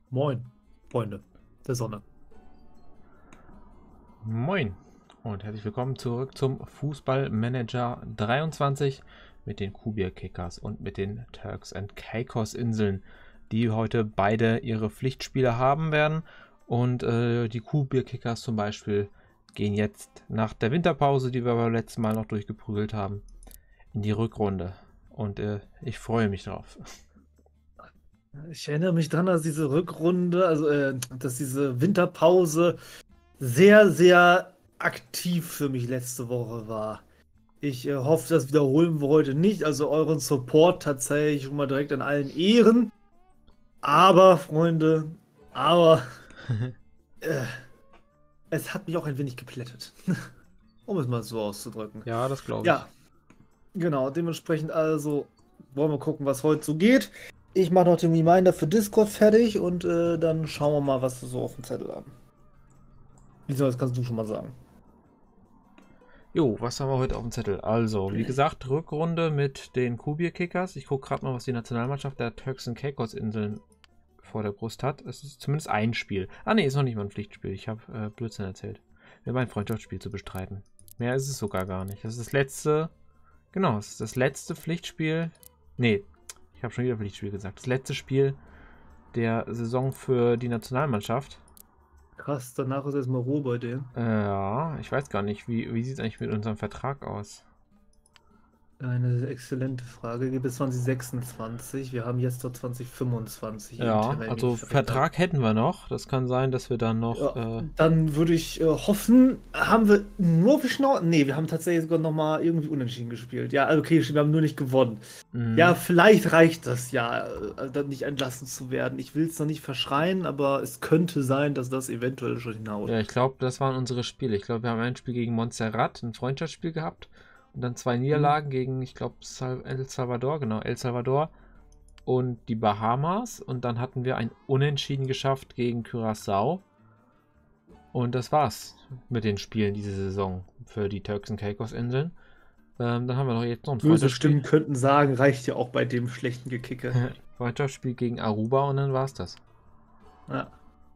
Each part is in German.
Moin, Freunde der Sonne. Moin und herzlich willkommen zurück zum Fußballmanager 23 mit den Kubier Kickers und mit den Turks and Caicos Inseln, die heute beide ihre Pflichtspiele haben werden. Und die Kubier Kickers zum Beispiel gehen jetzt nach der Winterpause, die wir beim letzten Mal noch durchgeprügelt haben, in die Rückrunde. Und ich freue mich drauf. Ich erinnere mich dran, dass diese Rückrunde, dass diese Winterpause sehr, sehr aktiv für mich letzte Woche war. Ich hoffe, das wiederholen wir heute nicht. Also euren Support tatsächlich schon mal direkt an allen Ehren. Aber, Freunde, äh, es hat mich auch ein wenig geplättet. Um es mal so auszudrücken. Ja, das glaube ich. Ja, genau. Dementsprechend also wollen wir gucken, was heute so geht. Ich mache noch den Reminder für Discord fertig und dann schauen wir mal, was wir so auf dem Zettel haben. Wieso, das kannst du schon mal sagen. Jo, was haben wir heute auf dem Zettel? Also, wie gesagt, Rückrunde mit den Kubier Kickers. Ich gucke gerade mal, was die Nationalmannschaft der Turks and Caicos Inseln vor der Brust hat. Es ist zumindest ein Spiel. Ah ne, ist noch nicht mal ein Pflichtspiel. Ich habe Blödsinn erzählt. Wir haben ein Freundschaftsspiel zu bestreiten. Mehr ist es sogar gar nicht. Das ist das letzte, genau, das ist das letzte Pflichtspiel. Ne, ich habe schon wieder Pflichtspiel gesagt. Das letzte Spiel der Saison für die Nationalmannschaft. Krass, danach ist erstmal Ruhe bei denen. Ja, ich weiß gar nicht, wie sieht es eigentlich mit unserem Vertrag aus? Eine exzellente Frage. Geht bis 2026. Wir haben jetzt doch 2025 Ja, intern also verringert. Vertrag hätten wir noch. Das kann sein, dass wir dann noch. Ja, dann würde ich hoffen, haben wir nur Nee, wir haben tatsächlich sogar nochmal irgendwie unentschieden gespielt. Ja, also okay, wir haben nur nicht gewonnen. Ja, vielleicht reicht das ja, dann nicht entlassen zu werden. Ich will es noch nicht verschreien, aber es könnte sein, dass das eventuell schon hinhaut. Ja, ich glaube, das waren unsere Spiele. Ich glaube, wir haben ein Spiel gegen Montserrat, ein Freundschaftsspiel gehabt. Und dann 2 Niederlagen gegen, ich glaube, El Salvador, genau, El Salvador und die Bahamas. Und dann hatten wir ein Unentschieden geschafft gegen Curaçao. Und das war's mit den Spielen diese Saison für die Turks and Caicos Inseln. Dann haben wir noch jetzt noch ein Böse Freundschaftsspiel. Stimmen könnten sagen, reicht ja auch bei dem schlechten Gekicke. Freundschaftsspiel gegen Aruba und dann war's das. Ja.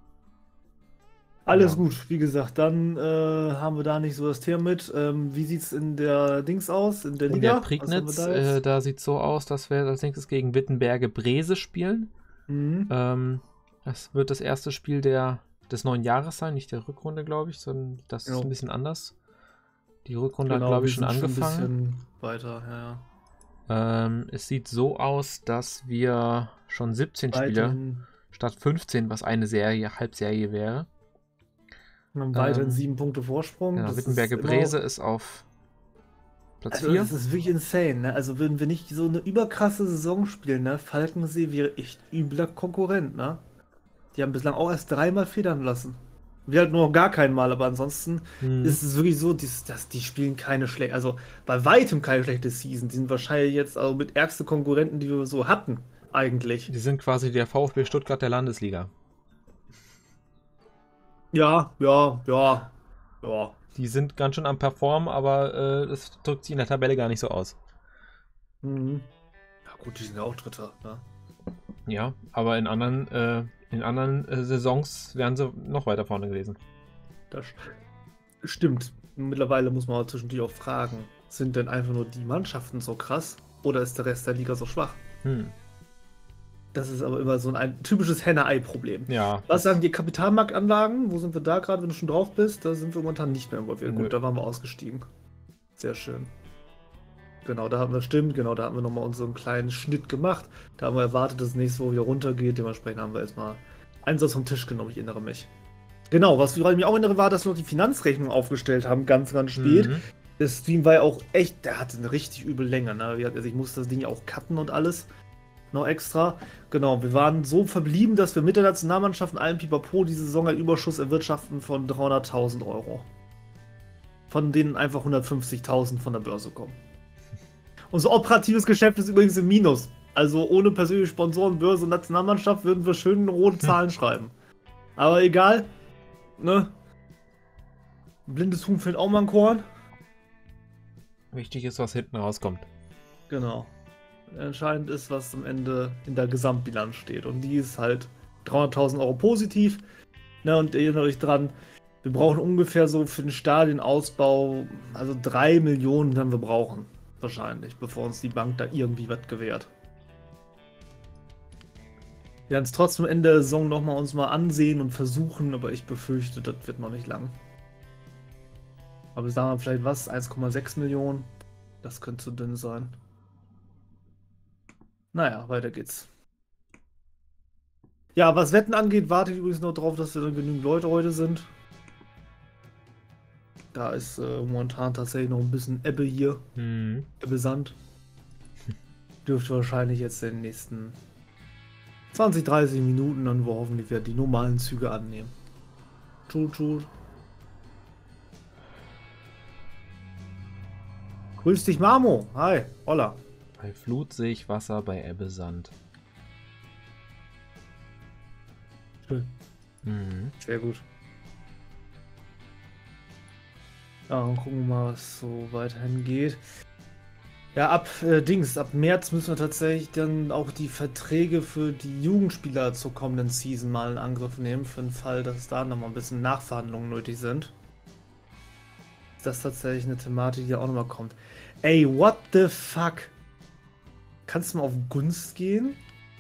Alles Ja. gut, wie gesagt, dann haben wir da nicht so das Thema mit. Wie sieht's in der Dings aus, in der In Liga? der Was haben wir Prignitz, da jetzt? da sieht es so aus, dass wir als nächstes gegen Wittenberge Brese spielen. Mhm. Das wird das erste Spiel des neuen Jahres sein, nicht der Rückrunde, glaube ich, sondern das ist Jo. ein bisschen anders. Die Rückrunde hat, Genau, glaube wir ich, schon sind schon ein angefangen. bisschen weiter, ja. Es sieht so aus, dass wir schon 17 Spiele Weiterhin, statt 15, was eine Serie, Halbserie wäre. wir haben weiterhin 7 Punkte Vorsprung. Genau, Das Wittenberge ist Brese ist auf Platz also 4. das ist wirklich insane, ne? Also würden wir nicht so eine überkrasse Saison spielen, ne? Falkensee wäre echt übler Konkurrent, ne? Die haben bislang auch erst 3-mal federn lassen. Wir halt nur noch gar kein Mal, aber ansonsten ist es wirklich so, dass die spielen keine schlechte, also bei weitem keine schlechte Season. Die sind wahrscheinlich jetzt also mit ärgste Konkurrenten, die wir so hatten, eigentlich. Die sind quasi der VfB Stuttgart der Landesliga. Ja, ja, ja, ja. Die sind ganz schön am Performen, aber das drückt sich in der Tabelle gar nicht so aus. Mhm. Ja gut, die sind ja auch Dritter, ne? Ja, aber in anderen Saisons wären sie noch weiter vorne gewesen. Das stimmt. Mittlerweile muss man auch zwischendurch auch fragen, sind denn einfach nur die Mannschaften so krass oder ist der Rest der Liga so schwach? Das ist aber immer so ein typisches Henne-Ei-Problem. Ja. Was sagen die Kapitalmarktanlagen? Wo sind wir da gerade, wenn du schon drauf bist? Da sind wir momentan nicht mehr involviert. Nö. Gut, da waren wir ausgestiegen. Sehr schön. Genau, da haben wir nochmal unseren kleinen Schnitt gemacht. Da haben wir erwartet, dass es nächste Woche wieder runtergeht. Dementsprechend haben wir erstmal einen Satz vom Tisch genommen, ich erinnere mich. Genau, was ich mich auch erinnere, war, dass wir noch die Finanzrechnung aufgestellt haben, ganz, ganz spät. Der Stream war ja auch echt, der hatte eine richtig übel Länge. Ne? Also ich musste das Ding ja auch cutten und alles. Noch extra. Genau, wir waren so verblieben, dass wir mit der Nationalmannschaft und allem Pipapo diese Saison einen Überschuss erwirtschaften von 300.000 €. Von denen einfach 150.000 von der Börse kommen. Unser operatives Geschäft ist übrigens im Minus. Also ohne persönliche Sponsoren, Börse und Nationalmannschaft würden wir schön rote Zahlen schreiben. Aber egal. Ne? Blindes Huhn fällt auch mal ein Korn. Wichtig ist, was hinten rauskommt. Genau. Entscheidend ist, was am Ende in der Gesamtbilanz steht. Und die ist halt 300.000 Euro positiv. Ne, und erinnert euch dran, wir brauchen ungefähr so für den Stadienausbau, also 3 Millionen werden wir brauchen. Wahrscheinlich, bevor uns die Bank da irgendwie was gewährt. Wir werden es trotzdem Ende der Saison nochmal uns mal ansehen und versuchen, aber ich befürchte, das wird noch nicht lang. Aber sagen wir vielleicht was, 1,6 Millionen. Das könnte zu dünn sein. Naja, weiter geht's. Ja, was Wetten angeht, wartet übrigens noch drauf, dass dann genügend Leute heute sind. Da ist momentan tatsächlich noch ein bisschen Ebbe hier. Ebbe Sand. Dürfte wahrscheinlich jetzt in den nächsten 20, 30 Minuten dann wo hoffentlich wieder die normalen Züge annehmen. Tschut. Grüß dich, Mamo. Hi, holla. Bei Flut sehe ich Wasser, bei Ebbe Sand. Schön. Sehr gut. Ja, dann gucken wir mal, was so weiterhin geht. Ja, ab März müssen wir tatsächlich dann auch die Verträge für die Jugendspieler zur kommenden Season mal in Angriff nehmen, für den Fall, dass da nochmal ein bisschen Nachverhandlungen nötig sind. Das ist tatsächlich eine Thematik, die auch nochmal kommt. Ey, what the fuck? Kannst du mal auf Gunst gehen?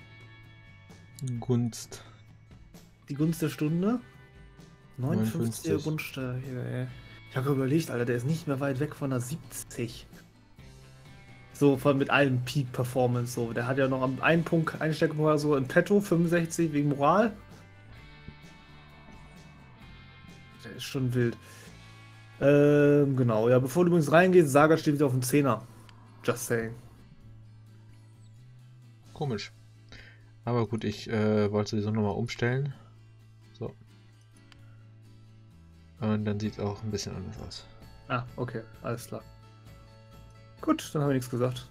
Gunst. Die Gunst der Stunde? 59er Grundsteuer hier, ey. Ich habe überlegt, Alter, der ist nicht mehr weit weg von der 70. So, von mit allen Peak-Performance, so. Der hat ja noch am einen Punkt Einsteckpunkt so in petto, 65 wegen Moral. Der ist schon wild. Genau, ja, bevor du übrigens reingehst, Saga steht wieder auf dem 10er. Just saying. Komisch. Aber gut, ich wollte sowieso nochmal umstellen. So. Und dann sieht es auch ein bisschen anders aus. Ah, okay, alles klar. Gut, dann haben wir nichts gesagt.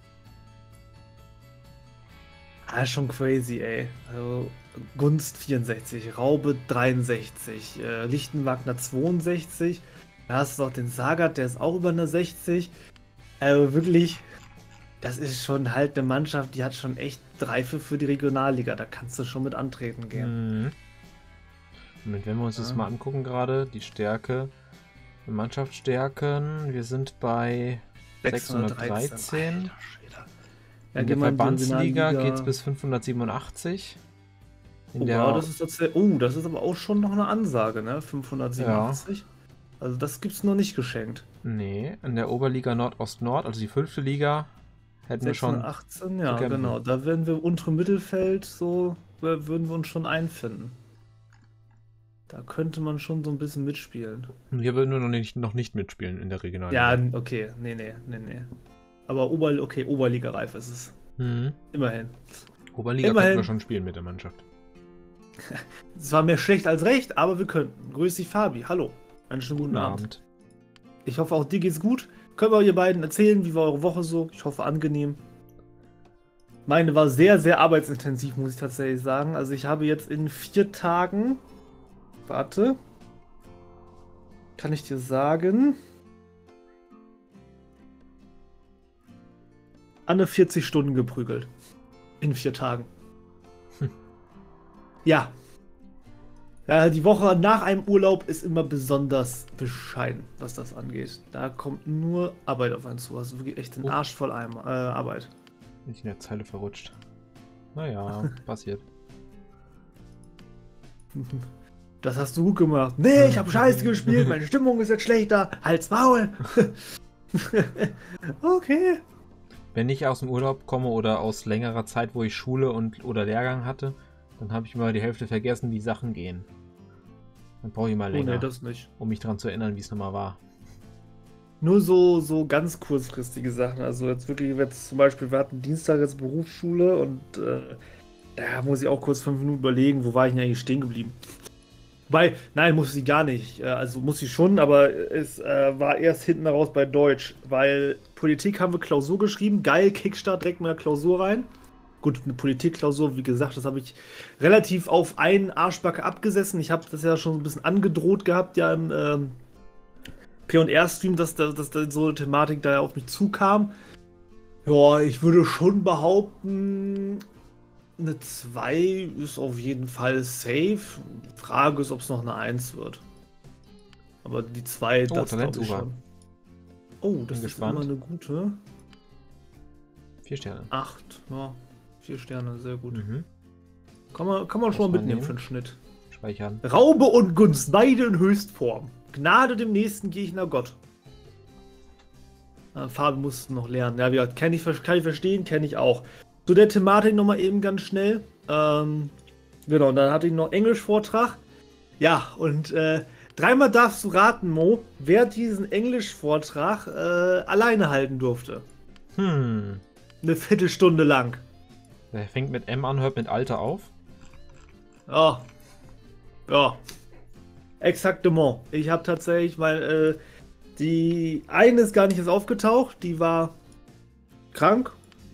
Ah, schon crazy, ey. Also, Gunst 64, Raube 63, Lichtenwagner 62. Da hast du auch den Sagat, der ist auch über eine 60. Also wirklich, das ist schon halt eine Mannschaft, die hat schon echt Reife für die Regionalliga. Da kannst du schon mit antreten gehen. Moment, wenn wir uns das mal angucken gerade, die Stärke, die Mannschaftsstärken, wir sind bei 613. In der Verbandsliga geht es bis 587. Das ist aber auch schon noch eine Ansage, ne? 587. Ja. Also das gibt's noch nicht geschenkt. Nee, in der Oberliga Nordost-Nord, also die 5. Liga, hätten wir schon 18, ja, genau. Da werden wir untere Mittelfeld, so würden wir uns schon einfinden. Da könnte man schon so ein bisschen mitspielen. Hier würden wir noch nicht mitspielen in der Regionalliga. Ja, okay, nee. Aber Oberliga-reif ist es. Immerhin. Oberliga könnten wir schon spielen mit der Mannschaft. Es war mehr schlecht als recht, aber wir könnten. Grüß dich, Fabi. Hallo. Einen schönen guten Abend. Ich hoffe, auch dir geht's gut. Können wir ihr beiden erzählen, wie war eure Woche so? Ich hoffe, angenehm. Meine war sehr, sehr arbeitsintensiv, muss ich tatsächlich sagen. Also ich habe jetzt in 4 Tagen... Warte. Kann ich dir sagen... Anne 40 Stunden geprügelt. In 4 Tagen. Ja. Ja, die Woche nach einem Urlaub ist immer besonders bescheiden, was das angeht. Da kommt nur Arbeit auf einen zu. Also wirklich echt ein Arsch voll Arbeit. Bin ich in der Zeile verrutscht. Naja, passiert. Das hast du gut gemacht. Nee, ich habe Scheiße gespielt, meine Stimmung ist jetzt schlechter. Halt's Maul. Okay. Wenn ich aus dem Urlaub komme oder aus längerer Zeit, wo ich Schule oder Lehrgang hatte, dann habe ich immer die Hälfte vergessen, wie Sachen gehen. Dann brauche ich mal länger, das nicht. Um mich daran zu erinnern, wie es nochmal war. Nur so ganz kurzfristige Sachen. Also jetzt wirklich, zum Beispiel, wir hatten Dienstag jetzt Berufsschule und da muss ich auch kurz 5 Minuten überlegen, wo war ich denn eigentlich stehen geblieben. Wobei, nein, muss sie gar nicht. Also muss sie schon, aber es war erst hinten raus bei Deutsch, weil Politik haben wir Klausur geschrieben. Geil, Kickstart, direkt mit der Klausur rein. Gut, eine Politikklausur, wie gesagt, das habe ich relativ auf einen Arschbacke abgesessen. Ich habe das ja schon ein bisschen angedroht gehabt, ja im P&R-Stream, dass so eine Thematik da auf mich zukam. Ja, ich würde schon behaupten, eine 2 ist auf jeden Fall safe. Frage ist, ob es noch eine 1 wird. Aber die 2, Oh, das glaube ich Talentsucher. schon. Oh, das ist gespannt. immer eine gute. 4 Sterne. 8, ja. 4 Sterne, sehr gut. Mhm. Kann man schon mal Muss man mitnehmen nehmen. für einen Schnitt. Speichern. Raube und Gunst, beide in Höchstform. Gnade dem nächsten Gegner Gott. Farbe mussten noch lernen. Ja, wie gesagt, kann ich verstehen, kenne ich auch. Zu der Thematik nochmal eben ganz schnell. Genau, dann hatte ich noch Englischvortrag. Ja, und dreimal darfst du raten, Mo, wer diesen Englischvortrag alleine halten durfte. Eine Viertelstunde lang. Der fängt mit M an, hört mit Alter auf. Ja. Ja. Exaktement. Ich habe tatsächlich, weil die eine ist gar nicht erst aufgetaucht, die war krank.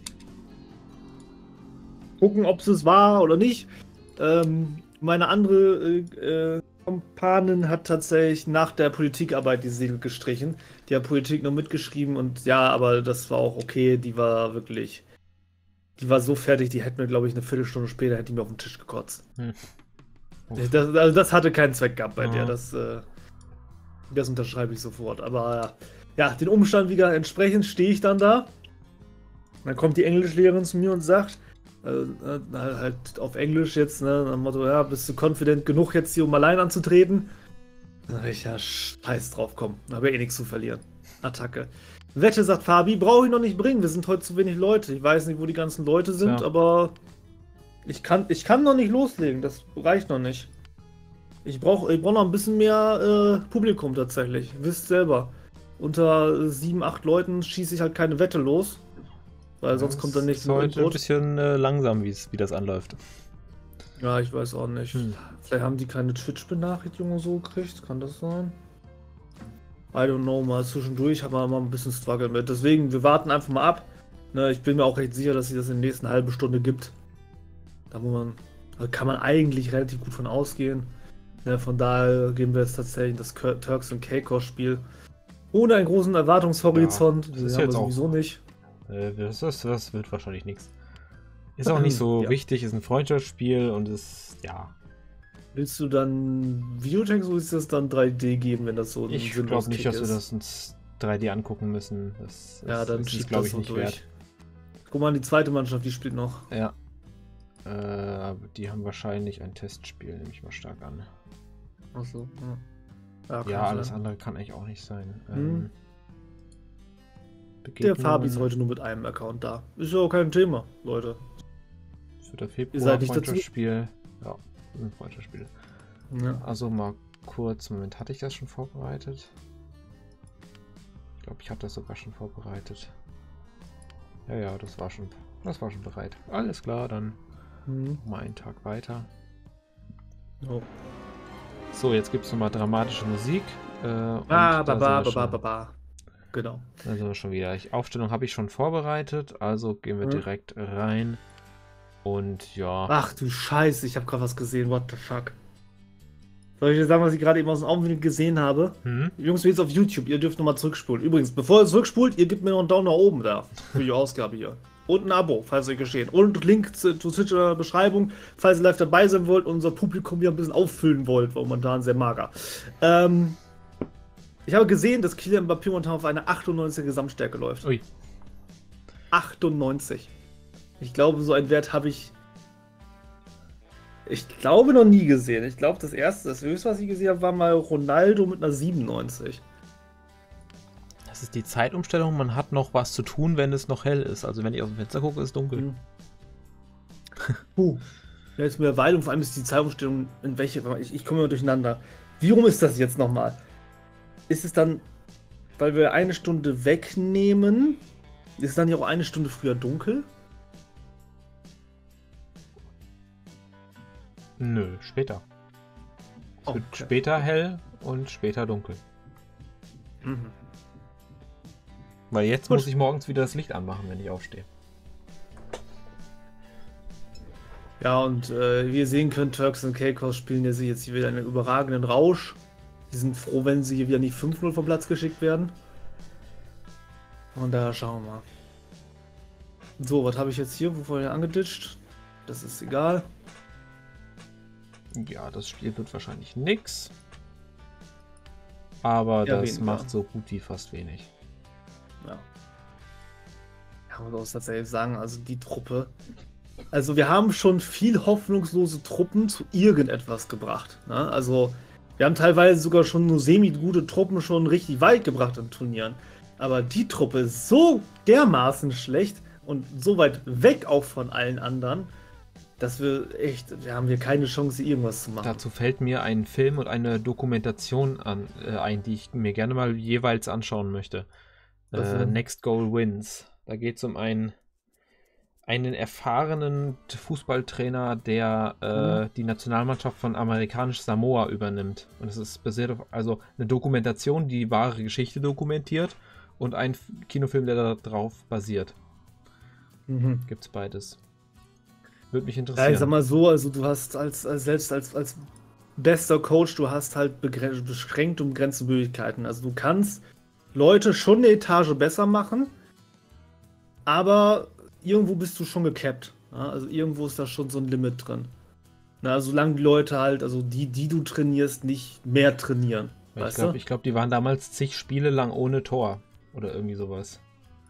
Gucken, ob es war oder nicht. Meine andere Kompanin hat tatsächlich nach der Politikarbeit die Segel gestrichen. Die hat Politik noch mitgeschrieben und ja, aber das war auch okay. Die war wirklich, die war so fertig, die hätte mir, glaube ich, eine Viertelstunde später hätte die mir auf den Tisch gekotzt. Also das hatte keinen Zweck gehabt bei der. Das unterschreibe ich sofort. Aber ja, den Umstand wieder entsprechend stehe ich dann da. Dann kommt die Englischlehrerin zu mir und sagt, halt auf Englisch jetzt, ne, nach dem Motto, ja, bist du confident genug jetzt hier, um allein anzutreten? Dann sag ich, ja, scheiß drauf, komm, da habe ich eh nichts zu verlieren. Attacke. Wette, sagt Fabi, brauche ich noch nicht bringen, wir sind heute zu wenig Leute. Ich weiß nicht, wo die ganzen Leute sind, aber ich kann noch nicht loslegen, das reicht noch nicht. Ich brauch noch ein bisschen mehr Publikum tatsächlich. Wisst selber. Unter 7, 8 Leuten schieße ich halt keine Wette los. Weil sonst kommt dann nicht so heute ein bisschen langsam, wie das anläuft. Ja, ich weiß auch nicht. Vielleicht haben die keine Twitch-Benachrichtigung so gekriegt. Kann das sein? I don't know, mal zwischendurch haben wir mal ein bisschen Struggle mit. Deswegen, wir warten einfach mal ab. Ne, ich bin mir auch recht sicher, dass sie das in der nächsten halben Stunde gibt. Da kann man eigentlich relativ gut von ausgehen. Ne, von daher gehen wir jetzt tatsächlich in das Turks und Caicos Spiel. Ohne einen großen Erwartungshorizont. Ja, das ist jetzt sowieso nicht. Das wird wahrscheinlich nichts. Ist auch nicht so wichtig, ist ein Freundschaftsspiel und ist, ja. Willst du dann Videotext oder ist das dann 3D geben, wenn das so ein Ich glaube nicht, dass wir das uns 3D angucken müssen. Ja, dann ist, glaube ich, nicht wert. Guck mal, die zweite Mannschaft, die spielt noch. Ja. Die haben wahrscheinlich ein Testspiel, nehme ich mal stark an. Achso, ja. Ja, alles andere kann eigentlich auch nicht sein. Der Fabi ist heute nur mit einem Account da. Ist ja auch kein Thema, Leute. 4. Februar, Ihr seid nicht Freundschaftsspiel. Ja, ein Freundschaftsspiel. Ja. Also mal kurz, Moment, hatte ich das schon vorbereitet? Ich glaube, ich habe das sogar schon vorbereitet. Ja, das war schon bereit. Alles klar, dann mal einen Tag weiter. Oh. So, jetzt gibt es nochmal dramatische Musik. Genau. Also schon wieder. Aufstellung habe ich schon vorbereitet, also gehen wir direkt rein. Und ja. Ach du Scheiße, ich habe gerade was gesehen. What the fuck? Soll ich dir sagen, was ich gerade eben aus dem Augenblick gesehen habe? Jungs, wir jetzt auf YouTube. Ihr dürft nochmal zurückspulen. Übrigens, bevor ihr zurückspult, ihr gebt mir noch einen Daumen nach oben da. Für die Ausgabe hier. Und ein Abo, falls euch geschehen. Und Link zu Twitch in der Beschreibung, falls ihr live dabei sein wollt und unser Publikum wieder ein bisschen auffüllen wollt, weil momentan sehr mager. Ich habe gesehen, dass Kylian Mbappé momentan auf eine 98er Gesamtstärke läuft. Ui. 98. Ich glaube, so einen Wert habe ich glaube noch nie gesehen. Ich glaube, das höchste, was ich gesehen habe, war mal Ronaldo mit einer 97. Das ist die Zeitumstellung. Man hat noch was zu tun, wenn es noch hell ist. Also wenn ich aus dem Fenster gucke, ist es dunkel. Ja, ist mir weil und vor allem ist die Zeitumstellung in welche. Ich komme immer durcheinander. Wie rum ist das jetzt nochmal? Ist es dann, weil wir eine Stunde wegnehmen, ist es dann ja auch eine Stunde früher dunkel? Nö, später. Es wird später hell und später dunkel. Weil jetzt muss ich morgens wieder das Licht anmachen, wenn ich aufstehe. Ja, und wie ihr sehen könnt, Turks und Caicos spielen ja jetzt hier wieder einen überragenden Rausch. Die sind froh, wenn sie hier wieder nicht 5-0 vom Platz geschickt werden. Und da schauen wir mal. So, was habe ich jetzt hier? Wo vorher angeditscht? das ist egal. Ja, das Spiel wird wahrscheinlich nix. Aber Ja, das weniger. macht so gut wie fast wenig. Ja. Ja, man muss tatsächlich sagen, also die Truppe. Also wir haben schon viel hoffnungslose Truppen zu irgendetwas gebracht. Ne? Also wir haben teilweise sogar schon nur semi-gute Truppen schon richtig weit gebracht in Turnieren. Aber die Truppe ist so dermaßen schlecht und so weit weg auch von allen anderen, dass wir haben hier keine Chance, irgendwas zu machen. Dazu fällt mir ein Film und eine Dokumentation ein, die ich mir gerne mal jeweils anschauen möchte. Next Goal Wins. Da geht es um einen erfahrenen Fußballtrainer, der die Nationalmannschaft von amerikanisch Samoa übernimmt. Und es ist basiert auf eine Dokumentation, die wahre Geschichte dokumentiert, und ein Kinofilm, der darauf basiert. Gibt's beides. Würde mich interessieren. Ja, ich sag mal so, also du hast selbst als bester Coach, du hast halt beschränkte und begrenzte Möglichkeiten. Also du kannst Leute schon eine Etage besser machen, aber irgendwo bist du schon gecapped. Ja? Also irgendwo ist da schon so ein Limit drin. Na, solange die Leute halt, also die du trainierst, nicht mehr trainieren. Ich glaube, die waren damals zig Spiele lang ohne Tor. Oder irgendwie sowas.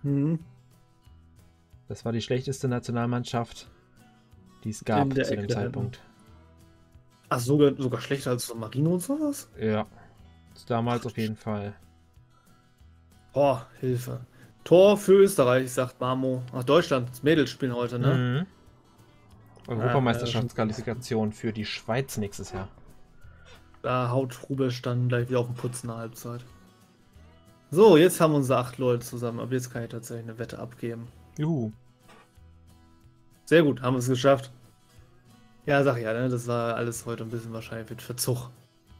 Das war die schlechteste Nationalmannschaft, die es gab zu dem Zeitpunkt. Ach, sogar schlechter als San Marino und sowas? Ja. Damals auf jeden Fall. Oh, Hilfe. Tor für Österreich, sagt Mamo. Ach, Deutschland. Das Mädels spielen heute, ne? Europameisterschaftsqualifikation für die Schweiz nächstes Jahr. Da haut Rubisch dann gleich wieder auf den Putz in der Halbzeit. So, jetzt haben unsere 8 Leute zusammen. Aber jetzt kann ich tatsächlich eine Wette abgeben. Juhu. Sehr gut, haben wir es geschafft. Ja, sag ja, ne? Das war alles heute ein bisschen wahrscheinlich mit Verzug.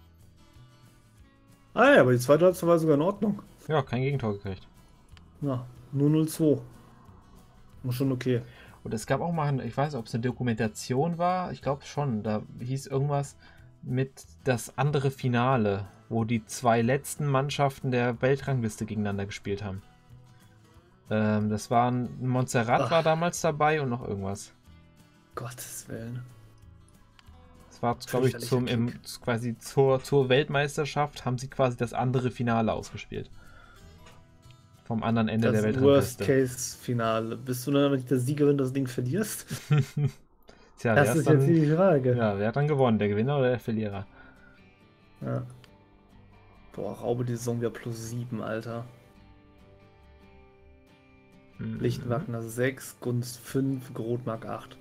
Ah ja, aber die zweite Halbzeit war sogar in Ordnung. Ja, kein Gegentor gekriegt. Ja, nur 0-2. War schon okay. Und es gab auch mal, ich weiß nicht, ob es eine Dokumentation war, ich glaube schon, da hieß irgendwas mit das andere Finale, wo die 2 letzten Mannschaften der Weltrangliste gegeneinander gespielt haben. Das waren, Montserrat war damals dabei und noch irgendwas. Gottes Willen. Das war, glaube ich, quasi zur Weltmeisterschaft haben sie quasi das andere Finale ausgespielt. Vom anderen Ende der Weltrangliste. Worst-Case-Finale. Bist du dann nicht der Sieger, wenn du das Ding verlierst? Tja, das ist jetzt die Frage. Ja, wer hat dann gewonnen? Der Gewinner oder der Verlierer? Ja. Boah, Raube die Saison wieder +7, Alter. Lichtwagner 6, Gunst 5, Grotmark 8.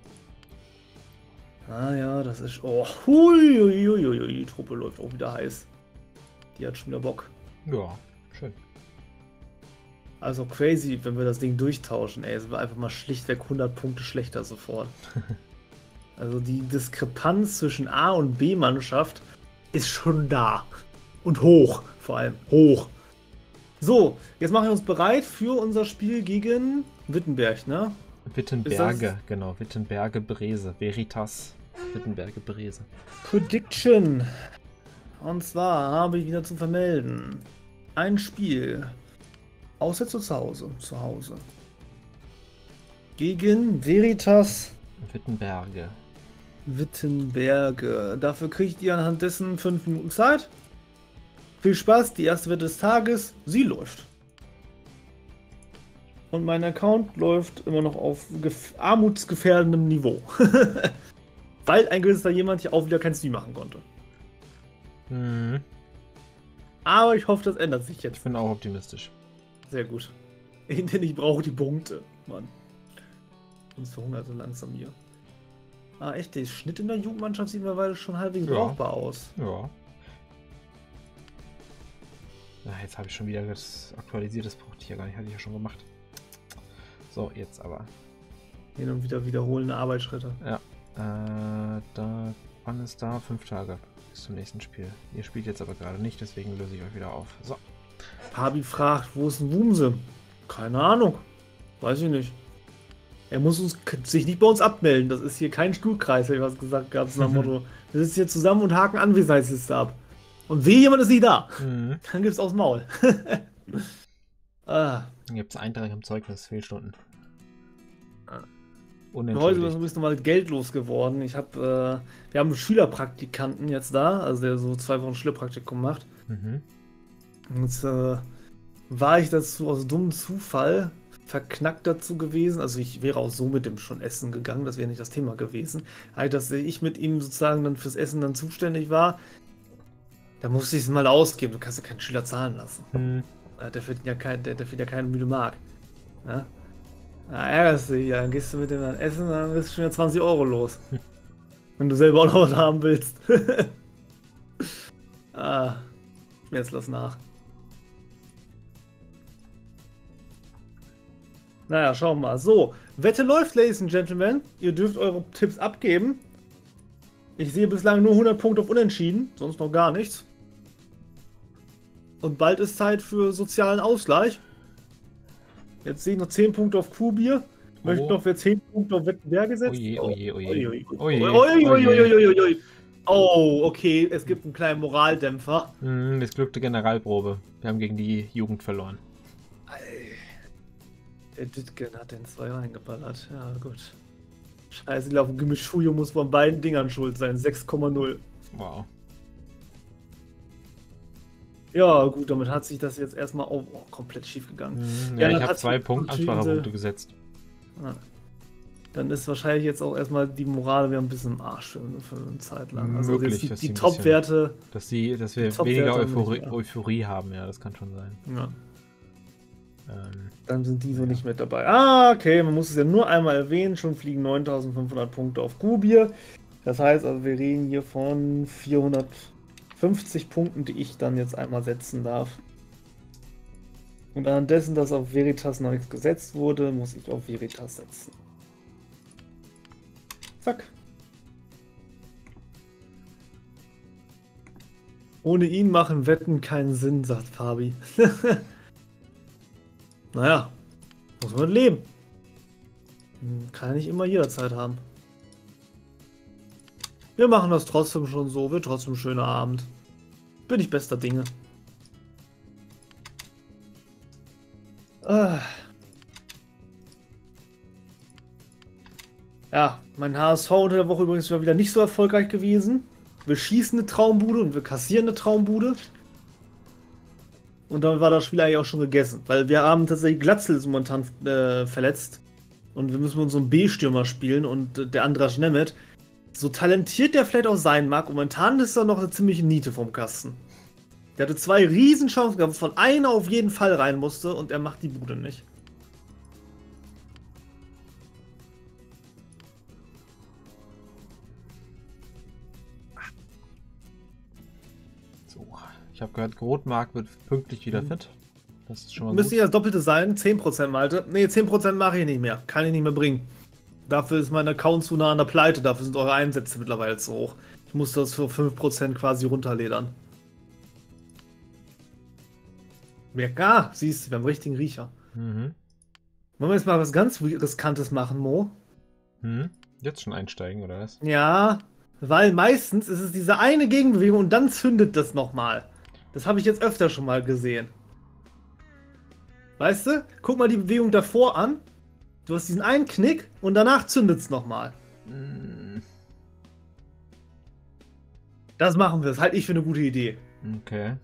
Ah ja, das ist... Oh, die Truppe läuft auch wieder heiß. Die hat schon wieder Bock. Ja, schön. Also crazy, wenn wir das Ding durchtauschen, ey. Es war einfach mal schlichtweg 100 Punkte schlechter sofort. Also die Diskrepanz zwischen A- und B-Mannschaft ist schon da. Und hoch, vor allem. Hoch. So, jetzt machen wir uns bereit für unser Spiel gegen Wittenberg, ne? Wittenberge, genau. Wittenberge Brese. Veritas Wittenberge Brese. Prediction. Und zwar habe ich wieder zu vermelden. Ein Spiel. Auswärts oder zu Hause? Zu Hause. Gegen Veritas Wittenberge. Wittenberge. Dafür kriegt ihr anhand dessen 5 Minuten Zeit. Viel Spaß, die erste Wette des Tages, sie läuft. Und mein Account läuft immer noch auf armutsgefährdendem Niveau. Weil ein gewisser jemand hier auch wieder kein Stream machen konnte. Aber ich hoffe, das ändert sich jetzt. Ich bin auch optimistisch. Sehr gut. Denn ich brauche die Punkte, Mann. Sonst verhungert so langsam hier. Ah, echt, der Schnitt in der Jugendmannschaft sieht mittlerweile schon halbwegs brauchbar aus. Ja. Na, jetzt habe ich schon wieder das aktualisiertes brauchte ich ja gar nicht, hatte ich ja schon gemacht. So, jetzt aber. Hin und wieder wiederholende Arbeitsschritte. Ja. Wann ist da? 5 Tage bis zum nächsten Spiel. Ihr spielt jetzt aber gerade nicht, deswegen löse ich euch wieder auf. So. Pabi fragt, wo ist ein Wumse? Keine Ahnung. Weiß ich nicht. Er muss sich nicht bei uns abmelden. Das ist hier kein Stuhlkreis, habe ich was gesagt gehabt, nach dem Motto. Wir sitzen hier zusammen und haken Anwesenheitsliste ab. Und weh, jemand ist nicht da. Dann gibt's aufs Maul. Dann gibt es Eintrag im Zeugnis, Fehlstunden. Heute unentschuldigt. bist du mal geldlos geworden. Wir haben einen Schülerpraktikanten jetzt da, also der so 2 Wochen Schülerpraktikum macht. Mhm. Und jetzt war ich dazu aus dummem Zufall verknackt dazu gewesen. Also ich wäre auch so mit dem schon essen gegangen, das wäre nicht das Thema gewesen. Halt, dass ich mit ihm sozusagen dann fürs Essen dann zuständig war, da musste ich es mal ausgeben. Du kannst ja keinen Schüler zahlen lassen. Hm. Der verdient ja keinen müde Mark. Ja? Da ärgerst du dich, ja. Dann gehst du mit dem dann essen, dann bist du schon wieder 20 Euro los. Wenn du selber auch noch was haben willst. Jetzt lass nach. Naja, schauen wir mal. So, Wette läuft, Ladies and Gentlemen. Ihr dürft eure Tipps abgeben. Ich sehe bislang nur 100 Punkte auf Unentschieden, sonst noch gar nichts. Und bald ist Zeit für sozialen Ausgleich. Jetzt sehe ich noch 10 Punkte auf Kuhbier. Ich möchte noch für 10 Punkte auf Wettbewerb gesetzt. Oje, oje, oje. Oje, Oje, oje, oje, oje. oje, oje. Oh, okay, es gibt einen kleinen Moraldämpfer. Missglückte Generalprobe. Wir haben gegen die Jugend verloren. Der Ditgen hat den 2 reingeballert. Ja, gut. Scheiße, ich glaube, Gemischujo muss von beiden Dingern schuld sein. 6,0. Wow. Ja, gut, damit hat sich das jetzt erstmal auch komplett schief gegangen. Ja, dann ich habe hat 2 sich Ansprachepunkte gesetzt. Ja. Dann ist wahrscheinlich jetzt auch erstmal die Moral wieder ein bisschen im Arsch für eine Zeit lang. Also Möglich, jetzt dass die sie ein Top-Werte. Dass wir Top-Werte weniger haben wir nicht mehr. Euphorie haben, ja, das kann schon sein. Ja. Dann sind die so nicht mit dabei. Ah, okay, man muss es ja nur einmal erwähnen. Schon fliegen 9500 Punkte auf Kubier. Das heißt also, wir reden hier von 450 Punkten, die ich dann jetzt einmal setzen darf. Und anhand dessen, dass auf Veritas noch nichts gesetzt wurde, muss ich auf Veritas setzen. Zack. Ohne ihn machen Wetten keinen Sinn, sagt Fabi. Naja, muss man leben. Kann ja nicht immer jederzeit haben. Wir machen das trotzdem schon so, wird trotzdem ein schöner Abend. Bin ich bester Dinge. Ja, mein HSV unter der Woche übrigens war wieder nicht so erfolgreich gewesen. Wir schießen eine Traumbude und wir kassieren eine Traumbude. Und dann war das Spiel eigentlich auch schon gegessen. Weil wir haben tatsächlich Glatzel ist momentan verletzt. Und wir müssen mit unserem B-Stürmer spielen und der Andras Nemeth. So talentiert der vielleicht auch sein mag, momentan ist er noch eine ziemliche Niete vom Kasten. Der hatte 2 Riesenchancen gehabt, von einer auf jeden Fall rein musste und er macht die Bude nicht. So, ich habe gehört, Grotmark wird pünktlich wieder fit. Das ist schon mal Müsste gut. ja das Doppelte sein, 10% Malte. Ne, 10% mache ich nicht mehr. Kann ich nicht mehr bringen. Dafür ist mein Account zu nah an der Pleite, dafür sind eure Einsätze mittlerweile zu hoch. Ich muss das für 5% quasi runterledern. Ja, siehst du, wir haben einen richtigen Riecher. Mhm. Wollen wir jetzt mal was ganz Riskantes machen, Mo? Jetzt schon einsteigen, oder was? Ja, weil meistens ist es diese eine Gegenbewegung und dann zündet das nochmal. Das habe ich jetzt öfter schon mal gesehen. Weißt du? Guck mal die Bewegung davor an. Du hast diesen einen Knick und danach zündet es nochmal. Das machen wir. Das halte ich für eine gute Idee. Okay.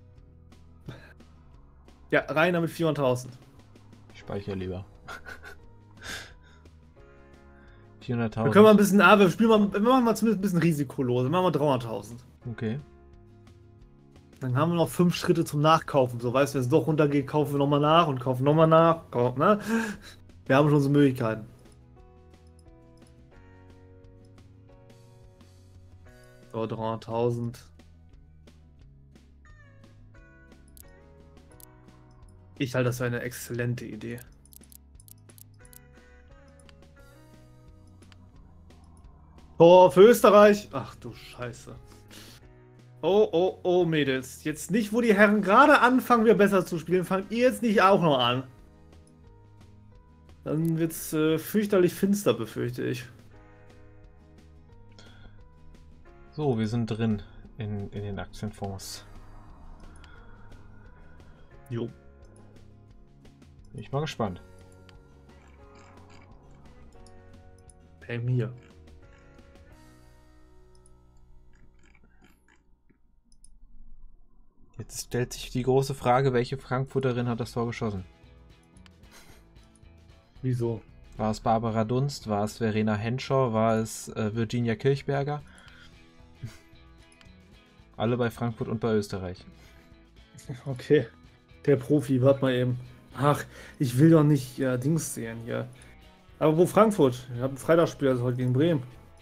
Ja, rein damit 400.000. Ich speichere lieber. 400.000. Wir können mal ein bisschen, wir machen mal zumindest ein bisschen risikolos. Wir machen mal 300.000. Okay. Dann haben wir noch 5 Schritte zum Nachkaufen. So, weißt du, wenn es doch runtergeht, kaufen wir nochmal nach und kaufen nochmal nach. Ne? Wir haben schon so Möglichkeiten. So, 300.000. Ich halte das für eine exzellente Idee. Tor für Österreich. Ach du Scheiße. Oh, oh, oh, Mädels. Jetzt nicht, wo die Herren gerade anfangen, wir besser zu spielen, fangt ihr jetzt nicht auch noch an. Dann wird's fürchterlich finster, befürchte ich. So, wir sind drin in den Aktienfonds. Jo. Bin ich mal gespannt. Bei mir. Jetzt stellt sich die große Frage, welche Frankfurterin hat das Tor geschossen? Wieso? War es Barbara Dunst? War es Verena Henshaw? War es Virginia Kirchberger? Alle bei Frankfurt und bei Österreich. Okay. Der Profi, warte mal eben. Ach, ich will doch nicht Dings sehen hier. Aber wo Frankfurt? Ich habe ein Freitagsspiel, also heute gegen Bremen.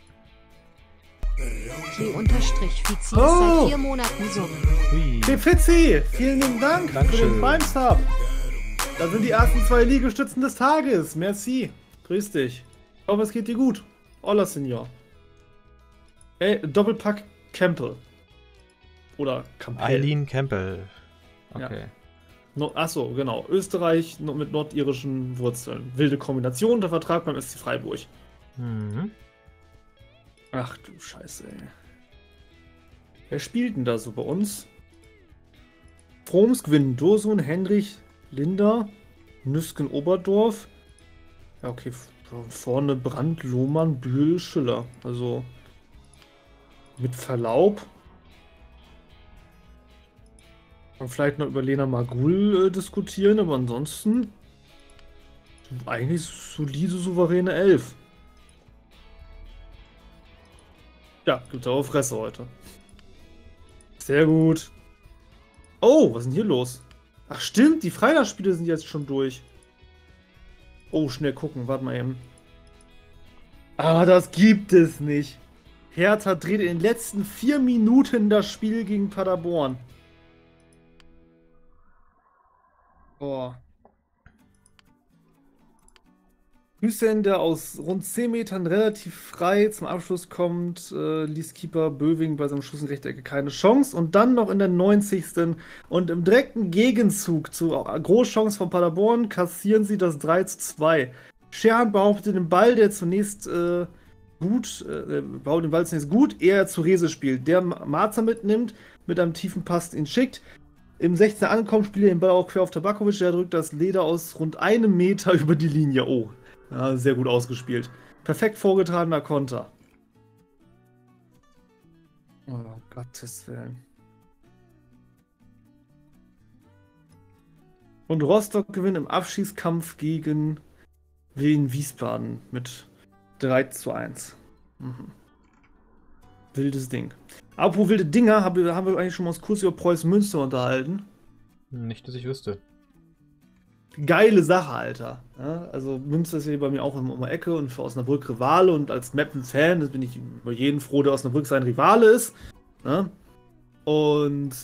T-Fizi ist Oh! seit 4 Monaten so. Hui. Hey Fitzi, vielen lieben Dank für Dankeschön. den Prime-Sub. Das sind die ersten 2 Liegestützen des Tages. Merci. Grüß dich. Ich hoffe, es geht dir gut. Hola, Senor. Ey, Doppelpack Campbell. Oder Campbell. Eileen Campbell. Okay. Achso, genau. Österreich mit nordirischen Wurzeln. Wilde Kombination, der Vertrag beim SC Freiburg. Mhm. Ach du Scheiße, ey. Wer spielt denn da so bei uns? Froms gewinnen Dursun, Henrich, Linder, Nüsken, Oberdorf. Ja, okay. Vorne Brandt, Lohmann, Bühl, Schiller. Also mit Verlaub. Man vielleicht noch über Lena Magul diskutieren, aber ansonsten eigentlich solide, souveräne 11. Ja, gibt auch Fresse heute. Sehr gut. Oh, was ist denn hier los? Ach stimmt, die Freitagsspiele sind jetzt schon durch. Oh, schnell gucken, warte mal eben. Aber das gibt es nicht. Hertha dreht in den letzten 4 Minuten das Spiel gegen Paderborn. Boah. Hüseyin, der aus rund 10 Metern relativ frei zum Abschluss kommt, ließ Keeper Böwing bei seinem Schuss in Rechtecke keine Chance. Und dann noch in der 90. und im direkten Gegenzug zur Großchance von Paderborn kassieren sie das 3:2. Scherhan behauptet den Ball, der zunächst behauptet den Ball zunächst gut, eher zu Rese spielt, der Marzer mitnimmt, mit einem tiefen Pass ihn schickt. Im 16er ankommt, spielt er den Ball auch quer auf Tabakovic, der drückt das Leder aus rund 1 Meter über die Linie. Oh, ja, sehr gut ausgespielt. Perfekt vorgetragener Konter. Oh, Gottes Willen. Und Rostock gewinnt im Abschießkampf gegen Wien Wiesbaden mit 3:1. Mhm. Wildes Ding. Apropos wilde Dinger, haben wir eigentlich schon mal uns kurz über Preußen Münster unterhalten. Nicht, dass ich wüsste. Geile Sache, Alter. Ja, also Münster ist hier bei mir auch um die Ecke und für Osnabrück Rivale und als Meppen-Fan bin ich über jeden froh, der Osnabrück sein Rivale ist. Ja? Und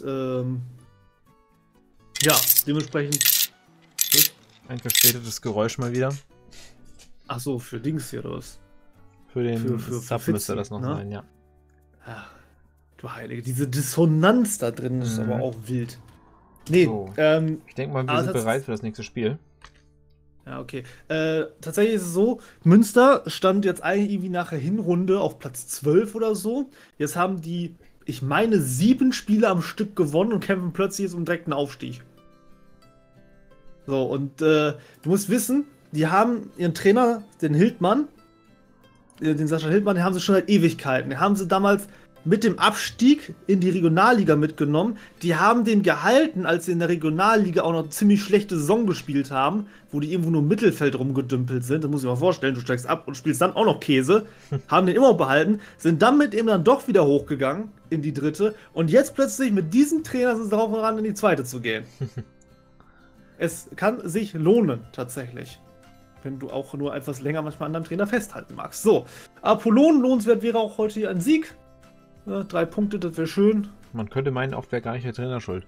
ja, dementsprechend. Ein verspätetes Geräusch mal wieder. Achso, für Dings hier oder was? Für den Für Sub Fitzi, müsste das noch ne? sein, ja. Ach, du Heilige, diese Dissonanz da drin ist aber auch wild. Nee, So. Ich denke mal, wir aber sind bereit für das nächste Spiel. ja, okay. Tatsächlich ist es so, Münster stand jetzt eigentlich irgendwie nach der Hinrunde auf Platz 12 oder so. Jetzt haben die, ich meine, 7 Spiele am Stück gewonnen und kämpfen plötzlich jetzt um direkten Aufstieg. So, und du musst wissen, die haben ihren Trainer, den Hildmann, den Sascha Hildmann, den haben sie schon seit Ewigkeiten. Den haben sie damals mit dem Abstieg in die Regionalliga mitgenommen. Die haben den gehalten, als sie in der Regionalliga auch noch eine ziemlich schlechte Saison gespielt haben, wo die irgendwo nur im Mittelfeld rumgedümpelt sind. Das muss ich mir mal vorstellen. Du steigst ab und spielst dann auch noch Käse. Haben den immer behalten, sind dann mit ihm dann doch wieder hochgegangen in die dritte. Und jetzt plötzlich mit diesem Trainer sind sie darauf ran, in die zweite zu gehen. Es kann sich lohnen, tatsächlich. Wenn du auch nur etwas länger manchmal an deinem Trainer festhalten magst. So, Apollon lohnenswert wäre auch heute hier ein Sieg. Ja, 3 Punkte, das wäre schön. Man könnte meinen, oft wäre gar nicht der Trainer schuld.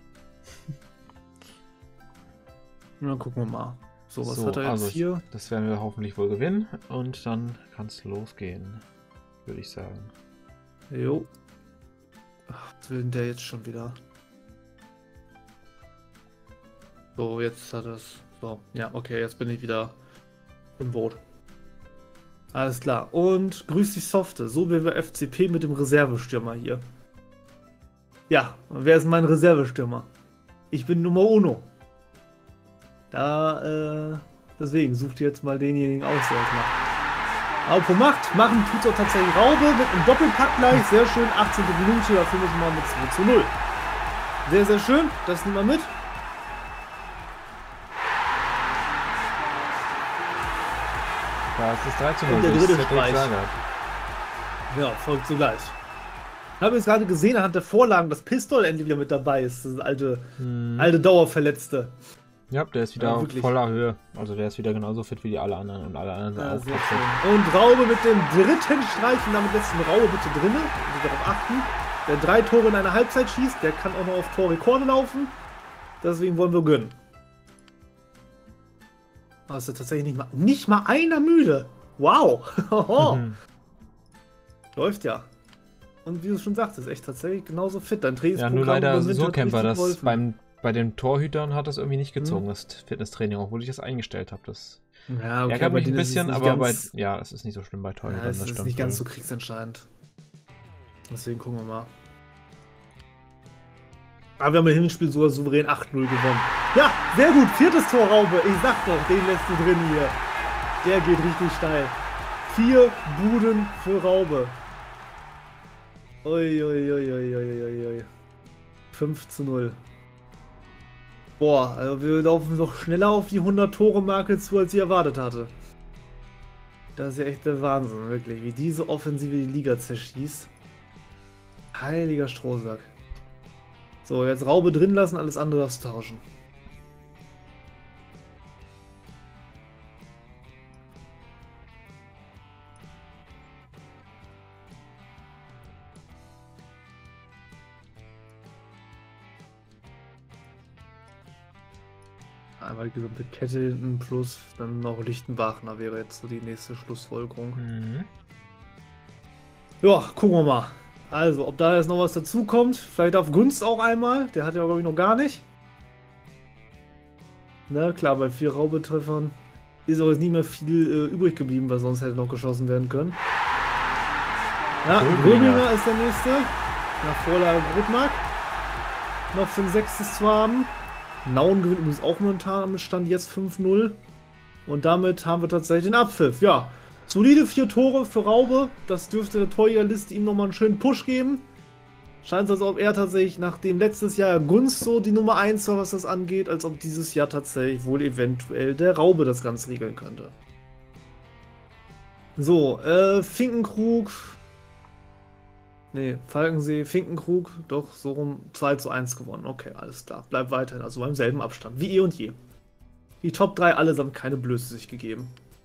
Und dann gucken wir mal. So, was So, hat er jetzt also hier? Das werden wir hoffentlich wohl gewinnen. Und dann kann es losgehen, würde ich sagen. Jo. Ach, was will denn der jetzt schon wieder? So, jetzt hat es. So, ja, okay, jetzt bin ich wieder im Boot. Alles klar. Und grüß dich, Softe. So wie wir FCP mit dem Reservestürmer hier. Ja, wer ist mein Reservestürmer? Ich bin Nummer Uno. Da, deswegen sucht ihr jetzt mal denjenigen aus, der es macht. Aupo machen tut's auch tatsächlich Raube mit einem Doppelpack gleich. Sehr schön, 18. Minute, da führen wir schon mal mit 2:0. Sehr, sehr schön, das nehmen wir mit. Ja, es ist 3:0. Und der das ist dritte Cedric Streich. Sagat. Ja, folgt zugleich. Ich habe jetzt gerade gesehen, anhand der Vorlagen, dass Pistol endlich wieder mit dabei ist. Das ist alte Dauerverletzte. Ja, der ist wieder Ja, auf wirklich. voller Höhe. Also der ist wieder genauso fit wie die alle anderen und alle anderen sind Ja, auch sehr fit. schön. Und Raube mit dem dritten Streich und damit lässt den Raube bitte drinne. Also darauf achten. Der 3 Tore in einer Halbzeit schießt, der kann auch noch auf Torrekorde laufen. Deswegen wollen wir gönnen. Aber ist ja tatsächlich nicht mal einer müde. Wow. Läuft ja. Und wie du schon sagst, ist echt tatsächlich genauso fit. Dein Ja, Trainingsprogramm nur leider übers Winter so hat Camper, richtig dass geholfen. bei den Torhütern hat das irgendwie nicht gezogen, das Fitnesstraining, obwohl ich das eingestellt habe. Das Ja, okay, ärgert bei mich ein denen ist es bisschen, nicht aber ganz- ja, es ist nicht so schlimm bei Ja, Torhütern, es das ist stimmt. nicht ganz so wohl. kriegsentscheidend. Deswegen gucken wir mal. Aber wir haben im Hinspiel sogar souverän 8:0 gewonnen. Ja, sehr gut. 4. Tor, Raube. Ich sag doch, den lässt du drin hier. Der geht richtig steil. 4 Buden für Raube. Ui. 5:0. Boah, also wir laufen noch schneller auf die 100-Tore-Marke zu, als ich erwartet hatte. Das ist ja echt der Wahnsinn, wirklich. Wie diese Offensive die Liga zerschießt. Heiliger Strohsack. So, jetzt Raube drin lassen, alles andere darfst du tauschen. Einmal die gesamte Kette hinten plus dann noch Lichtenbachner wäre jetzt so die nächste Schlussfolgerung. Mhm. Ja, gucken wir mal. Also, ob da jetzt noch was dazu kommt. Vielleicht auf Gunst auch einmal. Der hat ja, glaube ich, noch gar nicht. Na klar, bei 4 Raubetreffern ist auch jetzt nicht mehr viel übrig geblieben, weil sonst hätte noch geschossen werden können. Ja, Gröbinger ist der nächste. Nach Vorlage Brotmark. Noch für ein 6. zu haben. Nauen gewinnt übrigens auch momentan mit Stand jetzt 5:0. Und damit haben wir tatsächlich den Abpfiff. Ja, solide 4 Tore für Raube. Das dürfte der Torjägerliste ihm nochmal einen schönen Push geben. Scheint es, als ob er tatsächlich, nachdem letztes Jahr Gunst so die Nummer 1 war, was das angeht, als ob dieses Jahr tatsächlich wohl eventuell der Raube das Ganze regeln könnte. So, Finkenkrug. Nee, Falkensee, Finkenkrug, doch, so rum 2:1 gewonnen. Okay, alles klar. Bleibt weiterhin, also beim selben Abstand, wie eh und je. Die Top 3 allesamt keine Blöße sich gegeben.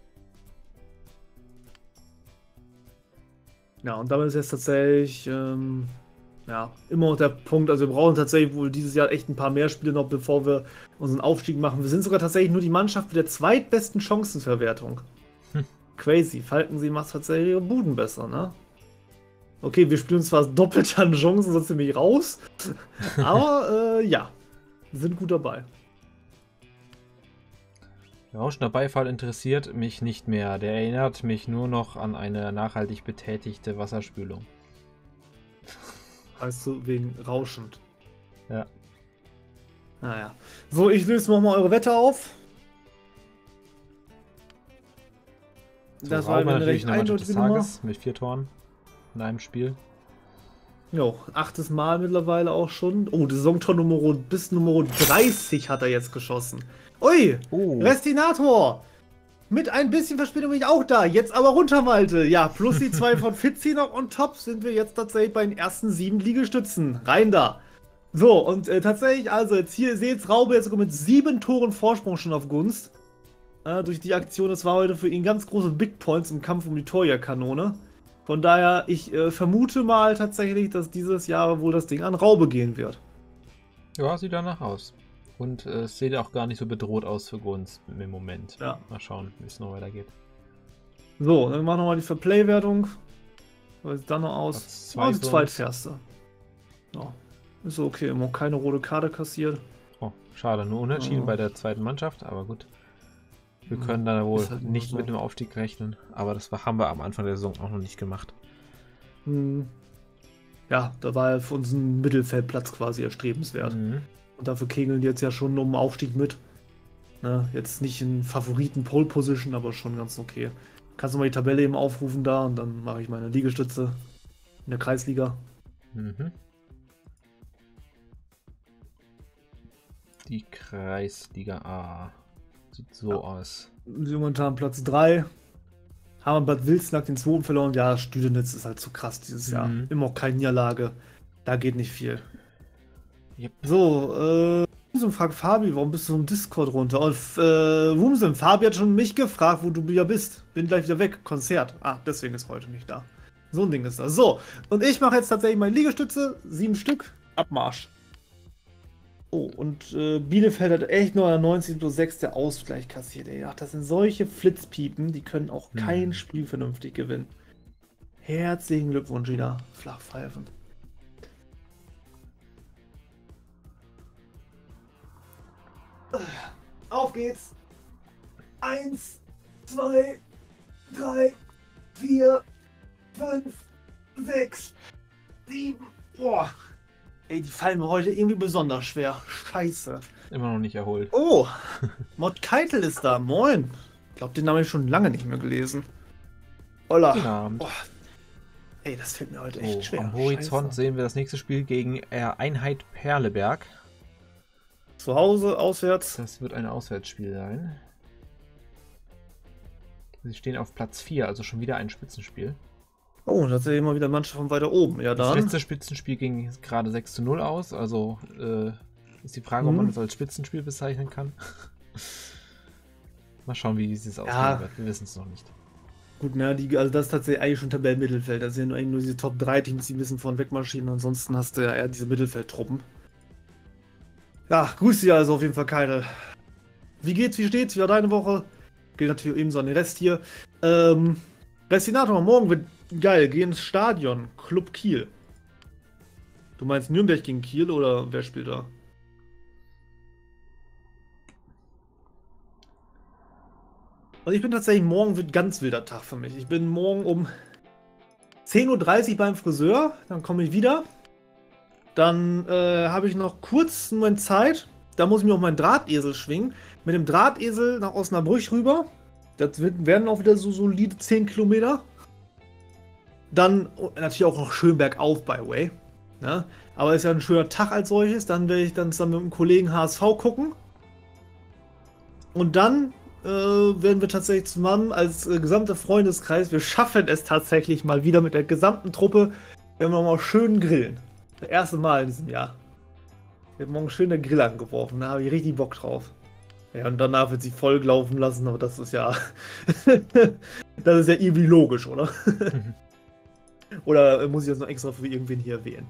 Ja, und damit ist jetzt tatsächlich, ja, immer noch der Punkt, also wir brauchen tatsächlich wohl dieses Jahr echt ein paar mehr Spiele noch, bevor wir unseren Aufstieg machen. Wir sind sogar tatsächlich nur die Mannschaft mit der zweitbesten Chancenverwertung. Crazy, Falkensee macht tatsächlich ihre Buden besser, ne? Okay, wir spielen zwar doppelt an Chancen, sonst sind wir raus. Aber, ja, wir sind gut dabei. Der rauschende Beifall interessiert mich nicht mehr. Der erinnert mich nur noch an eine nachhaltig betätigte Wasserspülung. Weißt du, wegen rauschend. Ja. Naja. So, ich löse nochmal eure Wette auf. So, Das war Raube eine natürlich recht eine Mannschaft des eindeutige Nummer. Tages mit 4 Toren in einem Spiel. Jo, 8. Mal mittlerweile auch schon. Oh, die Saisontor bis Nummer 30 hat er jetzt geschossen. Ui, Oh. Restinator. Mit ein bisschen Verspätung bin ich auch da. Jetzt aber runter, Malte. Ja, plus die 2 von Fitzi noch on top sind wir jetzt tatsächlich bei den ersten 7 Liegestützen. Rein da. So, und tatsächlich, also jetzt hier, seht Raube jetzt sogar mit 7 Toren Vorsprung schon auf Gunst. Durch die Aktion, das war heute für ihn ganz große Big Points im Kampf um die Torjägerkanone. Von daher, ich vermute mal tatsächlich, dass dieses Jahr wohl das Ding an Raube gehen wird. Ja, sieht danach aus. Und es sieht auch gar nicht so bedroht aus für Gunst im Moment. Ja. Mal schauen, wie es noch weitergeht. So, dann machen wir mal die Verplay-Wertung. Was sieht dann noch aus? Platz 2 Die für uns. zweitfährste. Ja, ist okay, immer noch keine rote Karte kassiert. Oh, schade, nur unentschieden Oh. bei der zweiten Mannschaft, aber gut. Wir können da wohl Ist halt nur nicht so. mit dem Aufstieg rechnen, aber das haben wir am Anfang der Saison auch noch nicht gemacht. Ja, da war ja für uns ein Mittelfeldplatz quasi erstrebenswert. Mhm. Und dafür kegeln die jetzt ja schon um den Aufstieg mit. Ne, jetzt nicht in Favoriten-Pole-Position, aber schon ganz okay. Kannst du mal die Tabelle eben aufrufen da und dann mache ich meine Liegestütze in der Kreisliga. Mhm. Die Kreisliga A. Sieht so aus. Wir sind momentan Platz 3. Haben Bad Wilsnack den 2. verloren. Ja, Stüdenitz ist halt zu krass dieses Jahr. Immer auch keine Niederlage. Da geht nicht viel. Yep. So, Wumsen fragt Fabi, warum bist du im Discord runter? Und Wumsen, Fabi hat schon mich gefragt, wo du wieder bist. Bin gleich wieder weg. Konzert. Ah, deswegen ist heute nicht da. So ein Ding ist das. So, und ich mache jetzt tatsächlich meine Liegestütze. 7 Stück. Abmarsch. Oh, und Bielefeld hat echt nur an der 90+6 der Ausgleich kassiert. Ey. Ach, das sind solche Flitzpiepen, die können auch kein Spiel vernünftig gewinnen. Herzlichen Glückwunsch wieder, Flachpfeifen. Auf geht's. 1, 2, 3, 4, 5, 6, 7. Boah. Ey, die fallen mir heute irgendwie besonders schwer. Scheiße. Immer noch nicht erholt. Oh, Mod Keitel ist da. Moin. Ich glaube, den habe ich schon lange nicht mehr gelesen. Holla. Guten Abend. Oh. Ey, das fällt mir heute echt schwer. Am Horizont Scheiße. sehen wir das nächste Spiel gegen Einheit Perleberg. Zu Hause, auswärts. Das wird ein Auswärtsspiel sein. Sie stehen auf Platz 4, also schon wieder ein Spitzenspiel. Oh, da sehe ich mal wieder Mannschaft von weiter oben. Ja, Das dann. letzte Spitzenspiel ging gerade 6:0 aus, also ist die Frage, ob man das als Spitzenspiel bezeichnen kann. Mal schauen, wie dieses ausgehen wird. Wir wissen es noch nicht. Gut, na, also das ist tatsächlich eigentlich schon Tabellenmittelfeld. Das sind eigentlich nur diese Top 3 Teams, die ein bisschen vorn wegmarschieren. Ansonsten hast du ja eher diese Mittelfeldtruppen. Ja, grüß dich also auf jeden Fall, Keidel. Wie geht's, wie steht's? Wie war deine Woche? Geht natürlich ebenso an den Rest hier. Restinator, morgen wird geil. Geh ins Stadion. Club Kiel. Du meinst Nürnberg gegen Kiel oder wer spielt da? Also ich bin tatsächlich, morgen wird ganz wilder Tag für mich. Ich bin morgen um 10:30 Uhr beim Friseur. Dann komme ich wieder. Dann habe ich noch kurz einen Moment Zeit. Da muss ich mir auf meinen Drahtesel schwingen. Mit dem Drahtesel nach Osnabrück rüber. Das werden auch wieder so solide 10 Kilometer. Dann natürlich auch noch schön bergauf, by the way. Ja, aber ist ja ein schöner Tag als solches. Dann werde ich dann zusammen mit einem Kollegen HSV gucken. Und dann werden wir tatsächlich zusammen als gesamter Freundeskreis, wir schaffen es tatsächlich mal wieder mit der gesamten Truppe, werden wir mal schön grillen. Das erste Mal in diesem Jahr. Ich habe morgen schön den Grill angeworfen, da habe ich richtig Bock drauf. Ja, und danach wird sie voll laufen lassen, aber das ist ja das ist ja irgendwie logisch, oder? Oder muss ich das noch extra für irgendwen hier erwähnen?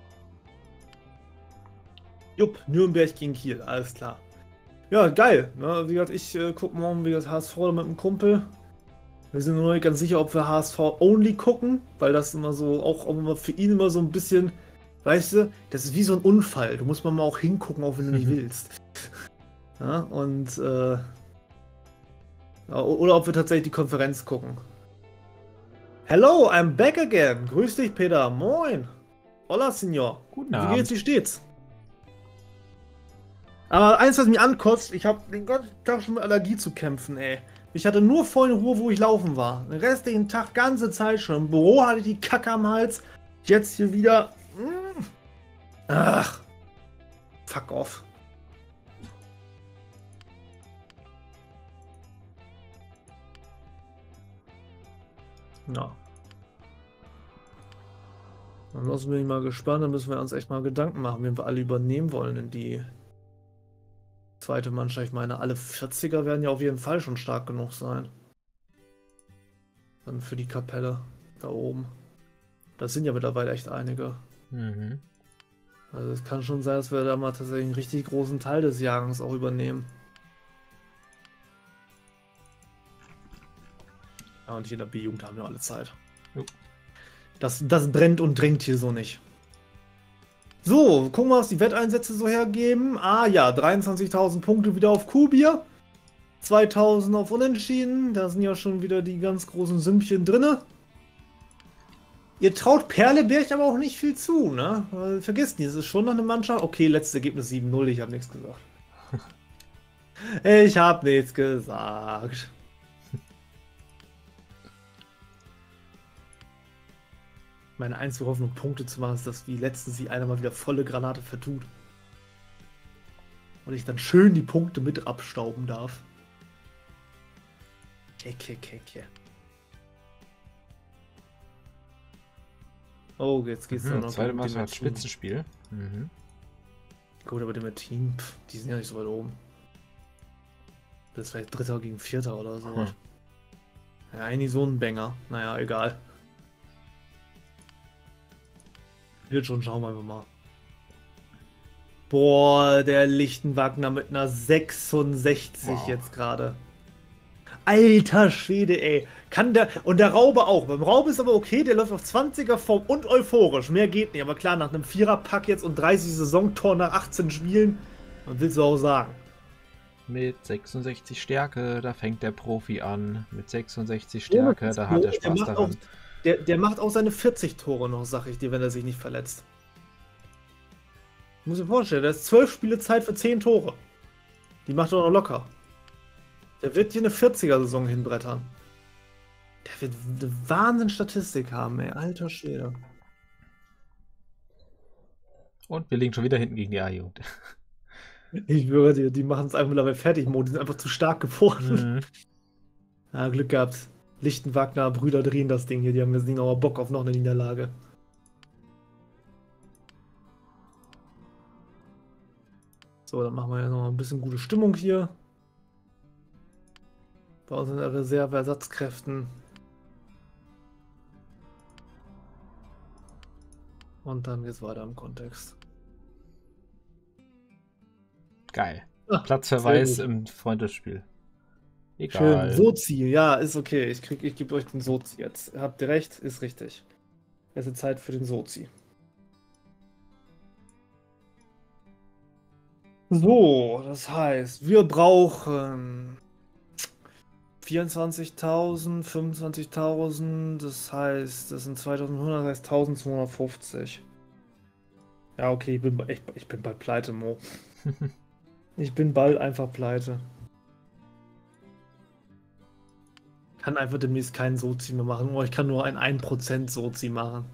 Jupp, Nürnberg gegen Kiel, alles klar. Ja, geil. Ne? Wie gesagt, ich gucke morgen wie das HSV mit einem Kumpel. Wir sind noch nicht ganz sicher, ob wir HSV only gucken, weil das immer so, auch immer für ihn immer so ein bisschen, weißt du, das ist wie so ein Unfall. Du musst mal auch hingucken, auch wenn du nicht willst. Ja, und oder ob wir tatsächlich die Konferenz gucken. Hello, I'm back again. Grüß dich, Peter. Moin. Hola, Senor. Guten Wie Abend. geht's, wie steht's? Aber eins, was mich ankotzt, ich habe den ganzen Tag schon mit Allergie zu kämpfen, ey. Ich hatte nur voll in Ruhe, wo ich laufen war. Den restlichen Tag, ganze Zeit schon. Im Büro hatte ich die Kacke am Hals. Jetzt hier wieder. Ach. Fuck off. Ja. Ansonsten bin ich mal gespannt, dann müssen wir uns echt mal Gedanken machen, wen wir alle übernehmen wollen in die zweite Mannschaft. Ich meine, alle 40er werden ja auf jeden Fall schon stark genug sein. Dann für die Kapelle da oben. Das sind ja mittlerweile echt einige. Mhm. Also es kann schon sein, dass wir da mal tatsächlich einen richtig großen Teil des Jahrgangs auch übernehmen. Ja, und hier in der B-Jugend haben wir alle Zeit. Jo. Das brennt und drängt hier so nicht. So, gucken wir, was die Wetteinsätze so hergeben. Ah ja, 23.000 Punkte wieder auf Kubier. 2.000 auf Unentschieden. Da sind ja schon wieder die ganz großen Sümmchen drinne. Ihr traut Perleberg aber auch nicht viel zu, ne? Weil, vergesst nicht, es ist schon noch eine Mannschaft. Okay, letztes Ergebnis 7:0, ich habe nichts gesagt. Ich habe nichts gesagt. Meine einzige Hoffnung, Punkte zu machen, ist, dass wie letztens sie einer mal wieder volle Granate vertut. Und ich dann schön die Punkte mit abstauben darf. Kecke. Oh, jetzt geht's auch noch. Zweite Mal als Spitzenspiel. Gut, aber dem Team, die sind ja nicht so weit oben. Das ist vielleicht Dritter gegen Vierter oder so. Ja, eigentlich so ein Banger. Naja, egal. Wird schon, schauen wir einfach mal. Boah, der Lichtenwagner mit einer 66 jetzt gerade. Alter Schwede, ey. Und der Raube auch. Beim Raube ist aber okay, der läuft auf 20er Form und euphorisch. Mehr geht nicht. Aber klar, nach einem Viererpack jetzt und 30 Saisontor nach 18 Spielen, man will es auch sagen. Mit 66 Stärke, da fängt der Profi an. Mit 66 Stärke, da hat er Spaß daran. Der macht auch seine 40 Tore noch, sag ich dir, wenn er sich nicht verletzt. Ich muss mir vorstellen, da ist 12 Spiele Zeit für 10 Tore. Die macht er noch locker. Der wird hier eine 40er-Saison hinbrettern. Der wird eine Wahnsinn-Statistik haben, ey. Alter Schwede. Und wir liegen schon wieder hinten gegen die A-Jugend. Ich schwöre dir, die machen es einfach mittlerweile fertig, Mo. Die sind einfach zu stark geworden. Ja, Glück gehabt. Lichtenwagner, Brüder drehen das Ding hier. Die haben jetzt nicht noch Bock auf noch eine Niederlage. So, dann machen wir ja noch ein bisschen gute Stimmung hier. Bei unseren Reserve-Ersatzkräften. Und dann geht's weiter im Kontext. Geil. Platzverweis im Freundesspiel. Egal. Schön. Sozi, ja, ist okay. Ich gebe euch den Sozi jetzt. Habt ihr recht, ist richtig. Es ist Zeit für den Sozi. So, das heißt, wir brauchen 24.000, 25.000, das heißt, das sind 2.100, das heißt 1.250. Ja, okay, ich bin bald pleite, Mo. Ich bin bald einfach pleite. Kann einfach demnächst keinen Sozi mehr machen, oder ich kann nur ein 1% Sozi machen.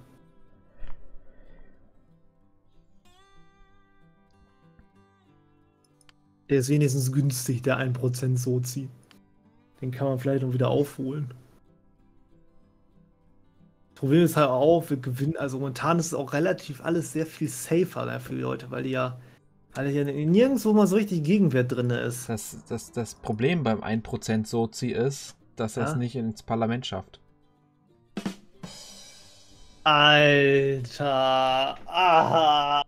Der ist wenigstens günstig, der 1% Sozi. Den kann man vielleicht noch wieder aufholen. Das Problem ist halt auch, wir gewinnen, also momentan ist es auch relativ alles sehr viel safer für die Leute, weil hier nirgendwo mal so richtig Gegenwert drin ist. Das Problem beim 1% Sozi ist, dass er es nicht ins Parlament schafft. Alter. Aha.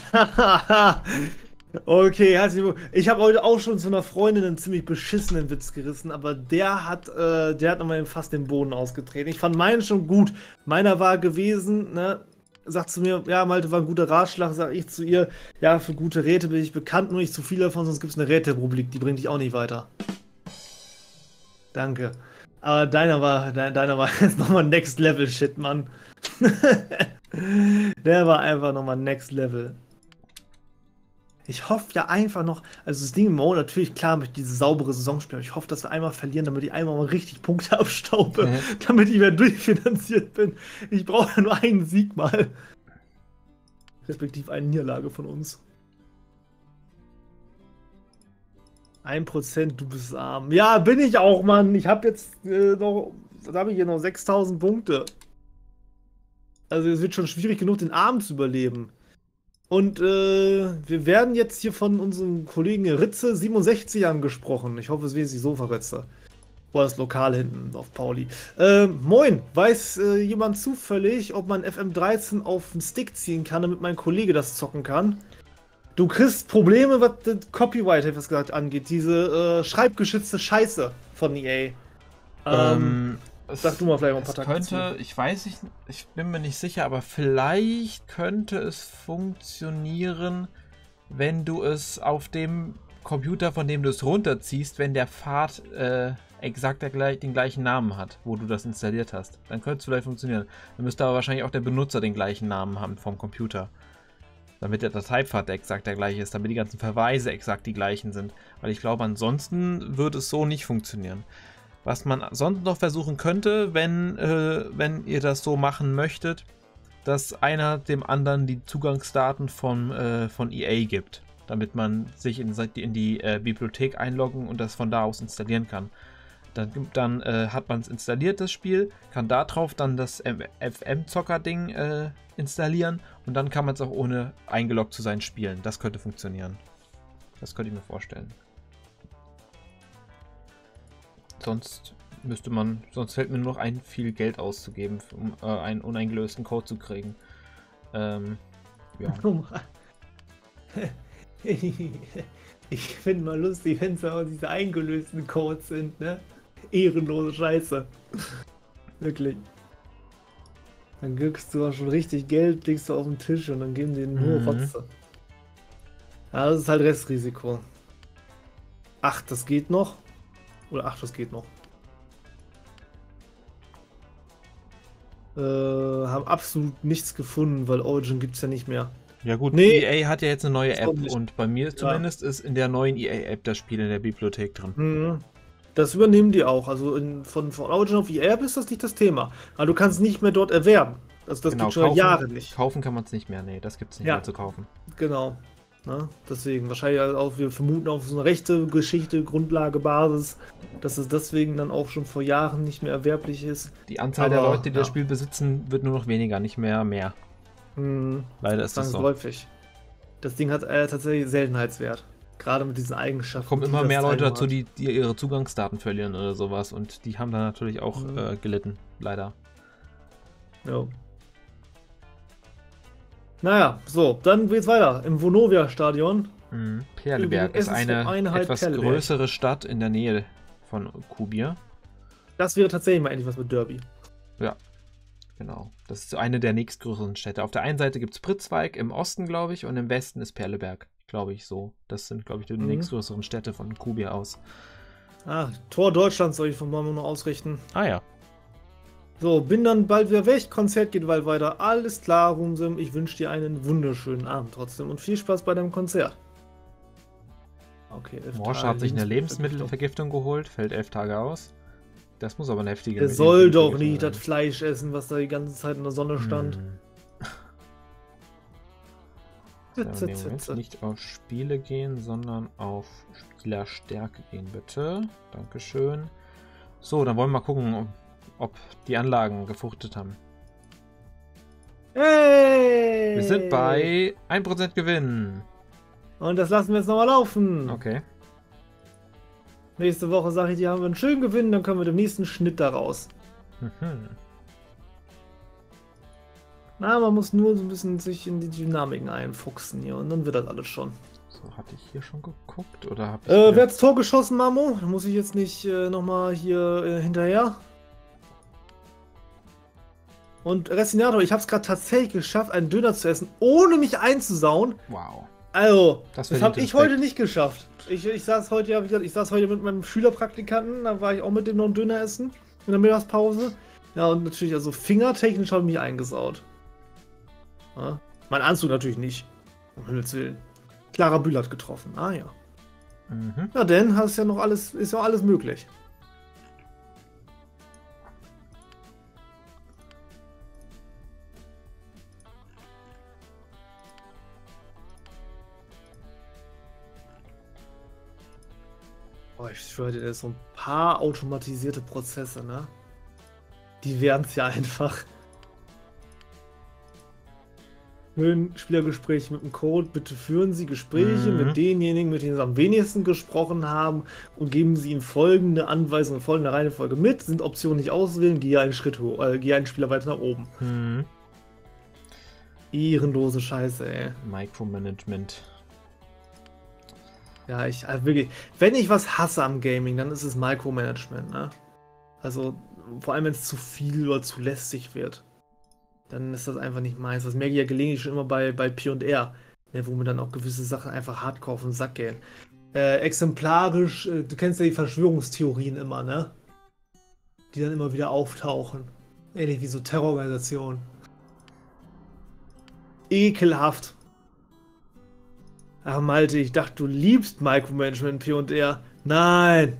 Okay, ich habe heute auch schon zu einer Freundin einen ziemlich beschissenen Witz gerissen, aber der hat nochmal fast den Boden ausgetreten. Ich fand meinen schon gut. Meiner war gewesen, ne? Sagt zu mir, ja, Malte war ein guter Ratschlag, sag ich zu ihr, ja, für gute Räte bin ich bekannt, nur nicht zu viele davon, sonst gibt es eine Räterepublik, die bringt dich auch nicht weiter. Danke. Aber deiner war jetzt nochmal Next Level Shit, Mann. Der war einfach nochmal Next Level. Ich hoffe ja einfach noch, also das Ding im Mo, natürlich klar möchte ich diese saubere Saison spielen, aber ich hoffe, dass wir einmal verlieren, damit ich einmal mal richtig Punkte abstaube, damit ich mehr durchfinanziert bin. Ich brauche nur einen Sieg mal. Respektive eine Niederlage von uns. 1%, du bist arm. Ja, bin ich auch, Mann. Ich habe jetzt noch, da habe ich hier noch 6.000 Punkte. Also es wird schon schwierig genug, den Abend zu überleben. Und wir werden jetzt hier von unserem Kollegen Ritze 67 angesprochen. Ich hoffe, es wird sich so verretzt. Boah, das Lokal hinten auf Pauli. Moin, weiß jemand zufällig, ob man FM13 auf den Stick ziehen kann, damit mein Kollege das zocken kann? Du kriegst Probleme, was das Copyright, hätte ich gesagt, angeht. Diese schreibgeschützte Scheiße von EA. Sag du mal vielleicht mal ein paar Takte könnte, ich weiß nicht, ich bin mir nicht sicher, aber vielleicht könnte es funktionieren, wenn du es auf dem Computer, von dem du es runterziehst, wenn der Pfad exakt den gleichen Namen hat, wo du das installiert hast. Dann könnte es vielleicht funktionieren. Dann müsste aber wahrscheinlich auch der Benutzer den gleichen Namen haben vom Computer. Damit der Dateipfad exakt der gleiche ist, damit die ganzen Verweise exakt die gleichen sind. Weil ich glaube, ansonsten würde es so nicht funktionieren. Was man sonst noch versuchen könnte, wenn ihr das so machen möchtet, dass einer dem anderen die Zugangsdaten von EA gibt, damit man sich in die Bibliothek einloggen und das von da aus installieren kann. Dann hat man es installiert, das Spiel, kann da drauf dann das FM-Zocker-Ding installieren und dann kann man es auch ohne eingeloggt zu sein spielen. Das könnte funktionieren. Das könnte ich mir vorstellen. Sonst fällt mir nur noch ein, viel Geld auszugeben, um einen uneingelösten Code zu kriegen. Ja. Ich finde mal lustig, wenn es aber diese eingelösten Codes sind, ne? Ehrenlose Scheiße. Wirklich. Dann kriegst du auch schon richtig Geld, legst du auf den Tisch und dann geben die nur Rotze. Ja, das ist halt Restrisiko. Ach, das geht noch? Oder ach, das geht noch. Haben absolut nichts gefunden, weil Origin gibt es ja nicht mehr. Ja gut, Nee. EA hat ja jetzt eine neue App nicht. und bei mir zumindest ist in der neuen EA-App das Spiel in der Bibliothek drin. Mhm. Das übernehmen die auch. Also von Origin auf EA App ist das nicht das Thema. Aber du kannst nicht mehr dort erwerben. Also das gibt schon kaufen, Jahre nicht. Kaufen kann man es nicht mehr, nee, das gibt es nicht Ja. mehr zu kaufen. Genau. Ne? Deswegen wahrscheinlich auch, wir vermuten auf so eine rechte Geschichte, Grundlage, Basis, dass es deswegen dann auch schon vor Jahren nicht mehr erwerblich ist. Die Anzahl der Aber, Leute, die das ja. Spiel besitzen, wird nur noch weniger, nicht mehr. Mhm. Leider ist das so. Zwangsläufig. Das Ding hat tatsächlich Seltenheitswert. Gerade mit diesen Eigenschaften. Kommen die immer das mehr Teil Leute dazu, hat. die ihre Zugangsdaten verlieren oder sowas und die haben dann natürlich auch gelitten, leider. Ja. Naja, so, dann geht's weiter. Im Vonovia-Stadion. Perleberg Übrigens, ist es ist eine vom Einheit etwas Perleberg. größere Stadt in der Nähe von Kubier. Das wäre tatsächlich mal endlich was mit Derby. Ja, genau. Das ist eine der nächstgrößeren Städte. Auf der einen Seite gibt es Pritzweig im Osten, glaube ich, und im Westen ist Perleberg, glaube ich, so. Das sind, glaube ich, die nächstgrößeren Städte von Kubier aus. Ah, Tor Deutschland soll ich von Mama nur ausrichten. Ah ja. So, bin dann bald wieder weg. Konzert geht bald weiter. Alles klar, Rumsim. Ich wünsche dir einen wunderschönen Abend trotzdem und viel Spaß bei deinem Konzert. Okay, 11 Morsche Tage hat sich eine Lebensmittelvergiftung geholt, fällt 11 Tage aus. Das muss aber eine heftige Er soll doch Lebensmittelvergiftung nicht sein. das Fleisch essen, was da die ganze Zeit in der Sonne stand. So, nee, Moment. Nicht auf Spiele gehen, sondern auf Spielerstärke gehen, bitte. Dankeschön. So, dann wollen wir mal gucken, ob die Anlagen gefruchtet haben. Hey! Wir sind bei 1% Gewinn. Und das lassen wir jetzt nochmal laufen. Okay. Nächste Woche sage ich, die haben wir einen schönen Gewinn, dann können wir den nächsten Schnitt daraus. Na, man muss nur so ein bisschen sich in die Dynamiken einfuchsen hier und dann wird das alles schon. So, hatte ich hier schon geguckt oder habe ich Wer hat's Tor geschossen, Mamo? Muss ich jetzt nicht nochmal hier hinterher? Und Restinator, ich habe es gerade tatsächlich geschafft, einen Döner zu essen, ohne mich einzusauen. Wow. Also, Das das verdient habe ich Respekt. heute nicht geschafft. Ich saß heute, hab ich gesagt, ich saß heute mit meinem Schülerpraktikanten, da war ich auch mit dem noch einen Döner essen in der Mittagspause. Ja, und natürlich, also fingertechnisch habe ich mich eingesaut. Ja, mein Anzug natürlich nicht. Um Himmels Willen. Clara Bühl hat getroffen. Ah ja. Ja, denn hast ja noch alles, ist ja alles möglich. Boah, ich schwöre dir, das ist so ein paar automatisierte Prozesse, ne? Die wären es ja einfach. Schön Spielergespräche mit dem Code. Bitte führen Sie Gespräche mit denjenigen, mit denen Sie am wenigsten gesprochen haben und geben Sie ihnen folgende Anweisungen, folgende Reihenfolge mit. Sind Optionen nicht auswählen, gehe einen Schritt hoch, gehe einen Spieler weiter nach oben. Ehrenlose Scheiße, ey. Micromanagement. Ja, also wirklich, wenn ich was hasse am Gaming, dann ist es Micromanagement, ne? Also, vor allem wenn es zu viel oder zu lästig wird. Dann ist das einfach nicht meins. Das merke ich ja gelegentlich schon immer bei P&R, ne, wo mir dann auch gewisse Sachen einfach hardcore auf den Sack gehen. Exemplarisch, du kennst ja die Verschwörungstheorien immer, ne? Die dann immer wieder auftauchen. Ähnlich wie so Terrororganisationen. Ekelhaft. Ach Malte, ich dachte, du liebst Micromanagement P&R. Nein!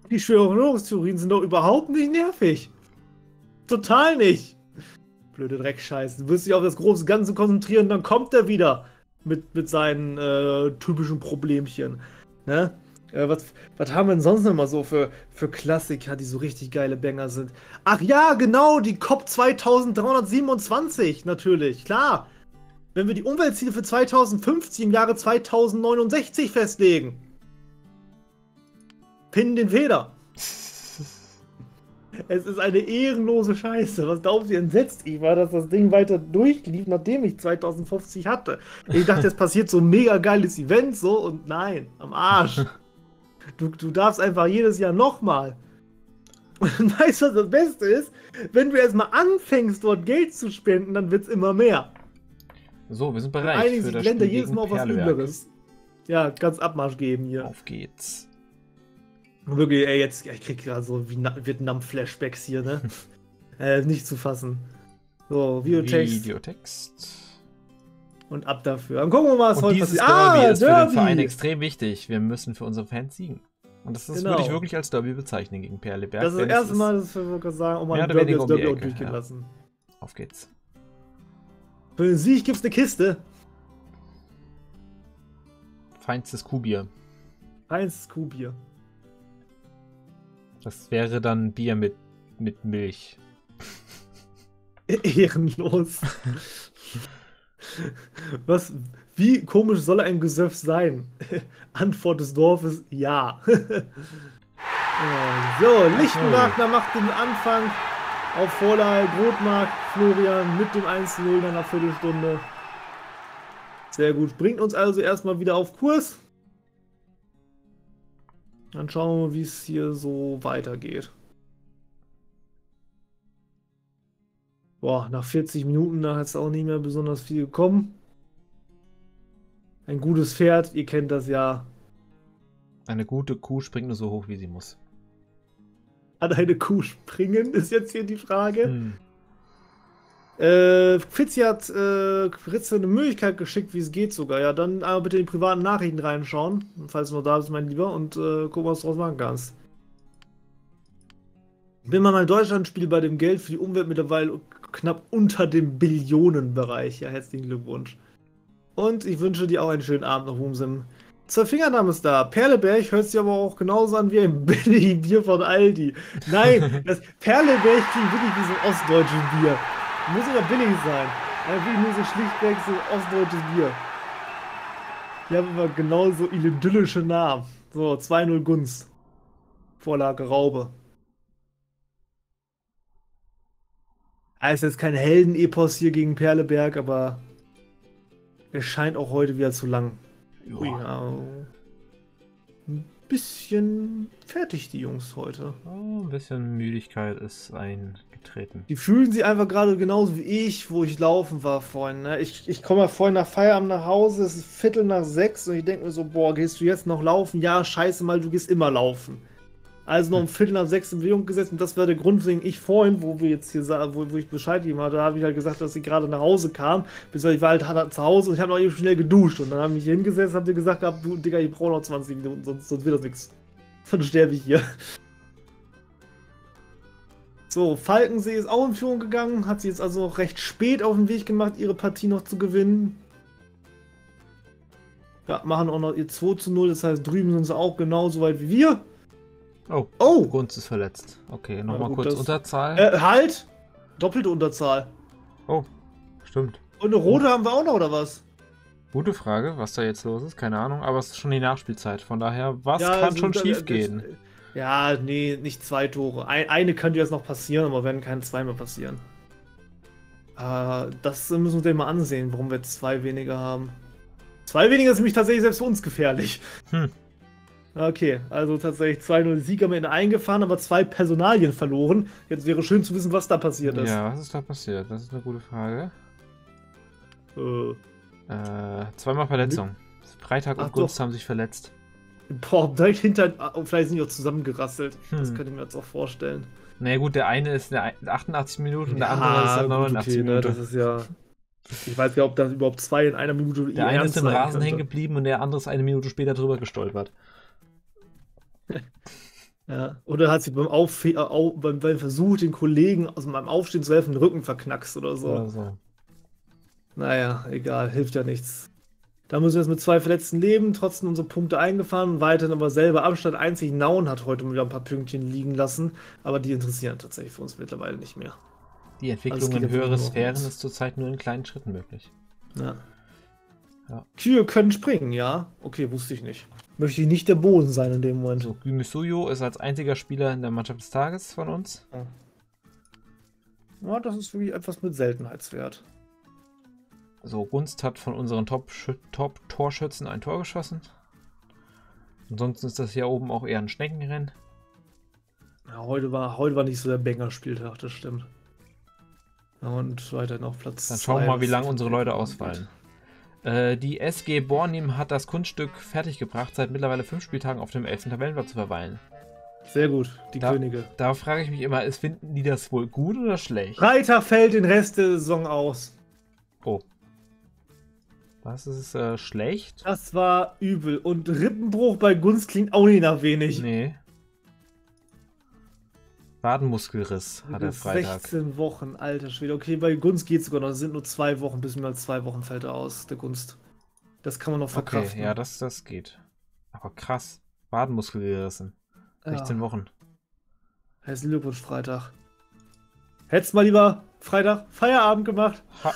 Die Verschwörungstheorien sind doch überhaupt nicht nervig. Total nicht. Blöde Dreckscheiße. Du wirst dich auf das große Ganze konzentrieren, dann kommt er wieder mit seinen typischen Problemchen. Ne? Was haben wir denn sonst noch mal so für Klassiker, die so richtig geile Banger sind? Ach ja, genau, die COP 2327, natürlich, klar. Wenn wir die Umweltziele für 2050 im Jahre 2069 festlegen. Pinnen den Feder. Es ist eine ehrenlose Scheiße. Was glaubt ihr, entsetzt ich war, dass das Ding weiter durchlief, nachdem ich 2050 hatte. Ich dachte, es passiert so ein mega geiles Event so und nein, am Arsch. Du darfst einfach jedes Jahr nochmal. Und weißt du, was das Beste ist? Wenn du erstmal anfängst, dort Geld zu spenden, dann wird es immer mehr. So, wir sind Dann bereit einigen für sich das Länder Spiel jedes gegen Mal auf was Perleberg. Übleres. Ja, ganz Abmarsch geben hier. Auf geht's. Wirklich, ey, jetzt, ich krieg gerade so Vietnam-Flashbacks hier, ne? Nicht zu fassen. So, Videotext. Und ab dafür. Dann gucken wir mal, was Und heute dieses passiert. Derby ist für den Derby! Verein extrem wichtig. Wir müssen für unsere Fans siegen. Und das Genau. würde ich wirklich als Derby bezeichnen gegen Perleberg. Das ist das denn es erste Mal, dass wir wirklich sagen, oh mehr mein oder Derby weniger als um die Derby auch Ecke, durchgehen ja. lassen. Auf geht's. Für den Sieg gibt's eine Kiste. Feinstes Kuhbier. Eins Kuhbier. Das wäre dann Bier mit Milch. Ehrenlos. Was? Wie komisch soll ein Gesöff sein? Antwort des Dorfes: Ja. So, Lichtenwagner macht den Anfang auf Vorlage. Grotmark, Florian mit dem 1:0 nach einer Viertelstunde. Sehr gut. Bringt uns also erstmal wieder auf Kurs. Dann schauen wir mal, wie es hier so weitergeht. Boah, nach 40 Minuten da ist auch nicht mehr besonders viel gekommen. Ein gutes Pferd, ihr kennt das ja. Eine gute Kuh springt nur so hoch, wie sie muss. Kann eine Kuh springen, ist jetzt hier die Frage. Hm. Fitzi hat Fritze eine Möglichkeit geschickt, wie es geht sogar. Ja, dann einmal bitte in die privaten Nachrichten reinschauen, falls du noch da bist, mein Lieber, und gucken, was du draus machen kannst. Bin mal ein Deutschlandspiel bei dem Geld für die Umwelt mittlerweile knapp unter dem Billionenbereich. Ja, herzlichen Glückwunsch. Und ich wünsche dir auch einen schönen Abend noch, Wumsim. Zwei Fingername ist da. Perleberg hört sich aber auch genauso an wie ein Billig-Bier von Aldi. Nein, das Perleberg klingt wirklich wie so ein ostdeutsches Bier. Muss ja billig sein. Wirklich nur so schlichtweg so ostdeutsches Bier. Die haben immer genauso idyllische Namen. So, 2:0 Gunst. Vorlage Raube. Es ist jetzt kein Heldenepos hier gegen Perleberg, aber es scheint auch heute wieder zu lang. Ui, ja. Ein bisschen fertig, die Jungs heute. Oh, ein bisschen Müdigkeit ist eingetreten. Die fühlen sich einfach gerade genauso wie ich, wo ich laufen war vorhin. Ne? Ich komme ja vorhin nach Feierabend nach Hause, es ist 5:45 und ich denke mir so, boah, gehst du jetzt noch laufen? Ja, scheiße mal, du gehst immer laufen. Also noch um 5:45 in Bewegung gesetzt und das war der Grund, weswegen ich vorhin, wo wir jetzt hier wo ich Bescheid gegeben hatte, da habe ich halt gesagt, dass ich gerade nach Hause kam, beziehungsweise ich war halt zu Hause und ich habe noch eben schnell geduscht und dann habe ich mich hier hingesetzt, habt ihr gesagt, du Digga, ich brauche noch 20 Minuten, sonst wird das nichts. Dann sterbe ich hier. So, Falkensee ist auch in Führung gegangen, hat sie jetzt also noch recht spät auf den Weg gemacht, ihre Partie noch zu gewinnen. Ja, machen auch noch ihr 2:0, das heißt, drüben sind sie auch genauso weit wie wir. Oh, Gunst ist verletzt. Okay, nochmal kurz das, Unterzahl. Halt! Doppelte Unterzahl. Oh, stimmt. Und eine rote haben wir auch noch, oder was? Gute Frage, was da jetzt los ist, keine Ahnung, aber es ist schon die Nachspielzeit, von daher, was Ja, kann also, schon schief gehen? Ja, nee, nicht 2 Tore. Eine könnte jetzt noch passieren, aber werden keine 2 mehr passieren. Das müssen wir uns mal ansehen, warum wir 2 weniger haben. 2 weniger ist nämlich tatsächlich selbst für uns gefährlich. Okay, also tatsächlich 2:0 Sieg am Ende eingefahren, aber 2 Personalien verloren. Jetzt wäre schön zu wissen, was da passiert ist. Ja, was ist da passiert? Das ist eine gute Frage. Äh, Zweimal Verletzung. Freitag und Ach, Gunst doch. haben sich verletzt. Boah, direkt hinter. Vielleicht sind die auch zusammengerasselt. Das könnte ich mir jetzt auch vorstellen. Na gut, der eine ist in der 88 Minuten und der andere ist in der 89 ne, Minuten. das ist ja. Ich weiß ja, ob das überhaupt 2 in einer Minute Der eine ist im Rasen hängen geblieben und der andere ist eine Minute später drüber gestolpert. Ja. Oder hat sich beim Versuch, den Kollegen aus meinem Aufstehen zu helfen, den Rücken verknackst oder so. Oder so. Naja, egal, hilft ja nichts. Da müssen wir jetzt mit 2 Verletzten leben, trotzdem unsere Punkte eingefahren, weiterhin aber selber Abstand. Einzig Nauen hat heute wieder ein paar Pünktchen liegen lassen, aber die interessieren tatsächlich für uns mittlerweile nicht mehr. Die Entwicklung Also es geht in jetzt nur höhere noch um Sphären uns. ist zurzeit nur in kleinen Schritten möglich. Ja. Ja. Kühe können springen, ja? Okay, wusste ich nicht. Möchte ich nicht der Boden sein in dem Moment. So, Gümisuyo ist als einziger Spieler in der Mannschaft des Tages von uns. Ja, das ist wirklich etwas mit Seltenheitswert. So, Gunst hat von unseren Top-Torschützen ein Tor geschossen. Ansonsten ist das hier oben auch eher ein Schneckenrennen. Ja, heute war nicht so der Banger-Spieltag, das stimmt. Ja, und weiterhin auf Platz 2. Dann schauen wir mal, wie lange unsere Leute ausfallen. Die SG Bornim hat das Kunststück fertiggebracht, seit mittlerweile 5 Spieltagen auf dem 11. Tabellenplatz zu verweilen. Sehr gut, die Könige. Da frage ich mich immer, finden die das wohl gut oder schlecht? Freitag fällt den Rest der Saison aus. Oh. Was ist schlecht? Das war übel. Und Rippenbruch bei Gunst klingt auch nicht nach wenig. Nee. Wadenmuskelriss hat er Freitag. 16 Wochen, alter Schwede. Okay, bei Gunst geht es sogar noch. Es sind nur 2 Wochen, bis mal 2 Wochen fällt er aus, der Gunst. Das kann man noch verkraften. Okay, ja, das geht. Aber krass. Wadenmuskel gerissen. 16 Wochen. Herzlichen Glückwunsch, Freitag. Hättest mal lieber Freitag Feierabend gemacht. Ha.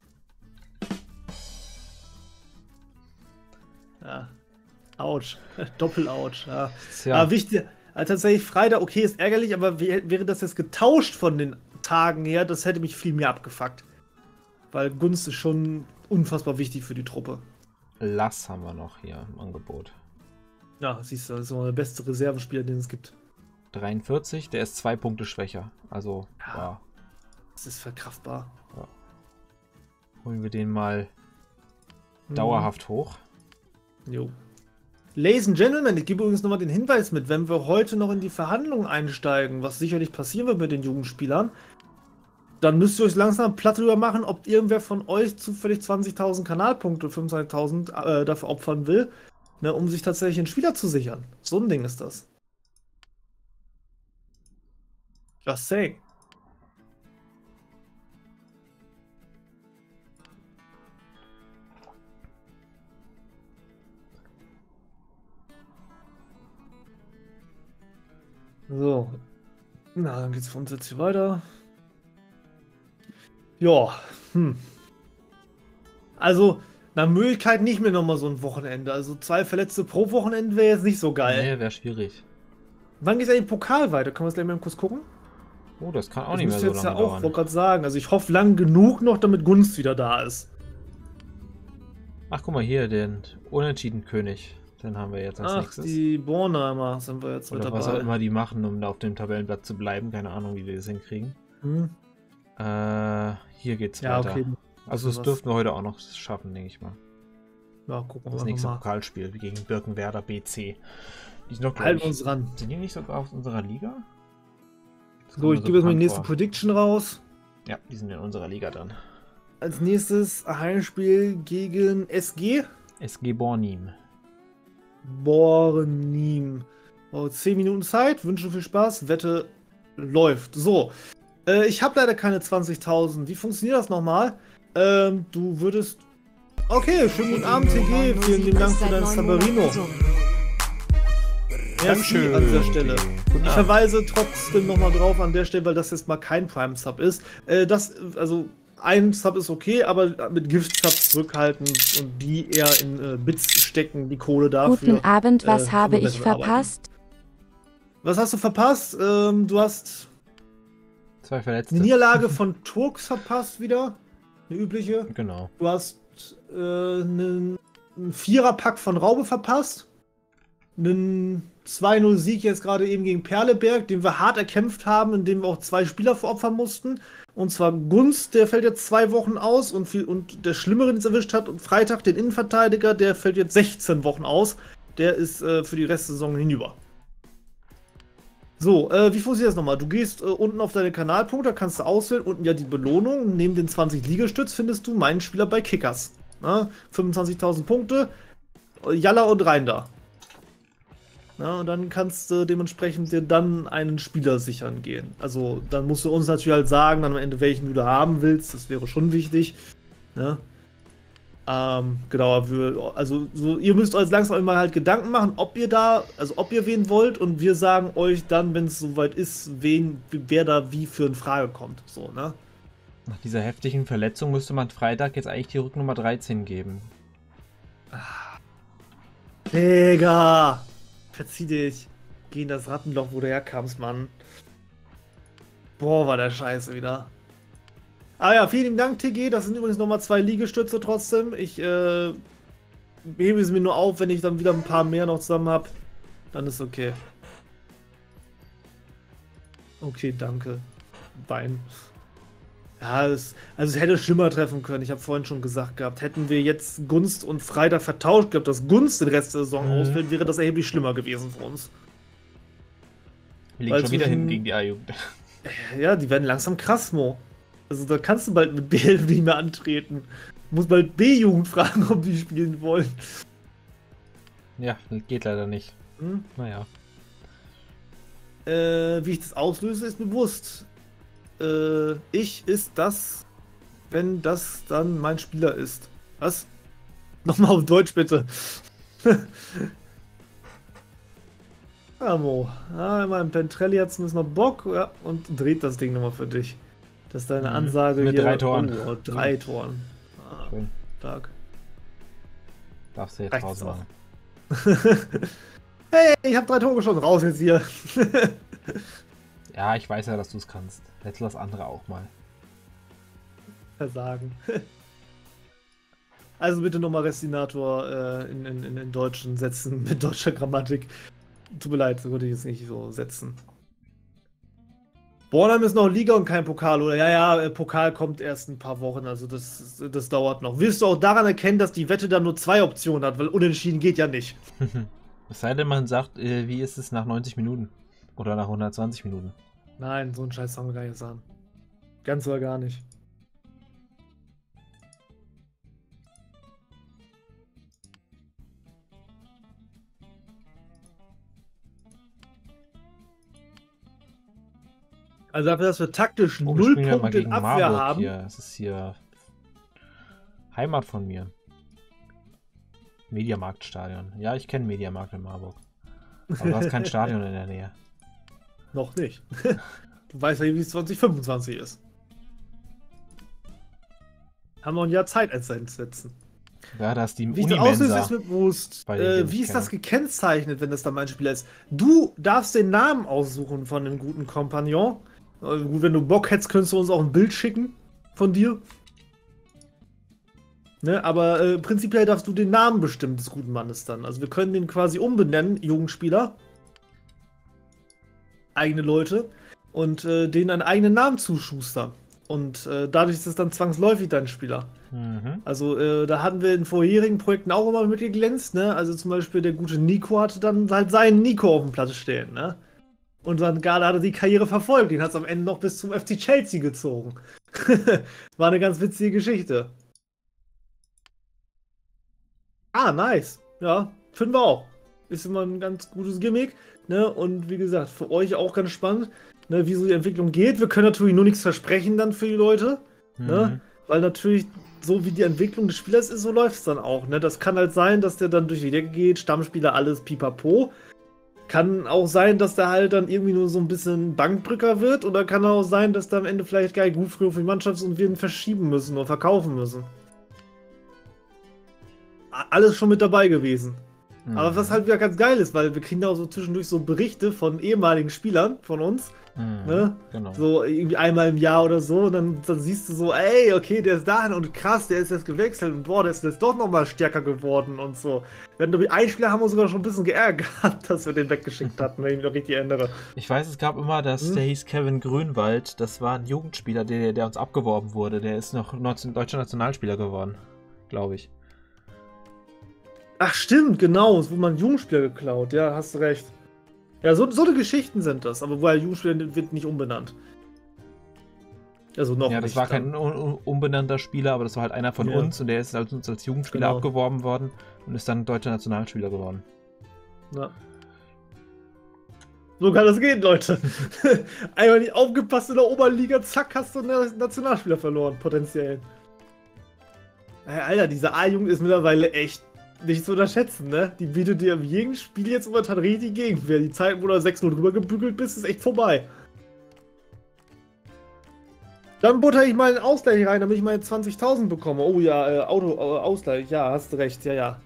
Ja. Autsch. Doppel-Autsch. Ja. Tja. Aber wichtig, tatsächlich Freitag, okay, ist ärgerlich, aber wäre das jetzt getauscht von den Tagen her, das hätte mich viel mehr abgefuckt. Weil Gunst ist schon unfassbar wichtig für die Truppe. Lass haben wir noch hier im Angebot. Ja, siehst du, das ist so der beste Reservespieler, den es gibt. 43, der ist 2 Punkte schwächer. Also, ja. Das ist verkraftbar. Ja. Holen wir den mal dauerhaft hoch. Jo. Ladies and Gentlemen, ich gebe übrigens nochmal den Hinweis mit, wenn wir heute noch in die Verhandlungen einsteigen, was sicherlich passieren wird mit den Jugendspielern, dann müsst ihr euch langsam platt drüber machen, ob irgendwer von euch zufällig 20.000 Kanalpunkte, 25.000 dafür opfern will, ne, um sich tatsächlich einen Spieler zu sichern. So ein Ding ist das. Just saying. So. Na, dann geht's für uns jetzt hier weiter. Ja. Also, nach Möglichkeit nicht mehr nochmal so ein Wochenende. Also 2 Verletzte pro Wochenende wäre jetzt nicht so geil. Nee, wäre schwierig. Wann geht's eigentlich im Pokal weiter? Können wir es gleich mal kurz gucken? Oh, das kann auch Das nicht mehr müsste so jetzt lange ja auch, dauern. wollte gerade sagen. Also ich hoffe lang genug noch, damit Gunst wieder da ist. Ach, guck mal hier, den Unentschieden-König. Den haben wir jetzt als Ach, nächstes. die Bornheimer sind wir jetzt mit Oder was auch dabei. immer die machen, um da auf dem Tabellenblatt zu bleiben. Keine Ahnung, wie die das hinkriegen. Hm. Hier geht's Ja, weiter. okay. Also das Was- dürften wir heute auch noch schaffen, denke ich mal. Ja, gucken Das wir nächste mal. Pokalspiel gegen Birkenwerder BC. Die sind noch, glaub Halten ich, uns ran. sind die nicht sogar aus unserer Liga? Das So, kommt ich mir gebe jetzt mal die bekannt nächste vor. Prediction raus. Ja, die sind in unserer Liga drin. Als nächstes Heimspiel gegen SG SG Bornim. Bornim. Oh, 10 Minuten Zeit, wünsche viel Spaß, Wette läuft. So, ich habe leider keine 20.000. Wie funktioniert das nochmal? Du würdest... Okay, schönen guten Abend, TG. Vielen lieben Dank für dein Sabarino. Merci an dieser Stelle. Guten Ich Abend. verweise trotzdem nochmal drauf an der Stelle, weil das jetzt mal kein Prime-Sub ist. Also ein Sub ist okay, aber mit Gift-Subs zurückhalten und die eher in Bits stecken, die Kohle dafür. Guten Abend, was kann habe man ich besser arbeiten. verpasst? Was hast du verpasst? Du hast 2 Verletzte. eine Niederlage von Turks verpasst wieder. Eine übliche. Genau. Du hast einen Vierer-Pack von Raube verpasst. Einen 2-0-Sieg jetzt gerade eben gegen Perleberg, den wir hart erkämpft haben, indem wir auch 2 Spieler veropfern mussten. Und zwar Gunst, der fällt jetzt 2 Wochen aus und der Schlimmere, den es erwischt hat. Und Freitag, den Innenverteidiger, der fällt jetzt 16 Wochen aus. Der ist für die Restsaison hinüber. So, wie funktioniert das nochmal? Du gehst unten auf deine Kanalpunkte, da kannst du auswählen, unten ja die Belohnung. Neben den 20 Liegestütz findest du meinen Spieler bei Kickers. 25.000 Punkte, Jalla und rein da. Na, und dann kannst du dementsprechend dir dann einen Spieler sichern gehen. Also dann musst du uns natürlich halt sagen, dann am Ende welchen du da haben willst. Das wäre schon wichtig. Ne? Genau, also so, ihr müsst euch langsam mal halt Gedanken machen, ob ihr wen wollt, und wir sagen euch dann, wenn es soweit ist, wer da wie für in Frage kommt. So, ne? Nach dieser heftigen Verletzung müsste man Freitag jetzt eigentlich die Rücknummer 13 geben. Digga! Verzieh dich. Geh in das Rattenloch, wo du herkamst, Mann. Boah, war der Scheiße wieder. Ah ja, vielen Dank, TG. Das sind übrigens nochmal 2 Liegestütze trotzdem. Ich hebe es mir nur auf, wenn ich dann wieder ein paar mehr noch zusammen habe. Dann ist okay. Okay, danke. Bein. Ja, also es hätte schlimmer treffen können. Ich habe vorhin schon gesagt gehabt, hätten wir jetzt Gunst und Freitag vertauscht gehabt, dass Gunst den Rest der Saison ausfällt, wäre das erheblich schlimmer gewesen für uns. Wir liegen schon wieder hinten gegen die A-Jugend. Ja, die werden langsam krass, Mo. Also da kannst du bald mit B11 nicht mehr antreten. Du musst bald B-Jugend fragen, ob die spielen wollen. Ja, geht leider nicht. Hm? Naja. Wie ich das auslöse, ist mir bewusst. Ich ist das, wenn das dann mein Spieler ist. Was? Nochmal auf Deutsch, bitte. Ja, Mo. Ja, immer im Pentrelli hat zumindest noch Bock, ja, und dreht das Ding nochmal für dich. Das ist deine Ansage mit hier. 3 Toren. Oh, 3 Toren. Schön. Stark. Darfst du jetzt Reicht's raus machen. Hey, ich hab 3 Tore geschossen. Raus jetzt hier. Ja, ich weiß ja, dass du es kannst. Jetzt lass andere auch mal. Versagen. Also bitte nochmal Restinator in deutschen Sätzen mit deutscher Grammatik. Tut mir leid, so würde ich jetzt nicht so setzen. Bornheim ist noch Liga und kein Pokal, oder? Ja, Pokal kommt erst ein paar Wochen, also das dauert noch. Wirst du auch daran erkennen, dass die Wette dann nur 2 Optionen hat, weil unentschieden geht ja nicht. Es sei denn, man sagt, wie ist es nach 90 Minuten? Oder nach 120 Minuten? Nein, so einen Scheiß haben wir gar nicht gesagt. Ganz oder gar nicht. Also dafür, dass wir taktisch Oh, 0 wir ja mal Punkte in gegen Abwehr Marburg haben. hier. Das ist hier Heimat von mir. Mediamarktstadion. Ja, ich kenne Mediamarkt in Marburg. Aber du hast kein Stadion in der Nähe. Noch nicht. Du weißt ja, wie es 2025 ist. Haben wir ein Jahr Zeit, eins einzusetzen. Ja, da ist die Wie ich das auslöse, Unimensa. ist mir bewusst. Bei den, die Wie ich ist das kenne. gekennzeichnet, wenn das dann mein Spieler ist? Du darfst den Namen aussuchen von dem guten Kompagnon. Gut, wenn du Bock hättest, könntest du uns auch ein Bild schicken von dir. Ne, aber prinzipiell darfst du den Namen bestimmen des guten Mannes dann. Also wir können den quasi umbenennen, Jugendspieler. Eigene Leute. Und denen einen eigenen Namen zuschustern. Und dadurch ist es dann zwangsläufig dein Spieler. Mhm. Also da hatten wir in vorherigen Projekten auch immer mitgeglänzt, ne? Also zum Beispiel der gute Nico hatte dann halt seinen Nico auf dem Platz stehen, ne? Und dann gerade hat er die Karriere verfolgt, den hat es am Ende noch bis zum FC Chelsea gezogen. War eine ganz witzige Geschichte. Ah, nice. Ja, finden wir auch. Ist immer ein ganz gutes Gimmick, ne? Und wie gesagt, für euch auch ganz spannend, ne, wie so die Entwicklung geht. Wir können natürlich nur nichts versprechen dann für die Leute, ne? Weil natürlich, so wie die Entwicklung des Spielers ist, so läuft es dann auch. Ne? Das kann halt sein, dass der dann durch die Decke geht, Stammspieler, alles pipapo. Kann auch sein, dass der halt dann irgendwie nur so ein bisschen Bankdrücker wird. Oder kann auch sein, dass der am Ende vielleicht gar nicht gut für die Mannschaft ist und wir ihn verschieben müssen oder verkaufen müssen. Alles schon mit dabei gewesen. Mhm. Aber was halt wieder ganz geil ist, weil wir kriegen da auch so zwischendurch so Berichte von ehemaligen Spielern von uns. Mhm. Ne? Genau. So irgendwie einmal im Jahr oder so, und dann siehst du so, ey, okay, der ist dahin und krass, der ist jetzt gewechselt und boah, der ist jetzt doch nochmal stärker geworden und so. Wenn du einen Spieler haben wir sogar schon ein bisschen geärgert gehabt, dass wir den weggeschickt hatten, wenn ich mich noch richtig erinnere. Ich weiß, es gab immer, der hieß Kevin Grünwald, das war ein Jugendspieler, der uns abgeworben wurde. Der ist noch deutscher Nationalspieler geworden, glaube ich. Ach stimmt, genau, es wurde mal ein Jugendspieler geklaut, ja, hast du recht. Ja, so eine Geschichten sind das, aber woher Jugendspieler wird nicht umbenannt. Also noch Ja, das nicht war dann. kein unbenannter Spieler, aber das war halt einer von Ja. uns und der ist uns als Jugendspieler Genau. abgeworben worden und ist dann deutscher Nationalspieler geworden. Ja. So kann das gehen, Leute. Einmal nicht aufgepasst in der Oberliga, zack, hast du einen Nationalspieler verloren, potenziell. Alter, diese A-Jugend ist mittlerweile echt nicht zu unterschätzen, ne? Die bietet dir in jedem Spiel jetzt momentan richtig Gegenwehr. Die Zeit, wo du 6-0 drüber gebügelt bist, ist echt vorbei. Dann butter ich mal einen Ausgleich rein, damit ich meine 20.000 bekomme. Oh ja, Ausgleich, ja, hast recht, ja, ja.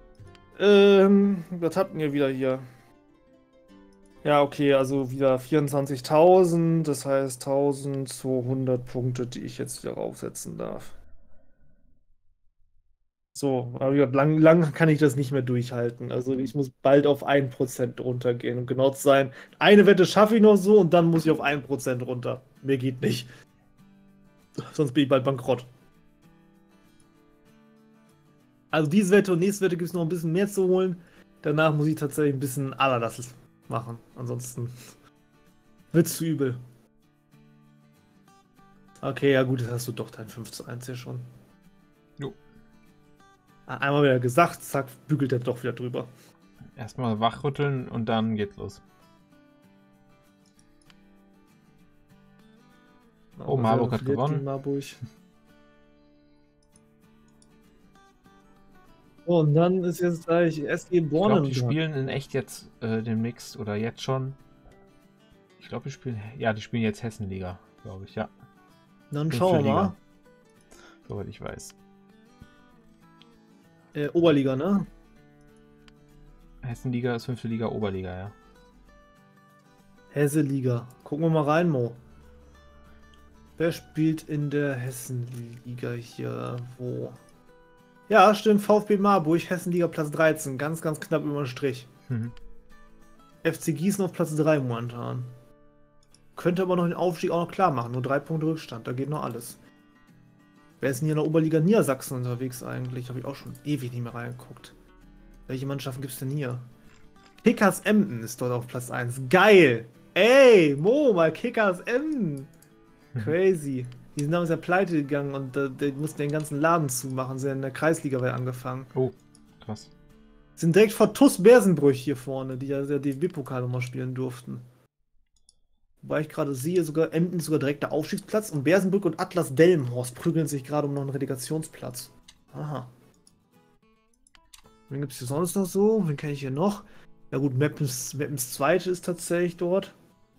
Was hatten wir wieder hier? Ja, okay, also wieder 24.000, das heißt 1.200 Punkte, die ich jetzt wieder raufsetzen darf. So, aber wie gesagt, lang kann ich das nicht mehr durchhalten. Also ich muss bald auf 1% runtergehen, um genau zu sein. Eine Wette schaffe ich noch so und dann muss ich auf 1% runter. Mehr geht nicht. Sonst bin ich bald bankrott. Also diese Wette und nächste Wette gibt es noch ein bisschen mehr zu holen. Danach muss ich tatsächlich ein bisschen Allerlasses machen. Ansonsten wird es zu übel. Okay, ja gut, jetzt hast du doch dein 5:1 hier schon. Jo. Einmal wieder gesagt, zack, bügelt er doch wieder drüber. Erstmal wachrütteln und dann geht's los. Oh, Marburg hat gewonnen. Marburg. Oh, und dann ist jetzt gleich SG Bornem. Die spielen in echt jetzt demnächst oder jetzt schon. Ich glaube, die spielen jetzt Hessenliga, glaube ich, ja. Dann schauen wir mal. Soweit ich weiß. Oberliga, ne? Hessenliga ist 5. Liga, Oberliga, ja. Hesse-Liga. Gucken wir mal rein, Mo. Wer spielt in der Hessenliga hier? Wo? Ja, stimmt. VfB Marburg, Hessenliga Platz 13. Ganz, ganz knapp über den Strich. FC Gießen auf Platz 3 momentan. Könnte aber noch den Aufstieg auch noch klar machen. Nur 3 Punkte Rückstand. Da geht noch alles. Wer ist denn hier in der Oberliga Niedersachsen unterwegs eigentlich? Habe ich auch schon ewig nicht mehr reingeguckt. Welche Mannschaften gibt es denn hier? Kickers Emden ist dort auf Platz 1. Geil! Ey, Mo, mal Kickers Emden. Crazy. Die sind damals ja pleite gegangen und die mussten den ganzen Laden zumachen. Sie haben in der Kreisliga angefangen. Oh, krass. Sind direkt vor TuS Bersenbrüch hier vorne, die ja der DFB-Pokal nochmal spielen durften. Wobei ich gerade sehe, sogar Emden ist sogar direkt der Aufstiegsplatz und Bersenbrück und Atlas Delmenhorst prügeln sich gerade um noch einen Relegationsplatz. Aha. Wen gibt es hier sonst noch so? Wen kenne ich hier noch? Ja gut, Meppens Zweite ist tatsächlich dort.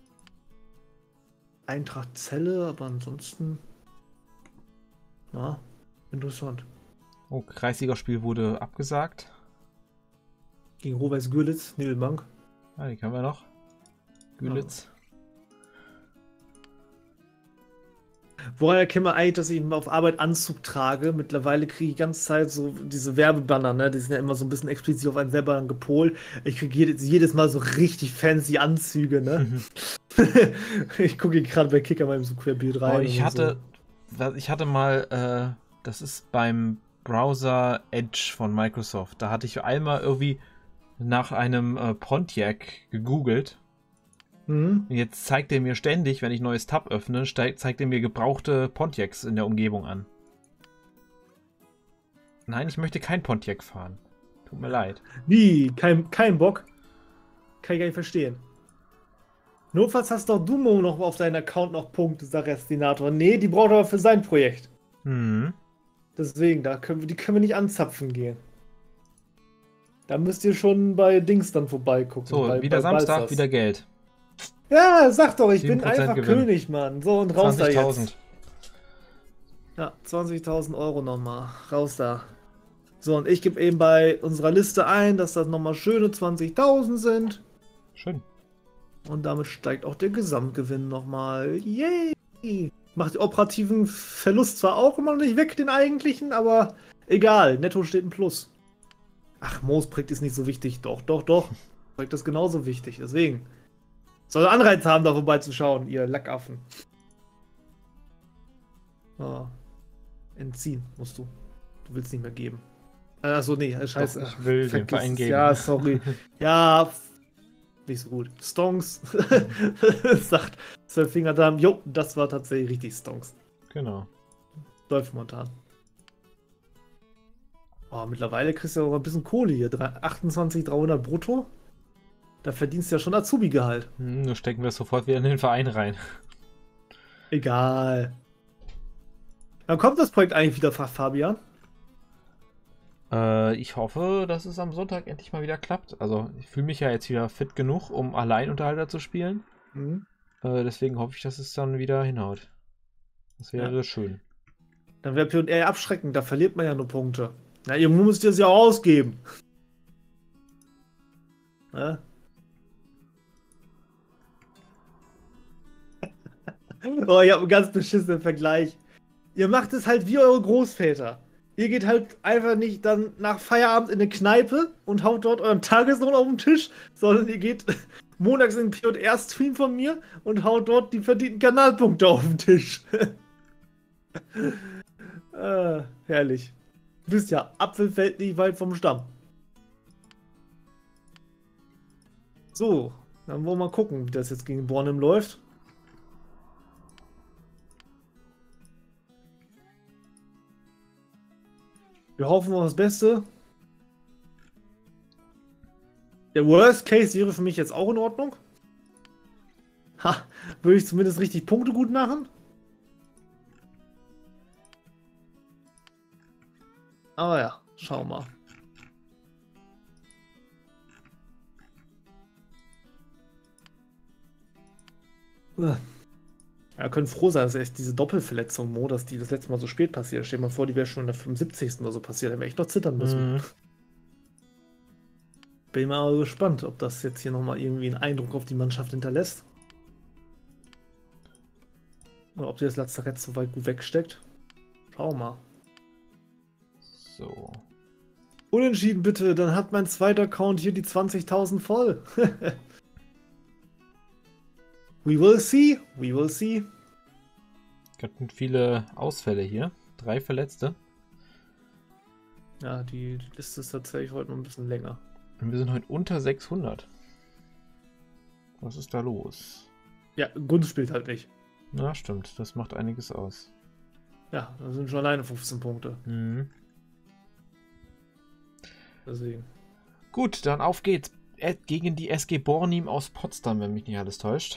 Eintracht Celle, aber ansonsten... Ja, interessant. Oh, Kreisligaspiel wurde abgesagt. Gegen Rot-Weiß Görlitz, Nebelbank. Ah, die kennen wir noch. Görlitz. Woran erkennen wir eigentlich, dass ich auf Arbeit Anzug trage? Mittlerweile kriege ich die ganze Zeit so diese Werbebanner, ne? Die sind ja immer so ein bisschen explizit auf einen selber gepolt. Ich kriege jedes Mal so richtig fancy Anzüge, ne? Ich gucke gerade bei Kicker mal so Querbild rein. Oh, ich hatte mal, das ist beim Browser Edge von Microsoft. Da hatte ich einmal irgendwie nach einem Pontiac gegoogelt. Und jetzt zeigt er mir ständig, wenn ich ein neues Tab öffne, zeigt er mir gebrauchte Pontiacs in der Umgebung an. Nein, ich möchte kein Pontiac fahren. Tut mir leid. Wie? Kein Bock? Kann ich gar nicht verstehen. Notfalls hast doch du noch auf deinem Account noch Punkte, sagt Destinator. Nee, die braucht er aber für sein Projekt. Deswegen, die können wir nicht anzapfen gehen. Da müsst ihr schon bei Dings dann vorbeigucken. So, wieder Samstag, Balzers. Wieder Geld. Ja, sag doch, ich bin 7% einfach Gewinn. König, Mann. So, und raus da 20.000. jetzt. Ja, 20.000 Euro nochmal. Raus da. So, und ich gebe eben bei unserer Liste ein, dass das nochmal schöne 20.000 sind. Schön. Und damit steigt auch der Gesamtgewinn nochmal. Yay! Macht den operativen Verlust zwar auch immer noch nicht weg, den eigentlichen, aber egal. Netto steht ein Plus. Ach, Moosprick ist nicht so wichtig. Doch. Projekt ist genauso wichtig. Deswegen. Soll Anreiz haben, da vorbeizuschauen, ihr Lackaffen. Oh. Entziehen musst du. Du willst nicht mehr geben. Achso, nee, scheiße. Doch, ich will den Verein geben. Ja, sorry. Ja, nicht so gut. Stonks. Sagt 12 Finger da. Jo, das war tatsächlich richtig Stonks. Genau. Läuft momentan. Oh, mittlerweile kriegst du ja auch ein bisschen Kohle hier. 28.300 brutto. Da verdienst du ja schon Azubi-Gehalt. Nur stecken wir es sofort wieder in den Verein rein. Egal. Wann kommt das Projekt eigentlich wieder, Fabian? Ich hoffe, dass es am Sonntag endlich mal wieder klappt. Also, ich fühle mich ja jetzt wieder fit genug, um Alleinunterhalter zu spielen. Mhm. Deswegen hoffe ich, dass es dann wieder hinhaut. Das wäre schön. Dann wäre P&R abschreckend, da verliert man ja nur Punkte. Na, irgendwo müsst ihr es ja auch ausgeben. Ja? Oh, ich habe einen ganz beschissenen Vergleich. Ihr macht es halt wie eure Großväter. Ihr geht halt einfach nicht dann nach Feierabend in eine Kneipe und haut dort euren Tageslohn auf den Tisch, sondern ihr geht montags in den P&R-Stream von mir und haut dort die verdienten Kanalpunkte auf den Tisch. Herrlich. Du bist ja Apfelfeld nicht weit vom Stamm. So, dann wollen wir mal gucken, wie das jetzt gegen Bornem läuft. Wir hoffen auf das Beste. Der Worst Case wäre für mich jetzt auch in Ordnung. Ha, würde ich zumindest richtig Punkte gut machen. Aber ja, schauen wir mal. Ja, können froh sein, dass erst diese Doppelverletzung, Mo, dass die das letzte Mal so spät passiert. Stell dir mal vor, die wäre schon in der 75. oder so passiert. Da wäre ich noch zittern müssen. Bin mal gespannt, ob das jetzt hier nochmal irgendwie einen Eindruck auf die Mannschaft hinterlässt. Oder ob die das Lazarett so weit gut wegsteckt. Schauen wir mal. So. Unentschieden bitte, dann hat mein zweiter Account hier die 20.000 voll. We will see, we will see. Ganz viele Ausfälle hier. 3 Verletzte. Ja, die Liste ist tatsächlich heute noch ein bisschen länger. Und wir sind heute unter 600. Was ist da los? Ja, Gunst spielt halt nicht. Na, stimmt. Das macht einiges aus. Ja, da sind schon alleine 15 Punkte. Mhm. Deswegen. Gut, dann auf geht's. Gegen die SG Bornim aus Potsdam, wenn mich nicht alles täuscht.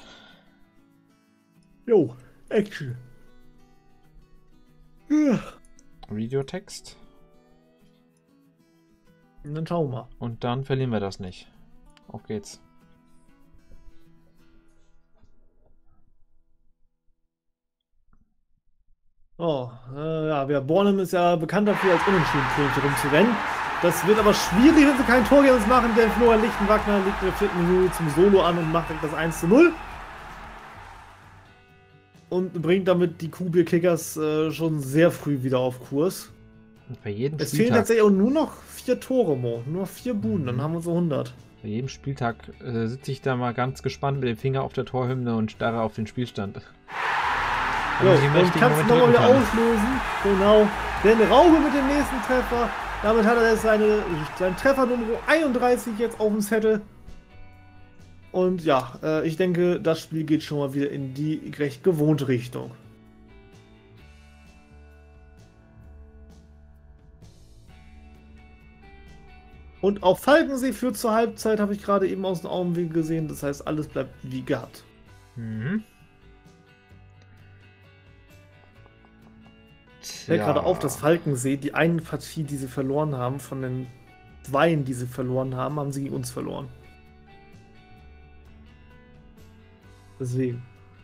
Jo, Action. Ja. Videotext. Und dann schauen wir mal. Und dann verlieren wir das nicht. Auf geht's. Oh, ja, Bornem ist ja bekannt dafür, als Unentschieden rumzurennen. Das wird aber schwierig, wenn sie kein Tor gegen uns machen, denn Florian Lichtenwagner legt in der 4. Minute zum Solo an und macht direkt das 1:0. Und bringt damit die Kubier-Kickers schon sehr früh wieder auf Kurs. Und bei jedem Es fehlen tatsächlich auch nur noch 4 Tore, Mo. Nur noch 4 Buden, dann haben wir so 100. Bei jedem Spieltag sitze ich da mal ganz gespannt mit dem Finger auf der Torhymne und starre auf den Spielstand. Jo, und kannst du nochmal wieder auslösen. Genau. Denn Raube mit dem nächsten Treffer. Damit hat er seinen Treffer Nummer 31 jetzt auf dem Zettel. Und ja, ich denke, das Spiel geht schon mal wieder in die recht gewohnte Richtung. Und auch Falkensee führt zur Halbzeit, habe ich gerade eben aus dem Augenwinkel gesehen. Das heißt, alles bleibt wie gehabt. Mhm. Fällt gerade auf, dass Falkensee, die eine Partie, die sie verloren haben, von den 2, die sie verloren haben, haben sie gegen uns verloren. Deswegen.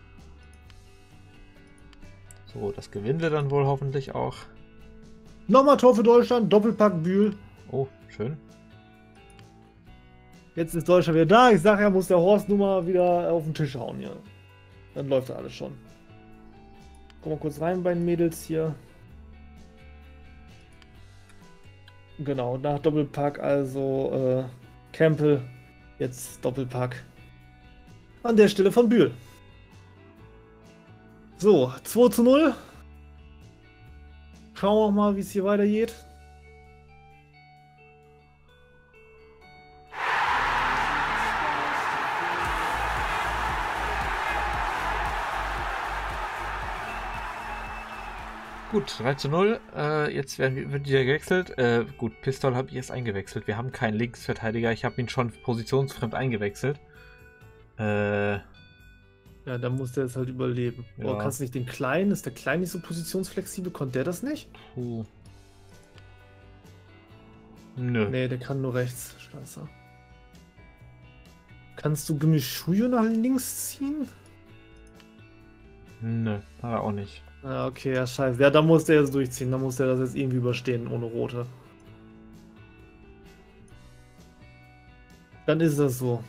So, das gewinnen wir dann wohl hoffentlich auch. Nochmal Tor für Deutschland, Doppelpack Bühl. Oh, schön. Jetzt ist Deutschland wieder da. Ich sage ja, muss der Horst nur mal wieder auf den Tisch hauen hier. Dann läuft da alles schon. Guck mal kurz rein bei den Mädels hier. Genau, nach Doppelpack also Campbell. Jetzt Doppelpack. An der Stelle von Bühl. So, 2:0. Schauen wir mal, wie es hier weitergeht. Gut, 3:0. Jetzt wird wieder gewechselt. Gut, Pistol habe ich erst eingewechselt. Wir haben keinen Linksverteidiger. Ich habe ihn schon positionsfremd eingewechselt. Ja, dann muss der jetzt halt überleben. Ja. Oh, kannst du nicht den Kleinen? Ist der Kleine nicht so positionsflexibel? Konnte der das nicht? Puh. Nö. Nee, der kann nur rechts. Scheiße. Kannst du Gemischuyo nach links ziehen? Nö, hat er auch nicht. Ja, okay, ja, scheiße. Ja, da muss der jetzt durchziehen. Da muss der das jetzt irgendwie überstehen, ohne Rote. Dann ist das so.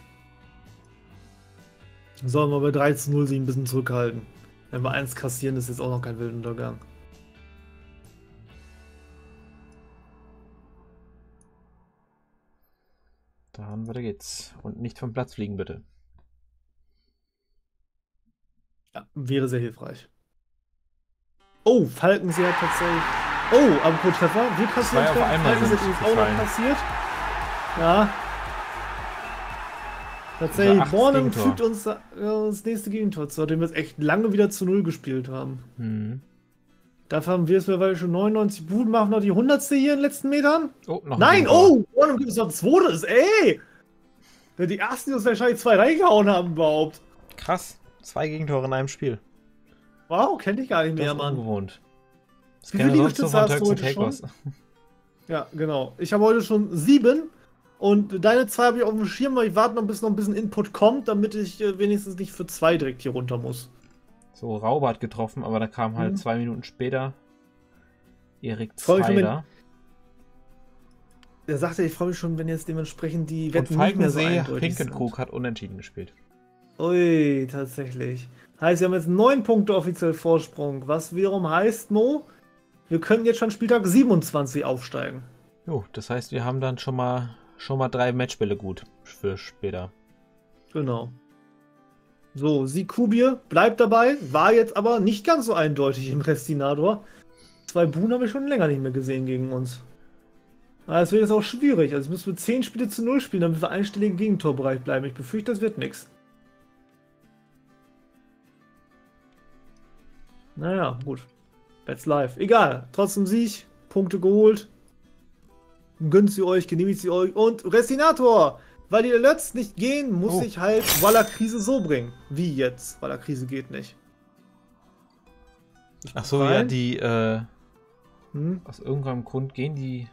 Sollen wir bei 3:0 sich ein bisschen zurückhalten. Wenn wir 1 kassieren, ist jetzt auch noch kein Weltuntergang. Dann weiter geht's. Und nicht vom Platz fliegen, bitte. Ja, wäre sehr hilfreich. Oh, Falkensee hat tatsächlich... Oh, aber pro Treffer. Wir kassieren Zwei auf einmal Falkensee sind ist auch gefallen. noch passiert. Ja. Tatsächlich, Unser 8. Bornem Gegentor. fügt uns das nächste Gegentor zu, nachdem wir jetzt echt lange wieder zu 0 gespielt haben. Mhm. Dafür haben wir es mittlerweile schon 99 Buden, machen noch die 100. hier in den letzten Metern. Oh, noch ein Nein, Gegentor. oh, Bornem gibt es noch ein zweites, ey! Die ersten, die uns wahrscheinlich 2 reingehauen haben überhaupt. Krass. 2 Gegentore in einem Spiel. Wow, kenne ich gar nicht Das mehr, ist Mann. ungewohnt. Das Wie kennen viele wir sonst nur Liegestütze von hast du Turks and heute Caicos. Ja, genau. Ich habe heute schon 7 und deine 2 habe ich auf dem Schirm, weil ich warte noch, bis noch ein bisschen Input kommt, damit ich wenigstens nicht für 2 direkt hier runter muss. So, Raube hat getroffen, aber da kam halt Mhm. 2 Minuten später Erik Freu mich schon, wenn- Zweider. Er sagte, ich freue mich schon, wenn jetzt dementsprechend die Und Wetten nicht mehr so Falkensee, eindeutig sind. Pinkenkrug hat unentschieden gespielt. Ui, tatsächlich. Heißt, wir haben jetzt 9 Punkte offiziell Vorsprung, was wiederum heißt, Mo, wir können jetzt schon Spieltag 27 aufsteigen. Jo, das heißt, wir haben dann schon mal 3 Matchbälle gut für später. Genau. So, Sikubier bleibt dabei, war jetzt aber nicht ganz so eindeutig im Restinator. 2 Buhn habe ich schon länger nicht mehr gesehen gegen uns. Aber es wird jetzt auch schwierig. Also müssen wir 10 Spiele zu 0 spielen, damit wir einstelligen Gegentorbereich bleiben. Ich befürchte, das wird nichts. Naja, gut. That's live. Egal. Trotzdem Sieg. Punkte geholt. Gönnt sie euch, genehmigt sie euch. Und Restinator! Weil die Alerts nicht gehen, muss Oh. ich halt Walla-Krise so bringen. Wie jetzt? Walla-Krise geht nicht. Ach so, ja, Rein. die, Hm? aus irgendeinem Grund gehen die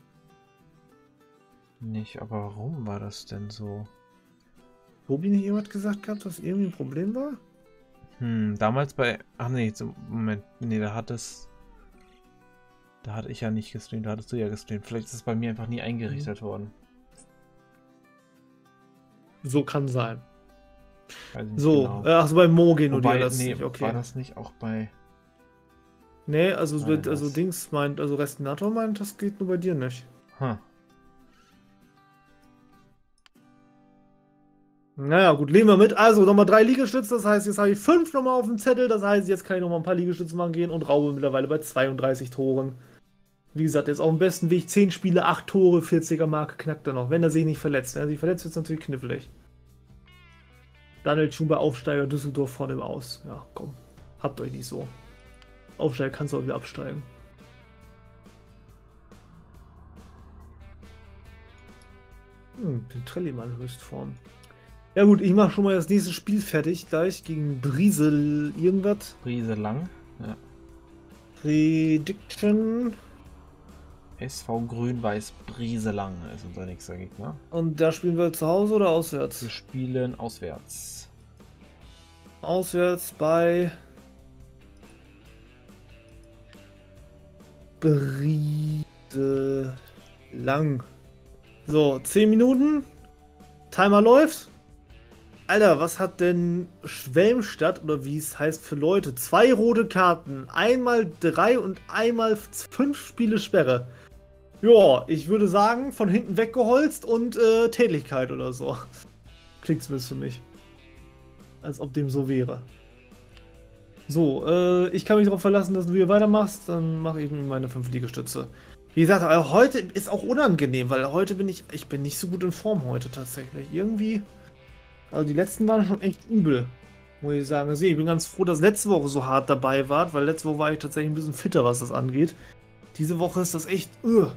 nicht. Aber warum war das denn so? Tobi nicht jemand gesagt gehabt, dass irgendwie ein Problem war? Damals bei, ach nee, Moment, nee, da hatte ich ja nicht gestreamt, da hattest du ja gestreamt. Vielleicht ist es bei mir einfach nie eingerichtet worden. So kann sein. Weiß ich nicht So, genau. also bei Mo gehen nur Wobei, die das nee, nicht, okay. war das nicht auch bei... Nee, also, War denn also das? Dings meint, also Restinator meint, das geht nur bei dir nicht. Hm. Naja, gut, leben wir mit. Also nochmal 3 Liegestütze, das heißt, jetzt habe ich 5 nochmal auf dem Zettel, das heißt, jetzt kann ich nochmal ein paar Liegestütze machen gehen und Raube mittlerweile bei 32 Toren. Wie gesagt, jetzt auf dem besten Weg, 10 Spiele, 8 Tore, 40er Marke knackt er noch, wenn er sich nicht verletzt. Wenn er sich verletzt, wird es natürlich knifflig. Daniel Schuber, Aufsteiger, Düsseldorf vorne im Aus. Ja, komm, habt euch nicht so. Aufsteiger kannst du auch wieder absteigen. Den Trellimann Höchstform. Ja gut, ich mache schon mal das nächste Spiel fertig, gleich gegen Briesel irgendwas. Brise lang. Ja. Prediction. SV Grün-Weiß Brise lang ist unser nächster Gegner. Und da spielen wir zu Hause oder auswärts? Wir spielen auswärts. Auswärts bei Briese lang. So, 10 Minuten. Timer läuft. Alter, was hat denn Schwelmstadt, oder wie es heißt für Leute? 2 rote Karten, einmal 3 und einmal 5 Spiele Sperre. Ja, ich würde sagen, von hinten weggeholzt und Tätigkeit oder so. Klingt zumindest für mich. Als ob dem so wäre. So, ich kann mich darauf verlassen, dass du hier weitermachst. Dann mache ich meine 5 Liegestütze. Wie gesagt, aber heute ist auch unangenehm, weil heute bin ich bin nicht so gut in Form heute tatsächlich. Irgendwie, also die letzten waren schon echt übel. Muss ich sagen. Also ich bin ganz froh, dass letzte Woche so hart dabei wart, weil letzte Woche war ich tatsächlich ein bisschen fitter, was das angeht. Diese Woche ist das echt.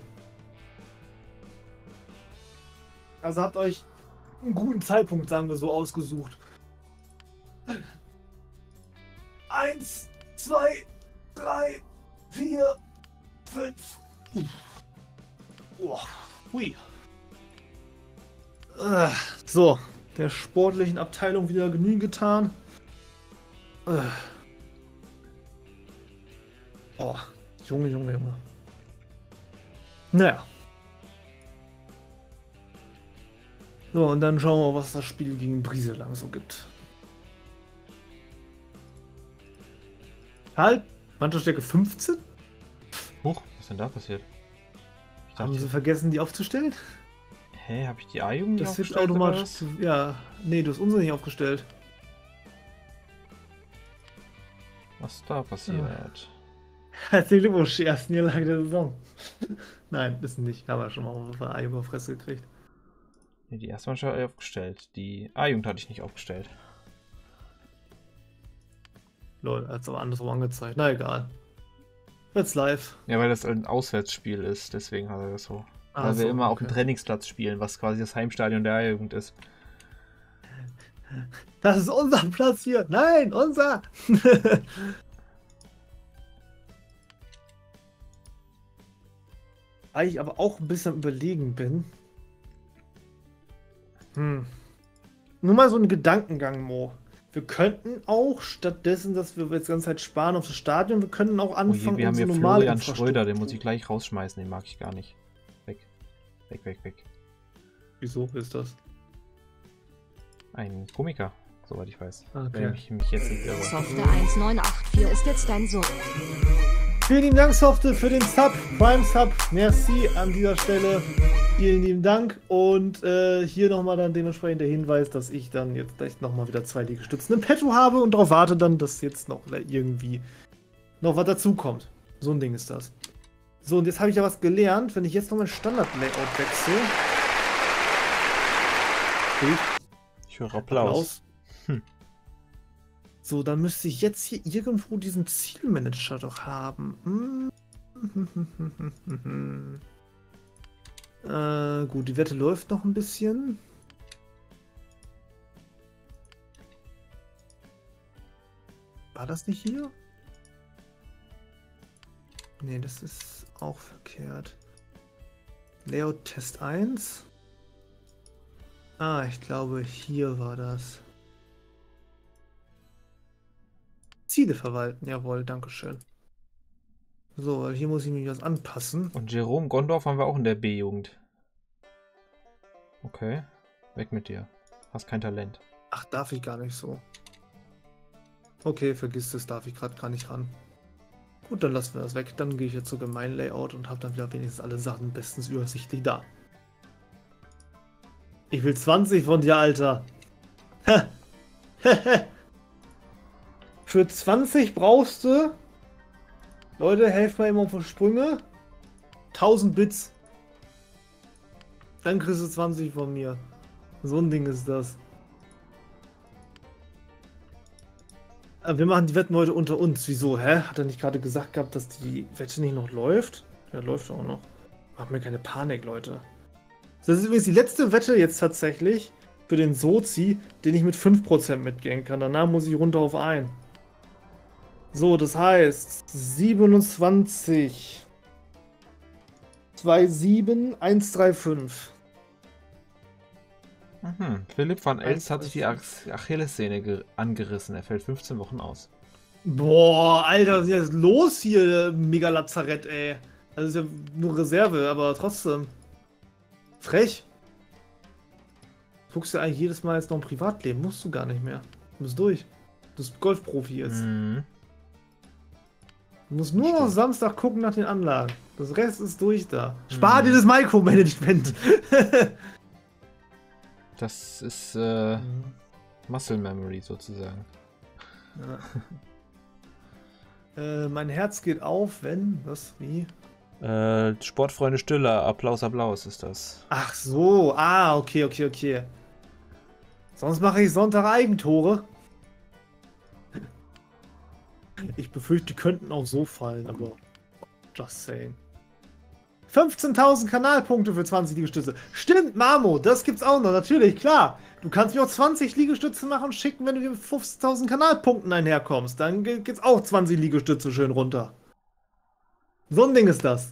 Also habt euch einen guten Zeitpunkt, sagen wir so, ausgesucht. 1, 2, 3, 4, 5. Hui. So, der sportlichen Abteilung wieder Genüge getan. Oh, Junge. Naja. So, und dann schauen wir, was das Spiel gegen Brieselang so gibt. Halt, Mannschaftsstärke 15? Huch, was ist denn da passiert? Ich Haben dachte, sie vergessen, die aufzustellen? hä, habe ich die A-Jugend nicht Das wird aufgestellt, oder automatisch. was? Ja, nee, du hast unsere nicht aufgestellt. Was ist da passiert? Herzlichen Glückwunsch, die ersten Niederlage der Saison. Nein, ist nicht. Haben wir schon mal auf der A-Jugend auf Fresse gekriegt. Nee, die erste Mannschaft habe ich aufgestellt. Die A-Jugend hatte ich nicht aufgestellt. Lol, hat es aber andersrum angezeigt. Na egal. Jetzt live. Ja, weil das ein Auswärtsspiel ist, deswegen hat er das so. Ah, Weil wir so, immer auf dem okay. Trainingsplatz spielen, was quasi das Heimstadion der A-Jugend ist. Das ist unser Platz hier. Nein, unser. Weil ich aber auch ein bisschen am Überlegen bin. Nur mal so ein Gedankengang, Mo. Wir könnten auch, stattdessen, dass wir jetzt die ganze Zeit sparen auf das Stadion, wir könnten auch Oh je, anfangen, wir haben hier unsere normale Florian Schröder, den Infrastruktur- muss ich gleich rausschmeißen, den mag ich gar nicht. Weg. Wieso ist das? Ein Komiker, soweit ich weiß. Okay. Wenn ich mich jetzt nicht irre. Softe 1984 ist jetzt dein Sohn. Vielen lieben Dank, Softe, für den Sub, Prime Sub. Merci an dieser Stelle. Vielen lieben Dank. Und hier nochmal dann dementsprechend der Hinweis, dass ich dann jetzt gleich nochmal wieder 2 Liegestützen im Petto habe und darauf warte dann, dass jetzt noch irgendwie noch was dazukommt. So ein Ding ist das. So, und jetzt habe ich ja was gelernt. Wenn ich jetzt noch mein Standard-Layout wechsle. Ich höre Applaus. So, dann müsste ich jetzt hier irgendwo diesen Zielmanager doch haben. Gut, die Wette läuft noch ein bisschen. War das nicht hier? Nee, das ist auch verkehrt. Layout Test 1. Ah, ich glaube, hier war das. Ziele verwalten, jawohl, dankeschön. So, hier muss ich mich was anpassen. Und Jerome Gondorf haben wir auch in der B-Jugend. Okay, weg mit dir. Hast kein Talent. Ach, darf ich gar nicht so. Okay, vergiss das, darf ich gerade gar nicht ran. Gut, dann lassen wir das weg. Dann gehe ich jetzt zu Gemein-Layout und habe dann wieder wenigstens alle Sachen bestens übersichtlich da. Ich will 20 von dir, Alter. Für 20 brauchst du... Leute, helft mir immer auf die Sprünge. 1000 Bits. Dann kriegst du 20 von mir. So ein Ding ist das. Aber wir machen die Wetten heute unter uns. Wieso? Hä? Hat er nicht gerade gesagt gehabt, dass die Wette nicht noch läuft? Ja, läuft auch noch. Macht mir keine Panik, Leute. Das ist übrigens die letzte Wette jetzt tatsächlich für den Sozi, den ich mit 5% mitgehen kann. Danach muss ich runter auf 1. So, das heißt 27 27 135. Philipp van Elst hat sich die Achillessehne angerissen. Er fällt 15 Wochen aus. Boah, Alter, was ist jetzt los hier, mega Lazarett, ey. Das ist ja nur Reserve, aber trotzdem. Frech. Du guckst ja eigentlich jedes Mal jetzt noch ein Privatleben. Musst du gar nicht mehr. Du bist durch. Du bist Golfprofi jetzt. Mhm. Du musst nur noch Stimmt. Samstag gucken nach den Anlagen. Das Rest ist durch da. Spar dir das Micromanagement. Das ist Muscle Memory sozusagen. Ja. Mein Herz geht auf, wenn... Was? Wie? Sportfreunde Stiller, Applaus ist das. Ach so. Ah, okay. Sonst mache ich Sonntag Eigentore. befürchte, die könnten auch so fallen, aber just saying. 15.000 Kanalpunkte für 20 Liegestütze. Stimmt, Mamo, das gibt's auch noch, natürlich, klar. Du kannst mir auch 20 Liegestütze machen und schicken, wenn du mit 15.000 Kanalpunkten einherkommst. Dann geht's auch 20 Liegestütze schön runter. So ein Ding ist das.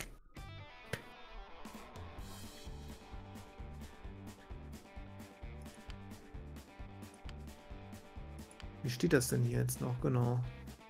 Wie steht das denn hier jetzt noch? Genau.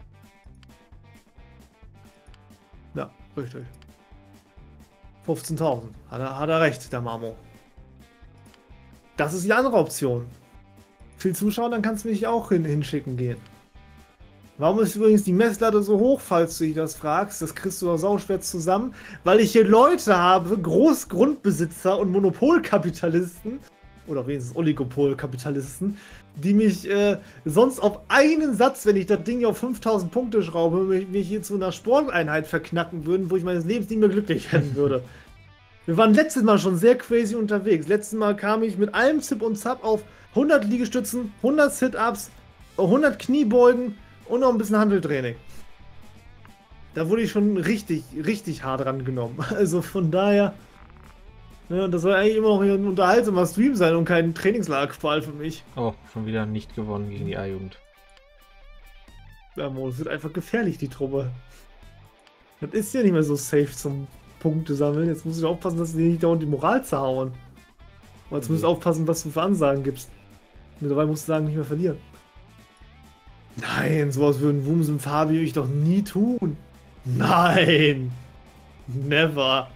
Ja, richtig. 15.000. Hat er recht, der Mamo. Das ist die andere Option. Viel Zuschauer, dann kannst du mich auch hinschicken gehen. Warum ist übrigens die Messlatte so hoch, falls du dich das fragst? Das kriegst du auch sauschwer zusammen, weil ich hier Leute habe, Großgrundbesitzer und Monopolkapitalisten, oder wenigstens Oligopolkapitalisten, die mich sonst auf einen Satz, wenn ich das Ding hier auf 5.000 Punkte schraube, mich hier zu einer Sporteinheit verknacken würden, wo ich meines Lebens nicht mehr glücklich werden würde. Wir waren letztes Mal schon sehr crazy unterwegs. Letztes Mal kam ich mit allem Zip und Zap auf 100 Liegestützen, 100 Sit-Ups, 100 Kniebeugen und noch ein bisschen Hanteltraining. Da wurde ich schon richtig, richtig hart rangenommen. Also von daher, ne, das soll eigentlich immer noch ein unterhaltsamer Stream sein und kein Trainingslagerqual für mich. Oh, schon wieder nicht gewonnen gegen die A-Jugend. Ja, Mo, das wird einfach gefährlich, die Truppe. Das ist ja nicht mehr so safe zum Punkte sammeln. Jetzt muss ich aufpassen, dass sie nicht dauernd die Moral zerhauen. Aber jetzt musst du aufpassen, was du für Ansagen gibst. Mittlerweile musst du sagen, nicht mehr verlieren. Nein, sowas würden Wums und Fabio ich doch nie tun. Nein! Never!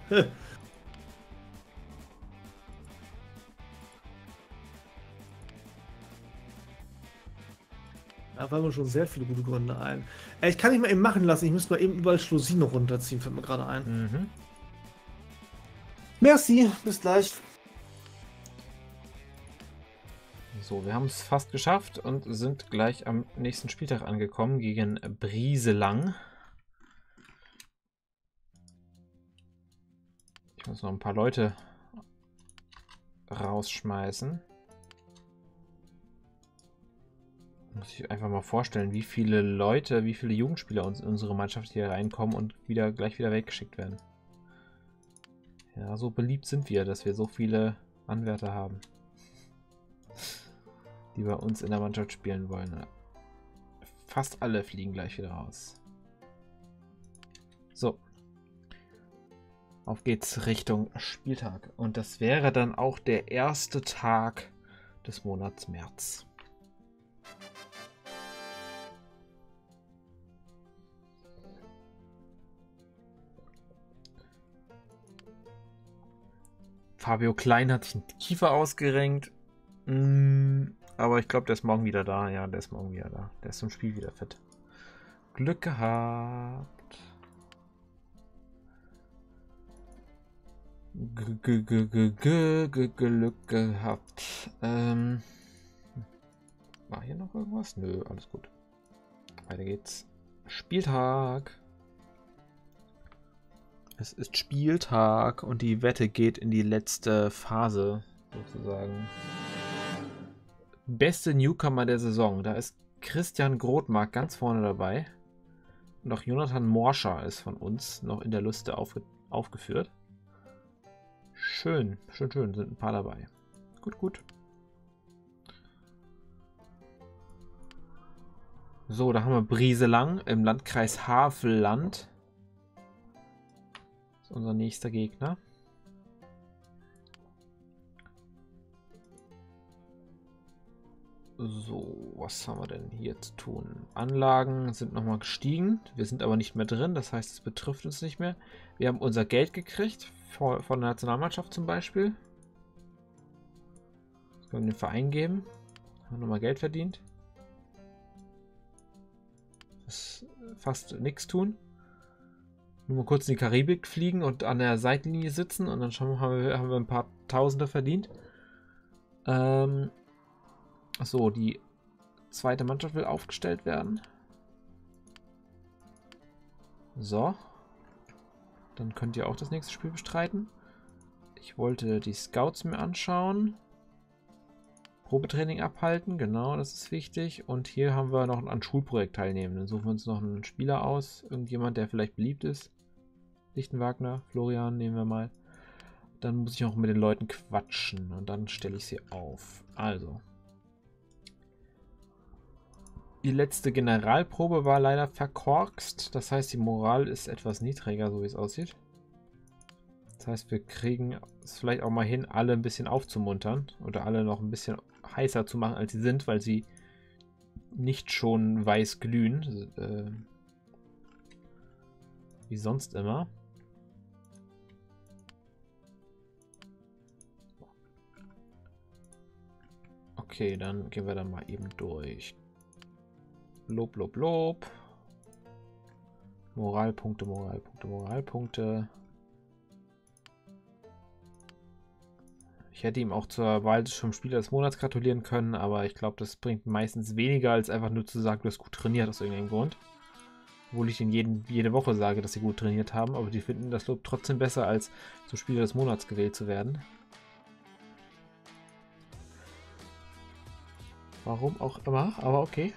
Da fallen mir schon sehr viele gute Gründe ein. Ich kann nicht mal eben machen lassen, ich müsste mal eben überall Schlusino runterziehen, fällt mir gerade ein. Mhm. Merci, bis gleich. So, wir haben es fast geschafft und sind gleich am nächsten Spieltag angekommen gegen Brieselang. Ich muss noch ein paar Leute rausschmeißen. Muss ich einfach mal vorstellen, wie viele Leute, wie viele Jugendspieler in unsere Mannschaft hier reinkommen und gleich wieder weggeschickt werden. Ja, so beliebt sind wir, dass wir so viele Anwärter haben, die bei uns in der Mannschaft spielen wollen. Fast alle fliegen gleich wieder raus. So. Auf geht's Richtung Spieltag. Und das wäre dann auch der erste Tag des Monats März. Fabio Klein hat sich den Kiefer ausgerenkt. Aber ich glaube, der ist morgen wieder da. Ja, der ist morgen wieder da. Der ist zum Spiel wieder fit. Glück gehabt. Glück gehabt. War hier noch irgendwas? Nö, alles gut. Weiter geht's. Spieltag. Es ist Spieltag und die Wette geht in die letzte Phase, sozusagen. Beste Newcomer der Saison. Da ist Christian Grothmark ganz vorne dabei. Und auch Jonathan Morscher ist von uns noch in der Liste aufgeführt. Schön, schön, schön. Sind ein paar dabei. Gut, gut. So, da haben wir Brieselang im Landkreis Havelland. Das ist unser nächster Gegner. So, was haben wir denn hier zu tun? Anlagen sind nochmal gestiegen. Wir sind aber nicht mehr drin, das heißt, es betrifft uns nicht mehr. Wir haben unser Geld gekriegt, von der Nationalmannschaft zum Beispiel. Das können wir dem Verein geben. Haben nochmal Geld verdient. Das ist fast nichts tun. Nur mal kurz in die Karibik fliegen und an der Seitenlinie sitzen und dann haben wir ein paar Tausende verdient. So, die zweite Mannschaft will aufgestellt werden. So. Dann könnt ihr auch das nächste Spiel bestreiten. Ich wollte die Scouts mir anschauen. Probetraining abhalten, genau, das ist wichtig. Und hier haben wir noch ein Schulprojekt teilnehmen. Dann suchen wir uns noch einen Spieler aus, irgendjemand, der vielleicht beliebt ist. Lichtenwagner, Florian nehmen wir mal. Dann muss ich auch mit den Leuten quatschen und dann stelle ich sie auf. Also. Die letzte Generalprobe war leider verkorkst. Das heißt, die Moral ist etwas niedriger, so wie es aussieht. Das heißt, wir kriegen es vielleicht auch mal hin, alle ein bisschen aufzumuntern oder alle noch ein bisschen heißer zu machen, als sie sind, weil sie nicht schon weiß glühen, wie sonst immer. Okay, dann gehen wir dann mal eben durch. Lob, Lob, Lob. Moralpunkte, Moralpunkte, Moralpunkte. Ich hätte ihm auch zur Wahl zum Spieler des Monats gratulieren können, aber ich glaube, das bringt meistens weniger, als einfach nur zu sagen, du hast gut trainiert aus irgendeinem Grund. Obwohl ich ihnen jede Woche sage, dass sie gut trainiert haben, aber die finden das Lob trotzdem besser, als zum Spieler des Monats gewählt zu werden. Warum auch immer, aber okay.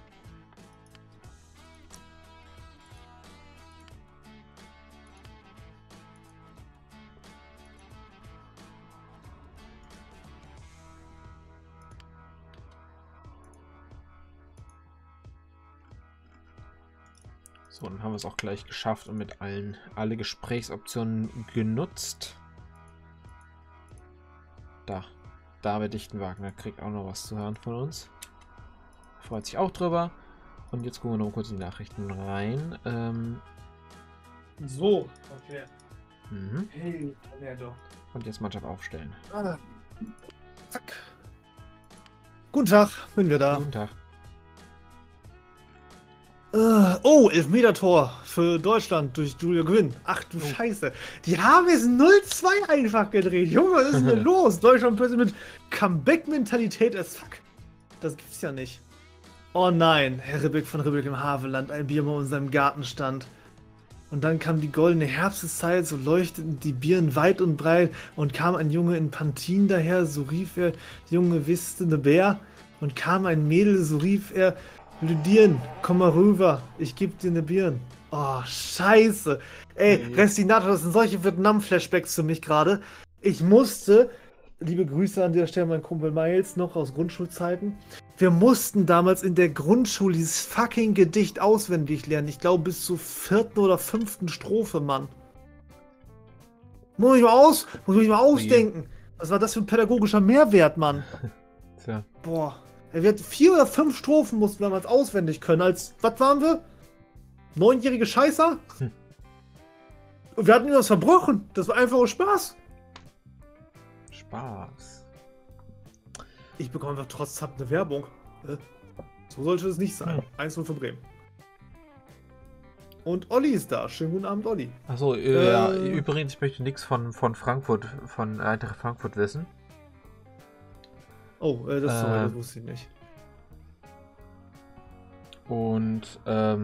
So, dann haben wir es auch gleich geschafft und mit alle Gesprächsoptionen genutzt. Da. David Lichtenwagner kriegt auch noch was zu hören von uns. Freut sich auch drüber. Und jetzt gucken wir noch kurz in die Nachrichten rein. So, okay. Hey, ja doch. Und jetzt Mannschaft aufstellen. Zack. Guten Tag, bin wir da. Guten Tag. Oh, Elfmeter-Tor für Deutschland durch Julia Gwynn. Ach du Scheiße. Die haben jetzt 0-2 einfach gedreht. Junge, was ist denn los? Deutschland plötzlich mit Comeback-Mentalität as fuck. Das gibt's ja nicht. Oh nein, Herr Ribbeck von Ribbeck im Havelland, ein Bier bei unserem Garten stand. Und dann kam die goldene Herbsteszeit, so leuchteten die Birnen weit und breit und kam ein Junge in Pantin daher, so rief er, Junge, wisst ne Bär. Und kam ein Mädel, so rief er, Lydien, komm mal rüber, ich geb dir ne Birn. Oh, scheiße. Ey, Restinato, das sind solche Vietnam-Flashbacks für mich gerade. Ich musste, liebe Grüße an der Stelle, mein Kumpel Miles, noch aus Grundschulzeiten. Wir mussten damals in der Grundschule dieses fucking Gedicht auswendig lernen. Ich glaube, bis zur 4. oder 5. Strophe, Mann. Muss ich mal ausdenken. Was war das für ein pädagogischer Mehrwert, Mann? Tja. Boah. Wir hatten 4 oder 5 Strophen mussten wir damals auswendig können. Als, was waren wir? 9-jährige Scheißer? Und wir hatten ihm das verbrochen. Das war einfach Spaß. Spaß. Ich bekomme einfach trotzdem eine Werbung. So sollte es nicht sein. 1-0 für Bremen. Und Olli ist da. Schönen guten Abend, Olli. Achso, ja, übrigens, ich möchte nichts von Frankfurt, von Eintracht Frankfurt wissen. Oh, das wusste ich nicht. Und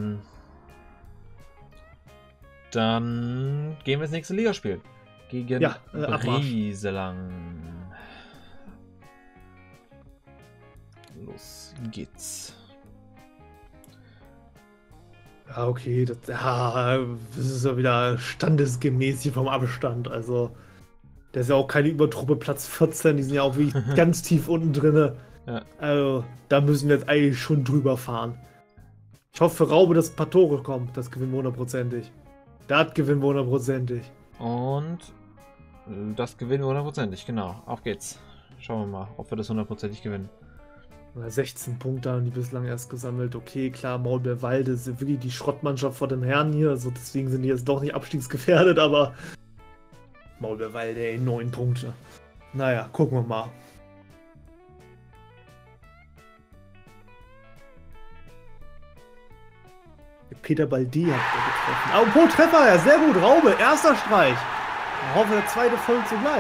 dann gehen wir ins nächste Ligaspiel. Gegen Brieselang. Los geht's. Ja, okay, das ist ja wieder standesgemäß hier vom Abstand. Also, der ist ja auch keine Übertruppe Platz 14, die sind ja auch wirklich ganz tief unten drin. Ja. Also, da müssen wir jetzt eigentlich schon drüber fahren. Ich hoffe für Raube, dass ein paar Tore kommen. Das gewinnen wir hundertprozentig. Das gewinnen wir hundertprozentig. Und das gewinnen wir hundertprozentig, genau. Auf geht's. Schauen wir mal, ob wir das hundertprozentig gewinnen. 16 Punkte haben die bislang erst gesammelt. Okay, klar, Maulbeerwalde ist wirklich die Schrottmannschaft vor dem Herrn hier. Also deswegen sind die jetzt doch nicht abstiegsgefährdet, aber Maulbeerwalde, ey, 9 Punkte. Naja, gucken wir mal. Peter Baldi hat getroffen. Oh, Treffer, ja, sehr gut. Raube, erster Streich. Ich hoffe, der zweite folgt zugleich.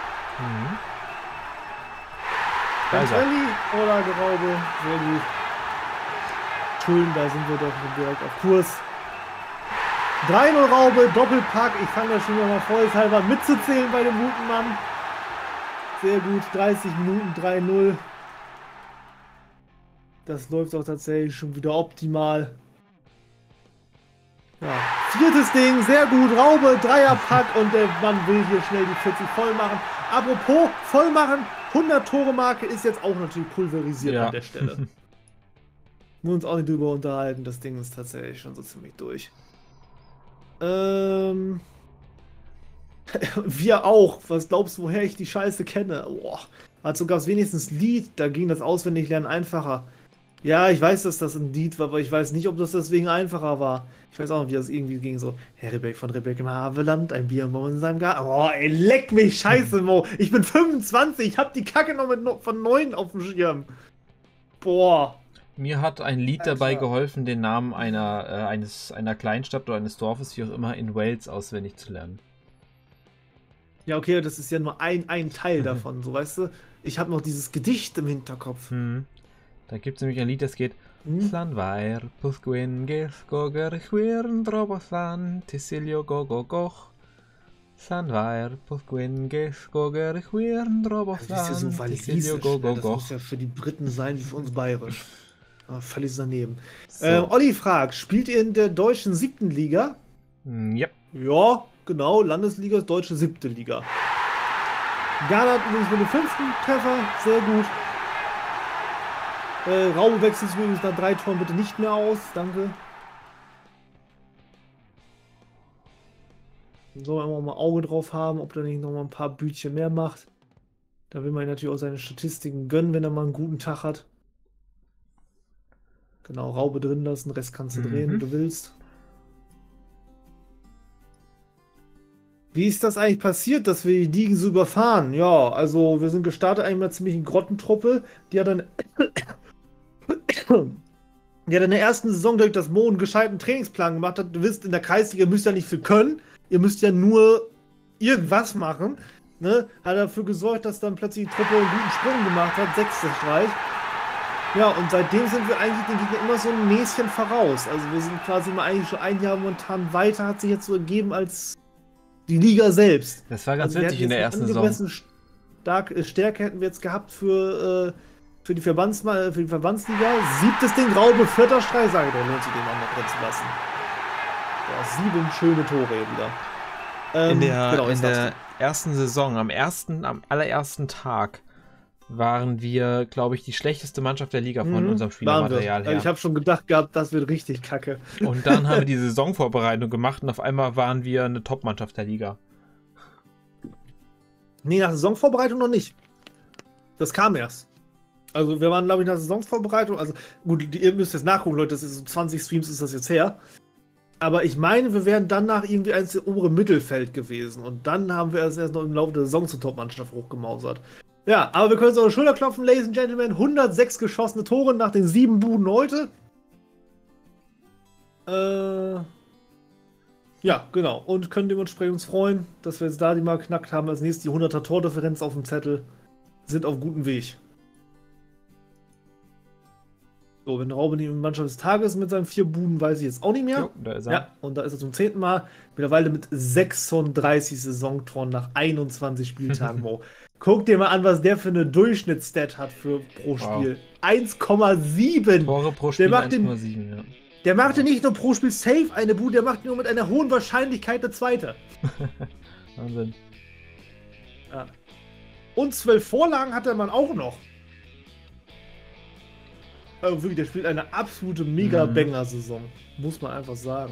Elli oder Raube, sehr gut. Schön, da sind wir doch direkt auf Kurs. 3-0 Raube, Doppelpack. Ich fange da schon mal vorsichtshalber mitzuzählen bei dem guten Mann. Sehr gut, 30 Minuten, 3-0. Das läuft auch tatsächlich schon wieder optimal. Ja, 4. Ding, sehr gut. Raube, Dreierpack und der Mann will hier schnell die 40 voll machen. Apropos, voll machen, 100-Tore-Marke ist jetzt auch natürlich pulverisiert an der Stelle. Müssen wir uns auch nicht drüber unterhalten, das Ding ist tatsächlich schon so ziemlich durch. Wir auch. Was glaubst du, woher ich die Scheiße kenne? Boah. Also gab es wenigstens Lied, da ging das Auswendiglernen einfacher. Ja, ich weiß, dass das ein Lied war, aber ich weiß nicht, ob das deswegen einfacher war. Ich weiß auch nicht, wie das irgendwie ging. So, Herr Rebek von Rebek im Havelland, ein Bierbaum in seinem Garten. Oh, ey, leck mich, scheiße, Mo. Ich bin 25, ich hab die Kacke noch von 9 auf dem Schirm. Boah. Mir hat ein Lied dabei geholfen, den Namen einer Kleinstadt oder eines Dorfes, wie auch immer, in Wales auswendig zu lernen. Ja, okay, das ist ja nur ein Teil davon, so, weißt du? Ich habe noch dieses Gedicht im Hinterkopf. Da gibt es nämlich ein Lied, das geht Llanfair, Pwthgwyn, Gethgoger, Chwyrn, Droboslan, Tisilio, Gogogoch. Llanfair, Pwthgwyn, Gethgoger, Chwyrn, Droboslan, Das ist ja so Tisilio, walisisch, ne? Das Gogogoch. muss ja für die Briten sein, wie für uns bayerisch. Völlig daneben. So. Olli fragt, spielt ihr in der deutschen 7. Liga? Ja. Ja, genau, Landesliga, deutsche 7. Liga. Ghana hat übrigens mit dem 5. Treffer, sehr gut. Raube wechselt übrigens nach 3 Toren bitte nicht mehr aus, danke. Soll man mal ein Auge drauf haben, ob er nicht noch mal ein paar Bütchen mehr macht. Da will man ihm natürlich auch seine Statistiken gönnen, wenn er mal einen guten Tag hat. Genau, Raube drin lassen, Rest kannst du drehen, wie du willst. Wie ist das eigentlich passiert, dass wir die Ligen so überfahren? Ja, also wir sind gestartet eigentlich mit einer ziemlichen Grottentruppe. Die hat dann in der ersten Saison, dadurch, dass Mo einen gescheiten Trainingsplan gemacht hat, du wisst, in der Kreisliga müsst ihr ja nicht viel können. Ihr müsst ja nur irgendwas machen. Ne? Hat dafür gesorgt, dass dann plötzlich die Truppe einen guten Sprung gemacht hat. 6. Streich. Ja, und seitdem sind wir eigentlich den Gegner immer so ein Näschen voraus. Also wir sind quasi mal eigentlich schon ein Jahr momentan weiter, hat sich jetzt so ergeben als die Liga selbst. Das war ganz Also witzig in der ersten Saison. Stärke hätten wir jetzt gehabt für die Verbandsliga. 7. Ding, Raube, 4. Streich, sage ich doch, lohnt sich den auch noch drin zu lassen. Ja, 7 schöne Tore wieder. In der ersten Saison, am allerersten Tag, waren wir, glaube ich, die schlechteste Mannschaft der Liga von unserem Spielermaterial her. Ich habe schon gedacht gehabt, das wird richtig kacke. Und dann haben wir die Saisonvorbereitung gemacht und auf einmal waren wir eine Top-Mannschaft der Liga. Nee, nach Saisonvorbereitung noch nicht. Das kam erst. Also wir waren, glaube ich, nach Saisonvorbereitung, also gut, ihr müsst jetzt nachgucken, Leute, das ist so 20 Streams ist das jetzt her. Aber ich meine, wir wären dann nach irgendwie ins obere Mittelfeld gewesen. Und dann haben wir erst noch im Laufe der Saison zur Top-Mannschaft hochgemausert. Ja, aber wir können uns auf die Schulter klopfen, Ladies and Gentlemen. 106 geschossene Tore nach den 7 Buden heute. Ja, genau. Und können dementsprechend uns freuen, dass wir jetzt da die mal knackt haben. Als nächstes die 100er Tordifferenz auf dem Zettel. Sind auf gutem Weg. So, wenn Raube nicht in Mannschaft des Tages mit seinen 4 Buden, weiß ich jetzt auch nicht mehr. Jo, da ist er. Ja, und da ist er zum 10. Mal. Mittlerweile mit 36 Saisontoren nach 21 Spieltagen. Mo. Guck dir mal an, was der für eine Durchschnittsstat hat pro Spiel. 1,7. Tore pro Spiel 1,7, ja. Der machte nicht nur pro Spiel safe eine Bude, der macht nur mit einer hohen Wahrscheinlichkeit eine zweite. Wahnsinn. Ja. Und 12 Vorlagen hat der Mann auch noch. Also wirklich, der spielt eine absolute Mega-Banger-Saison. Muss man einfach sagen.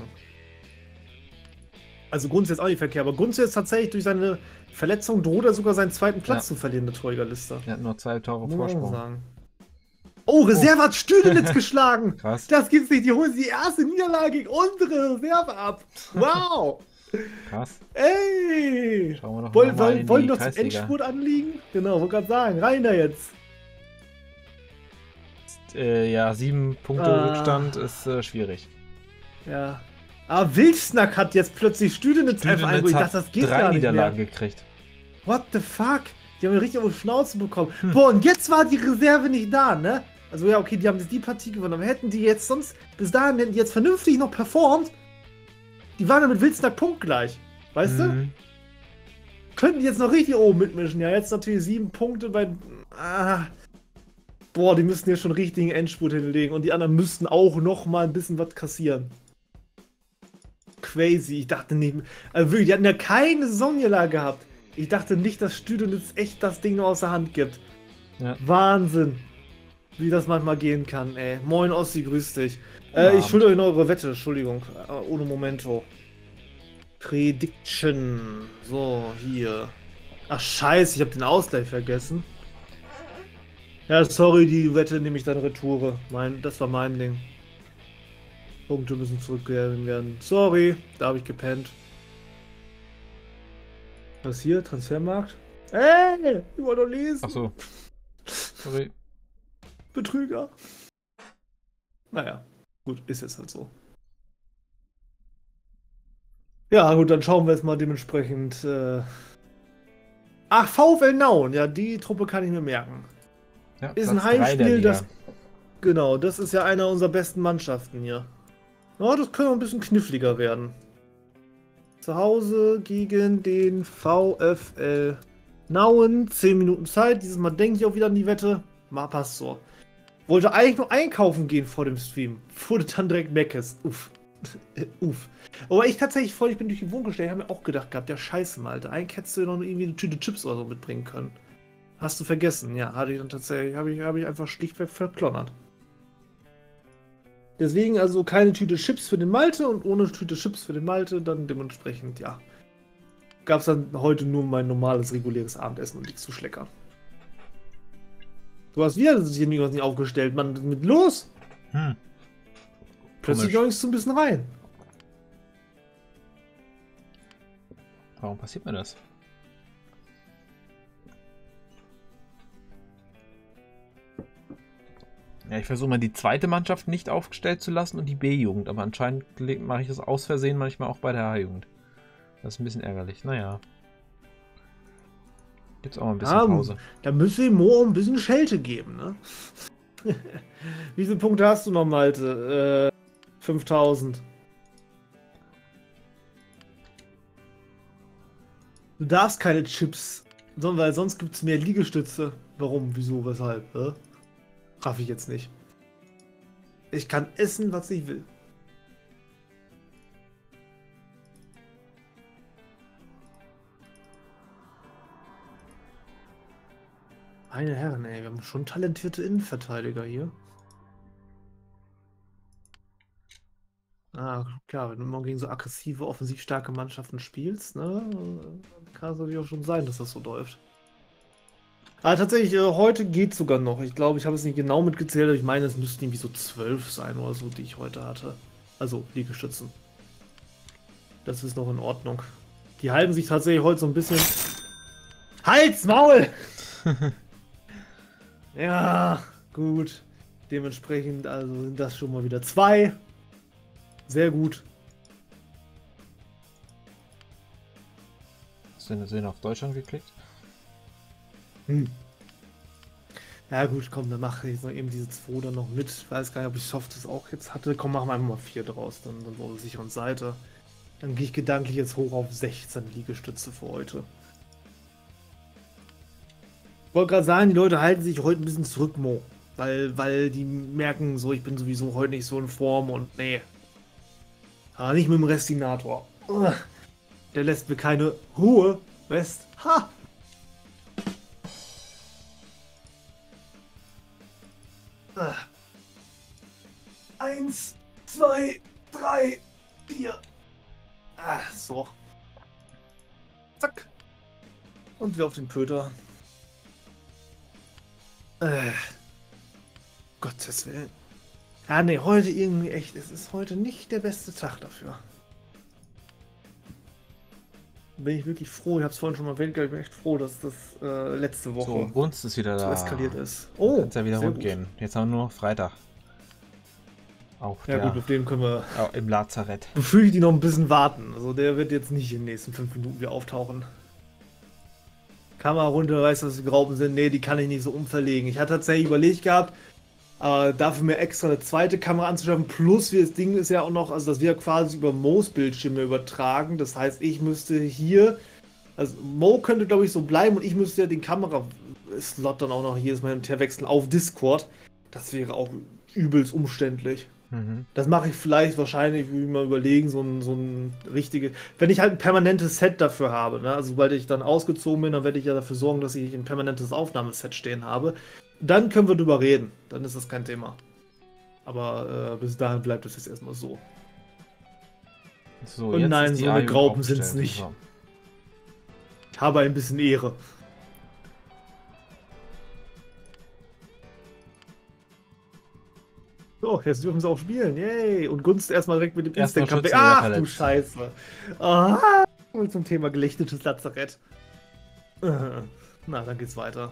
Also Gunz jetzt auch nicht verkehrt, aber Gunz jetzt tatsächlich durch seine Verletzung droht er sogar seinen 2. Platz zu verlieren in der Torjägerliste. Er hat nur 2 Tore Vorsprung. Oh, Reserve hat Stühlenitz geschlagen. Krass. Das gibt's nicht. Die holen die erste Niederlage gegen unsere Reserve ab. Wow. Krass. Ey. Schauen wir noch Wollen mal noch zum Endspurt anliegen? Genau, wollte gerade sagen. Rein da jetzt. Ja, 7 Punkte Rückstand ist schwierig. Ja. Aber Wilsnack hat jetzt plötzlich Stühlenitz einfach eingeholt. Ich dachte, das geht 3 gar nicht Niederlagen mehr. gekriegt. What the fuck? Die haben ja richtig auf die Schnauze bekommen. Boah, und jetzt war die Reserve nicht da, ne? Also ja, okay, die haben jetzt die Partie gewonnen, aber hätten die jetzt sonst, bis dahin, hätten die jetzt vernünftig noch performt, die waren ja mit Wilsnack punktgleich. Weißt du? Könnten die jetzt noch richtig oben mitmischen. Ja, jetzt natürlich 7 Punkte bei... Boah, die müssten ja schon richtigen Endspurt hinlegen und die anderen müssten auch noch mal ein bisschen was kassieren. Crazy, ich dachte nicht, also wirklich, die hatten ja keine Saisonniederlage gehabt. Ich dachte nicht, dass Stüdenitz echt das Ding aus der Hand gibt. Ja. Wahnsinn, wie das manchmal gehen kann, ey. Moin Ossi, grüß dich. Ja. Ich schulde euch noch eure Wette, Entschuldigung, ohne Momento. Prediction, so, hier. Ach scheiße, ich habe den Ausgleich vergessen. Ja, sorry, die Wette nehme ich dann retour. Das war mein Ding. Punkte müssen zurückgegeben werden. Sorry, da habe ich gepennt. Was hier? Transfermarkt? Ey, ich wollte doch lesen. Achso. Sorry. Betrüger. Naja, gut, ist jetzt halt so. Ja, gut, dann schauen wir jetzt mal dementsprechend. Ach, VfL Nauen, ja, die Truppe kann ich mir merken. Ja, Ist ein Platz 3 der Heimspiel, Liga. Genau, das ist ja einer unserer besten Mannschaften hier. Ja, das könnte ein bisschen kniffliger werden. Zu Hause gegen den VfL Nauen. 10 Minuten Zeit. Dieses Mal denke ich auch wieder an die Wette. Mal passt so. Wollte eigentlich nur einkaufen gehen vor dem Stream. Wurde dann direkt Meckes. Uff. Uff. Aber ich tatsächlich ich bin durch die Wohnung gestellt. Ich habe mir auch gedacht gehabt, ja scheiße, Malte. Eigentlich hättest du noch irgendwie eine Tüte Chips oder so mitbringen können. Hast du vergessen. Ja, hatte ich dann tatsächlich, habe ich einfach schlichtweg verklonnert. Deswegen also keine Tüte Chips für den Malte und ohne Tüte Chips für den Malte, dann dementsprechend, ja. Gab es dann heute nur mein normales, reguläres Abendessen und nichts zu schleckern. Du hast wieder hier nicht aufgestellt, Mann. Mit los! Plötzlich joinst du ein bisschen rein. Warum passiert mir das? Ja, ich versuche mal die zweite Mannschaft nicht aufgestellt zu lassen und die B-Jugend, aber anscheinend mache ich das aus Versehen manchmal auch bei der A-Jugend. Das ist ein bisschen ärgerlich. Naja. Gibt's auch mal ein bisschen Pause. Da müsste dem Mo ein bisschen Schelte geben, ne? Wie viele Punkte hast du noch, Malte? 5000. Du darfst keine Chips, weil sonst gibt es mehr Liegestütze. Warum, wieso, weshalb? Raff ich jetzt nicht. Ich kann essen, was ich will. Meine Herren, ey, wir haben schon talentierte Innenverteidiger hier. Ah, klar, wenn du immer gegen so aggressive, offensiv starke Mannschaften spielst, ne, kann es natürlich auch schon sein, dass das so läuft. Aber tatsächlich, heute geht es sogar noch. Ich glaube, ich habe es nicht genau mitgezählt, aber ich meine, es müssten irgendwie so 12 sein oder so, die ich heute hatte. Also Liegestützen. Das ist noch in Ordnung. Die halten sich tatsächlich heute so ein bisschen... Halt's Maul! Ja, gut. Dementsprechend, also sind das schon mal wieder 2. Sehr gut. Hast du denn auf Deutschland geklickt? Ja gut, komm, dann mache ich noch eben diese 2 dann noch mit. Ich weiß gar nicht, ob ich Softes auch jetzt hatte. Komm, machen wir einfach mal 4 draus, dann sind wir auf der sicheren Seite. Dann gehe ich gedanklich jetzt hoch auf 16 Liegestütze für heute. Ich wollte gerade sagen, die Leute halten sich heute ein bisschen zurück, Mo. Weil die merken so, ich bin sowieso heute nicht so in Form und nee. Aber nicht mit dem Restinator. Der lässt mir keine Ruhe. West. Ha! Eins, 2, 3, 4. So. Zack. Und wir auf den Pöter. Gottes Willen. Ja, nee, heute irgendwie echt. Es ist heute nicht der beste Tag dafür. Bin ich wirklich froh. Ich habe es vorhin schon mal erwähnt, ich bin echt froh, dass das letzte Woche So, Gunst ist wieder so da. eskaliert ist. Oh, kann's ja wieder sehr rund gehen. Jetzt haben wir nur noch Freitag. Auch Ja der, gut, auf den können wir im Lazarett. befürchte ich noch ein bisschen warten. Also der wird jetzt nicht in den nächsten 5 Minuten wieder auftauchen. Kamera runter, weißt du, was die Graupen sind? Nee, die kann ich nicht so umverlegen. Ich hatte tatsächlich überlegt gehabt, dafür mir extra eine zweite Kamera anzuschaffen. Plus, wie das Ding ist ja auch noch, also dass wir quasi über Mo's Bildschirme übertragen. Das heißt, ich müsste hier, also Mo könnte glaube ich so bleiben und ich müsste ja den Kamera Slot dann auch noch jedes Mal hin und her wechseln auf Discord. Das wäre auch übelst umständlich. Das mache ich vielleicht wahrscheinlich, würde ich mal überlegen, so ein richtiges. Wenn ich halt ein permanentes Set dafür habe, ne? Also sobald ich dann ausgezogen bin, dann werde ich ja dafür sorgen, dass ich ein permanentes Aufnahmeset stehen habe. Dann können wir drüber reden. Dann ist das kein Thema. Aber bis dahin bleibt es jetzt erstmal so. So, Und jetzt nein, ist die so eine A-Jugend Graupen sind es aufgestellt. nicht. So. Ich habe ein bisschen Ehre. So, jetzt dürfen sie auch spielen. Yay! Und Gunst erstmal direkt mit dem Erstmal Instant-Comeback. Schütze, wer Ach du verletzt. Scheiße. Ah, und zum Thema gelichtetes Lazarett. Na, dann geht's weiter.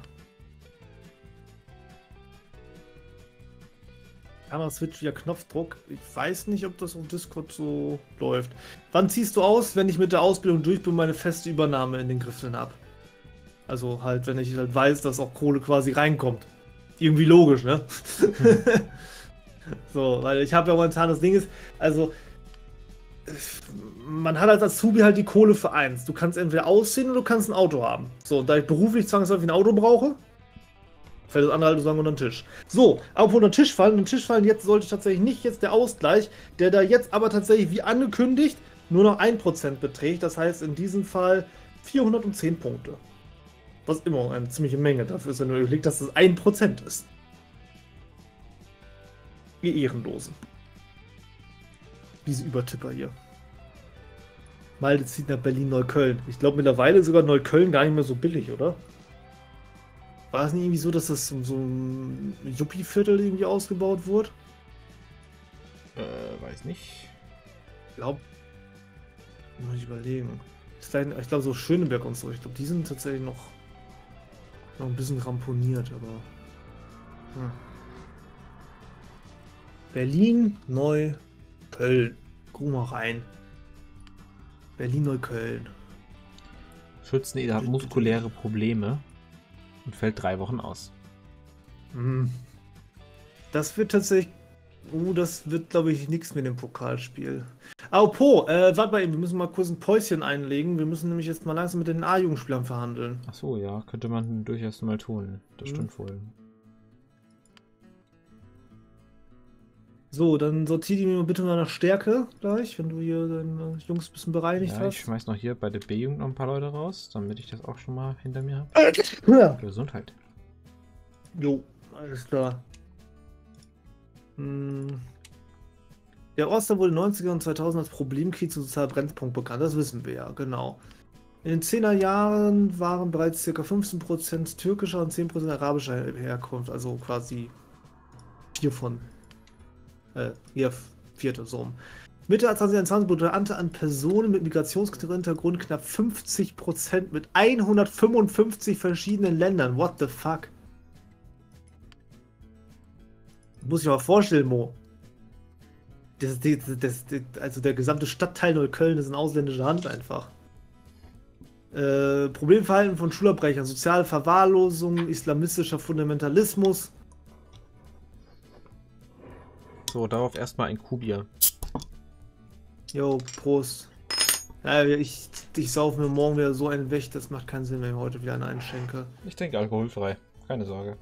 Kamera-Switch via Knopfdruck. Ich weiß nicht, ob das auf Discord so läuft. Wann ziehst du aus, wenn ich mit der Ausbildung durch bin, meine feste Übernahme in den Griffeln habe? Also halt, wenn ich halt weiß, dass auch Kohle quasi reinkommt. Irgendwie logisch, ne? So, weil ich habe ja momentan das Ding ist, also man hat als Azubi halt die Kohle für eins. Du kannst entweder ausziehen oder du kannst ein Auto haben. So, da ich beruflich zwangsläufig ein Auto brauche, fällt das andere halt sozusagen unter den Tisch. So, aber unter den Tisch fallen jetzt sollte tatsächlich nicht jetzt der Ausgleich, der da jetzt aber tatsächlich wie angekündigt nur noch 1% beträgt. Das heißt in diesem Fall 410 Punkte. Was immer eine ziemliche Menge dafür ist, wenn du überlegst, dass das 1% ist. Ihr Ehrenlosen. Diese Übertipper hier. Malde zieht nach Berlin-Neukölln. Ich glaube mittlerweile ist sogar Neukölln gar nicht mehr so billig, oder? War es nicht irgendwie so, dass das so ein Juppie-Viertel irgendwie ausgebaut wurde? Weiß nicht. Ich glaube. Muss ich überlegen. Ich glaube so Schöneberg und so. Ich glaube, die sind tatsächlich noch ein bisschen ramponiert, aber. Berlin, Neukölln. Guck mal rein. Berlin-Neukölln. Schützeneder hat muskuläre Probleme und fällt 3 Wochen aus. Das wird tatsächlich. Das wird, glaube ich, nichts mit dem Pokalspiel. Apropos, warte mal eben, wir müssen mal kurz ein Päuschen einlegen. Wir müssen nämlich jetzt mal langsam mit den A-Jugendspielern verhandeln. Ach so, ja, könnte man durchaus mal tun. Das stimmt wohl. So, dann sortiere die mir mal bitte mal nach Stärke gleich, wenn du hier deine Jungs ein bisschen bereinigt Ja, hast. ich schmeiß noch hier bei der B-Jugend noch ein paar Leute raus, damit ich das auch schon mal hinter mir habe. Ja. Gesundheit. Jo, alles klar. Der Oster wurde in den 90er und 2000 als Problemkiez und sozialer Brennpunkt bekannt, das wissen wir ja, genau. In den 10er Jahren waren bereits ca. 15% türkischer und 10% arabischer Herkunft, also quasi 4 von. Vierte, so. Mitte 2021 wurde der Anteil an Personen mit Migrationshintergrund knapp 50% mit 155 verschiedenen Ländern. What the fuck? Muss ich mal vorstellen, Mo. Also der gesamte Stadtteil Neukölln ist in ausländischer Hand einfach. Problemverhalten von Schulabbrechern, soziale Verwahrlosung, islamistischer Fundamentalismus. So, darauf erstmal ein Kuhbier. Jo, Prost. Ja, ich sauf mir morgen wieder so einen weg, das macht keinen Sinn, wenn ich heute wieder einen einschenke. Ich denke alkoholfrei, keine Sorge.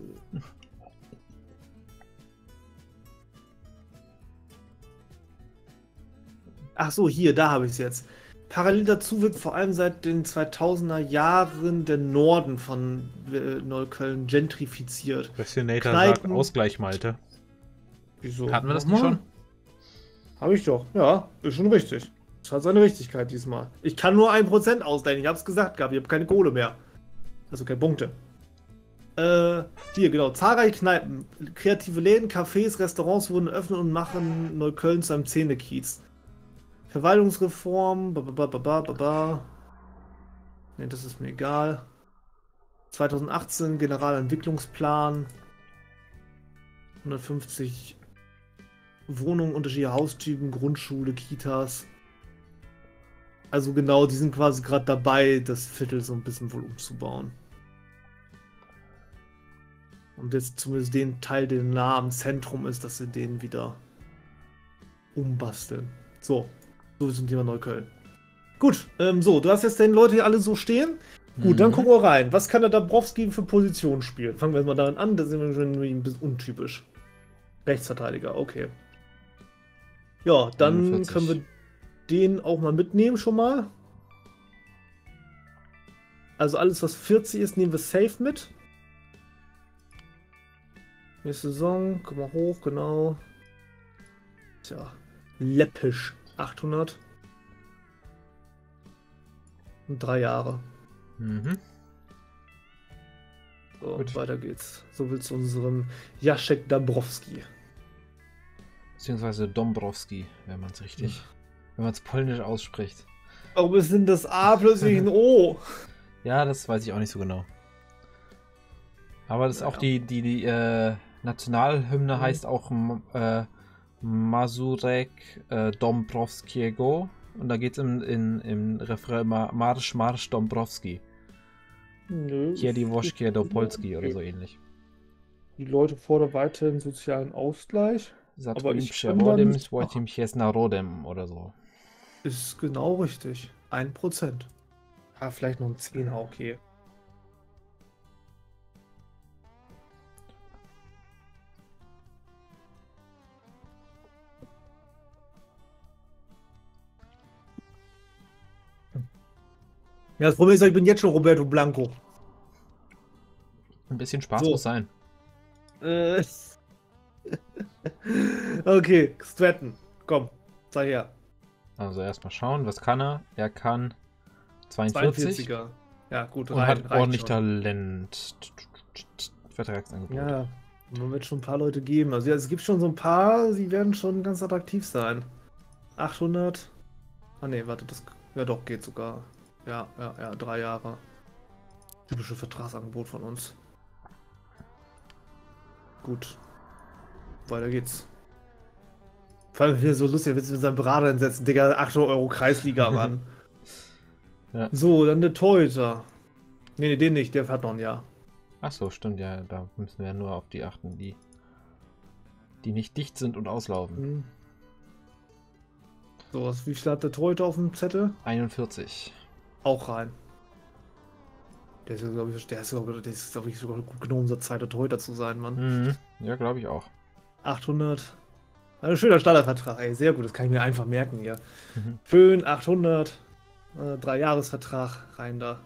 Ach so, hier, da habe ich es jetzt. Parallel dazu wird vor allem seit den 2000er Jahren der Norden von Neukölln gentrifiziert. Questionator Kneipen. sagt Ausgleich, Malte. Wieso? Hatten wir das nicht schon? Habe ich doch, ja, ist schon richtig. Das hat seine Richtigkeit diesmal. Ich kann nur 1% ausleihen, ich habe es gesagt gehabt, ich habe keine Kohle mehr. Also keine Punkte. Hier, genau, zahlreiche Kneipen, kreative Läden, Cafés, Restaurants wurden eröffnet und machen Neukölln zu einem Zähnekiez. Verwaltungsreform, Ne, das ist mir egal. 2018 Generalentwicklungsplan. 150 Wohnungen, unterschiedliche Haustypen, Grundschule, Kitas. Also genau, die sind quasi gerade dabei, das Viertel so ein bisschen wohl umzubauen. Und jetzt zumindest den Teil, der nah am Zentrum ist, dass sie den wieder umbasteln. So zum Thema Neukölln. Gut, so, du hast jetzt deine Leute hier alle so stehen. Gut, dann gucken wir rein. Was kann der Dabrowski für Position spielen? Fangen wir erstmal damit an, da sind wir schon ein bisschen untypisch. Rechtsverteidiger, okay. Ja, dann 41. können wir den auch mal mitnehmen schon mal. Also alles, was 40 ist, nehmen wir safe mit. Nächste Saison, komm mal hoch, genau. Tja, läppisch. 800. Und 3 Jahre. Mhm. So, Gut. weiter geht's. So will zu unserem Jacek Dabrowski. Beziehungsweise Dombrowski, wenn man es richtig, wenn man es polnisch ausspricht. Warum ist denn das A plötzlich ein O? Ja, das weiß ich auch nicht so genau. Aber das ist auch die Nationalhymne heißt auch Mazurek Dąbrowskiego. Und da geht es im Refrain immer Marsch, Marsch Dąbrowski. Nö. Hier die Woschkie do Polski oder so ähnlich. Die Leute fordern weiterhin sozialen Ausgleich. Za Aber twoim ich kann da przewodem nicht złocim się z narodem oder so. Ist genau richtig. 1%. Ah, vielleicht noch ein 10er, okay. Ja, das Problem ist, ich bin jetzt schon Roberto Blanco. Ein bisschen Spaß So. muss sein. Okay, Stratton. Komm, zeig her. Also erstmal schauen, was kann er? Er kann 42 42er. Ja, gut, und rein, hat reicht ordentlich schon. Talent. Vertragsangebot. Ja, man wird schon ein paar Leute geben. Also ja, es gibt schon so ein paar, sie werden schon ganz attraktiv sein. 800. Ah ne, warte, das. Ja doch, geht sogar. Ja, 3 Jahre. Typische Vertragsangebot von uns. Gut. Weiter geht's. Vor allem hier so lustig, willst du mit seinem Berater hinsetzen, Digga, 800 Euro Kreisliga, Mann. Ja. So, dann der Torhüter. Nee, den nicht, der hat noch ein Jahr. Ach so, stimmt, ja, da müssen wir ja nur auf die achten, die nicht dicht sind und auslaufen. Hm. So, wie viel hat der Torhüter auf dem Zettel? 41. Auch rein. Der ist, glaube ich, sogar gut genug, um so zweiter Torhüter zu sein, Mann. Mhm. Ja, glaube ich auch. 800. Ein schöner Standardvertrag, ey, sehr gut, das kann ich mir einfach merken hier. Mhm. Schön, 800. 3-Jahres-Vertrag, rein da.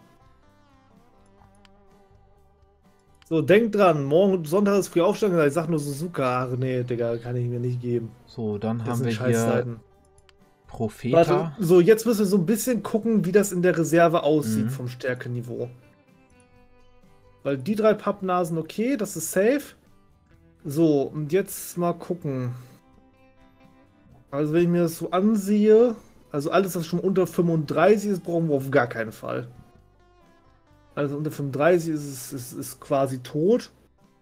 So, denkt dran, morgen Sonntag ist früh aufstehen, ich sag nur Suzuka. Ach nee, Digga, kann ich mir nicht geben. So, dann Das haben sind wir hier Scheißzeiten. Profeta. Warte, so, jetzt müssen wir so ein bisschen gucken, wie das in der Reserve aussieht vom Stärkeniveau. Weil die 3 Pappnasen, okay, das ist safe. So, und jetzt mal gucken. Also, wenn ich mir das so ansehe, also alles, was schon unter 35 ist, brauchen wir auf gar keinen Fall. Also unter 35 ist quasi tot.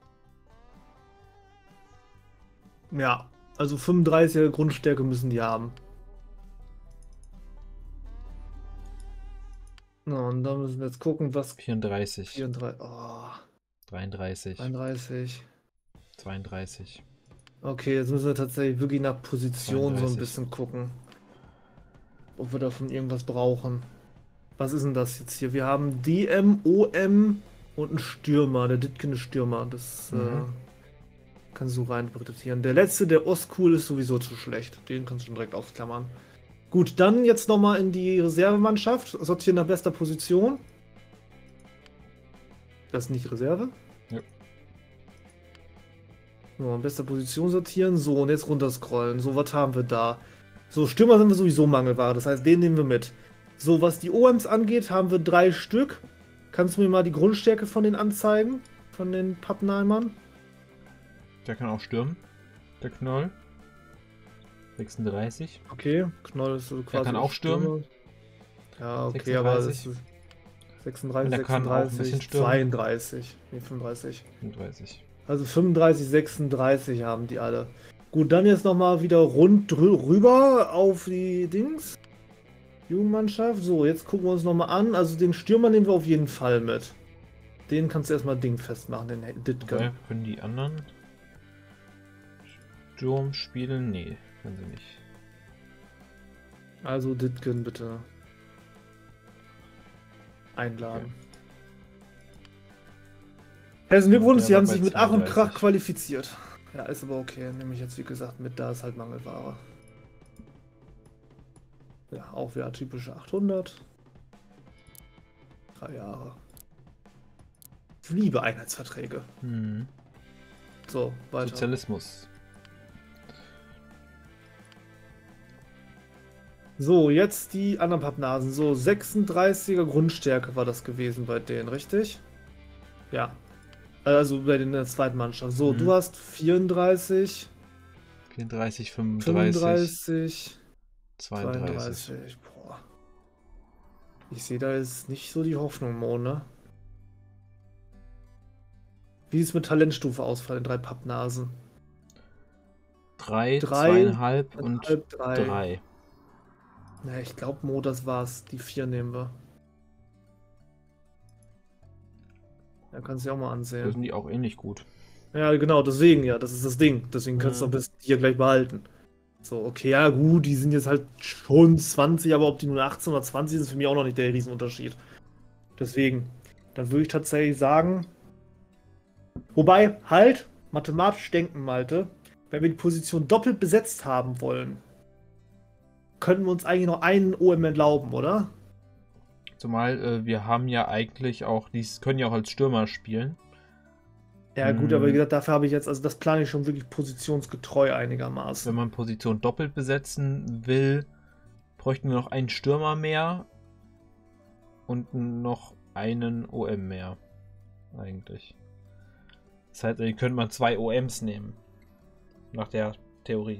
Ja, also 35er Grundstärke müssen die haben. Na, und dann müssen wir jetzt gucken, was 34. 34. Oh, 33. 31. 32. Okay, jetzt müssen wir tatsächlich wirklich nach Position so 32. ein bisschen gucken. Ob wir davon irgendwas brauchen. Was ist denn das jetzt hier? Wir haben DM, OM und einen Stürmer. Der Ditkin ist Stürmer. Das kannst du rein interpretieren. Der letzte, der Ostcool, ist sowieso zu schlecht. Den kannst du schon direkt ausklammern. Gut, dann jetzt nochmal in die Reservemannschaft. Sortieren nach bester Position. Das ist nicht Reserve. Ja. So, in bester Position sortieren. So, und jetzt runterscrollen. So, was haben wir da? So, Stürmer sind wir sowieso Mangelware. Das heißt, den nehmen wir mit. So, was die OMs angeht, haben wir 3 Stück. Kannst du mir mal die Grundstärke von denen anzeigen? Von den Pappenheimern? Der kann auch stürmen. Der Knoll. 36. Okay, Knoll ist so quasi. Er kann auch stürmen. Ja, okay, 36. aber das ist 36, Und er kann auch ein bisschen 36, stürmen. 32. Nee, 35. 35. Also 35, 36 haben die alle. Gut, dann jetzt nochmal wieder rund rüber auf die Dings. Jugendmannschaft. So, jetzt gucken wir uns nochmal an. Also den Stürmer nehmen wir auf jeden Fall mit. Den kannst du erstmal dingfest machen, den Ditken. Okay, können die anderen Sturm spielen? Nee, können sie nicht. Also Ditken bitte einladen. Okay. Herzlichen Glückwunsch, Der Sie war haben bei sich mit Ach und Krach 32. qualifiziert. Ja, ist aber okay. Nehme ich jetzt, wie gesagt, mit, da ist halt Mangelware. Ja, auch wieder typische 800. 3 Jahre. Ich liebe Einheitsverträge. Hm. So, weiter. Sozialismus. So, jetzt die anderen Pappnasen. So, 36er Grundstärke war das gewesen bei denen, richtig? Ja. Also bei den der zweiten Mannschaft. So, Mhm. du hast 34, 34, 35, 35, 32. 32. Boah. Ich sehe da jetzt nicht so die Hoffnung, Mo, ne? Wie sieht es mit Talentstufe aus bei den 3 Pappnasen? 3, 3, 2,5 und 3. 3. Ne, ich glaube, Mo, das war's. Die 4 nehmen wir. Da kannst du ja auch mal Da ansehen. sind die auch ähnlich gut. Ja, genau, deswegen ja, das ist das Ding. Deswegen kannst du Mhm. auch bis hier gleich behalten. So, okay, ja gut, die sind jetzt halt schon 20, aber ob die nur 18 oder 20 sind, ist für mich auch noch nicht der Riesenunterschied. Deswegen, dann würde ich tatsächlich sagen, wobei, halt, mathematisch denken, Malte, wenn wir die Position doppelt besetzt haben wollen, können wir uns eigentlich noch einen OM erlauben, oder? Zumal wir haben ja eigentlich auch, die können ja auch als Stürmer spielen. Ja, gut, aber wie gesagt, dafür habe ich jetzt, also das plane ich schon wirklich positionsgetreu einigermaßen. Wenn man Position doppelt besetzen will, bräuchten wir noch einen Stürmer mehr und noch einen OM mehr. Eigentlich. Das heißt, dann könnte man 2 OMs nehmen. Nach der Theorie.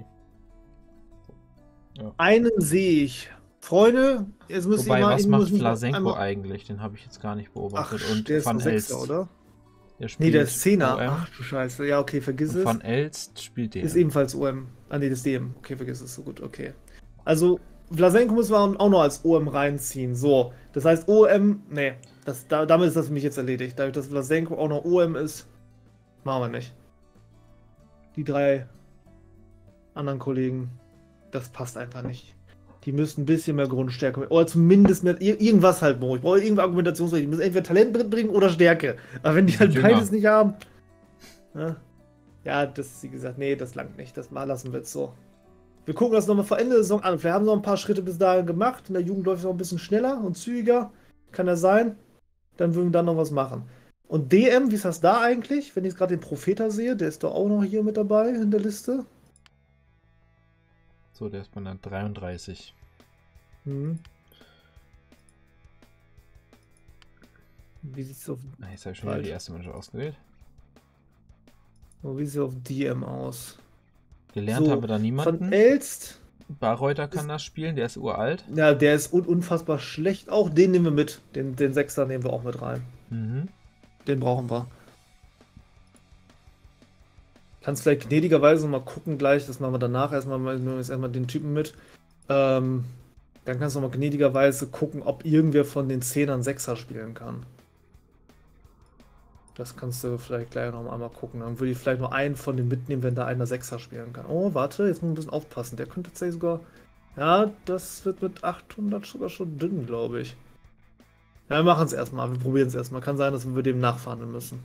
Ja. Einen sehe ich. Freunde, jetzt müsst Wobei, ihr mal. was ich macht muss mich Vlasenko einmal- eigentlich? Den habe ich jetzt gar nicht Ach, beobachtet. Und der ist Van ein Sechser, Elst. oder? Der Nee, spielt der ist Zehner. OM. Ach du Scheiße. Ja, okay, vergiss Und es. Van Elst spielt DM. Ist ebenfalls OM. Ah, nee, das ist DM. Okay, vergiss es. So gut, okay. Also, Vlasenko müssen wir auch noch als OM reinziehen. So, das heißt OM, nee, damit ist das für mich jetzt erledigt. Dadurch, dass Vlasenko auch noch OM ist, machen wir nicht. Die 3 anderen Kollegen, das passt einfach nicht. Die müssen ein bisschen mehr Grundstärke oder zumindest mehr, irgendwas halt, Mo. Ich brauche irgendeine Argumentationsrecht. Die müssen entweder Talent mitbringen oder Stärke. Aber wenn die halt Jünger. beides nicht haben, ja, das, wie gesagt, nee, das langt nicht. Das mal lassen wir jetzt so. Wir gucken das nochmal vor Ende der Saison an. Vielleicht haben sie noch ein paar Schritte bis dahin gemacht. In der Jugend läuft es noch ein bisschen schneller und zügiger. Kann ja sein. Dann würden wir dann noch was machen. Und DM, wie ist das da eigentlich? Wenn ich jetzt gerade den Propheta sehe, der ist doch auch noch hier mit dabei in der Liste. So, der ist bei einer 33. Hm. Wie sieht es auf, Jetzt habe ich schon wieder die erste Mannschaft ausgewählt. wie sieht's auf DM aus? Gelernt So, haben wir da niemanden. Von Elst, Barreuter kann das spielen, der ist uralt. ja, der ist unfassbar schlecht. Auch den nehmen wir mit. Den Sechser nehmen wir auch mit rein. Mhm. Den brauchen wir. Kannst vielleicht gnädigerweise mal gucken gleich, das machen wir danach erstmal, nehmen wir jetzt erstmal den Typen mit. Dann kannst du mal gnädigerweise gucken, ob irgendwer von den Zehnern Sechser spielen kann. Das kannst du vielleicht gleich noch einmal gucken. Dann würde ich vielleicht nur einen von denen mitnehmen, wenn da einer Sechser spielen kann. Oh, warte, jetzt muss ich ein bisschen aufpassen. Der könnte tatsächlich sogar... Ja, das wird mit 800 sogar schon dünn, glaube ich. Ja, wir machen es erstmal. Wir probieren es erstmal. Kann sein, dass wir dem nachverhandeln müssen.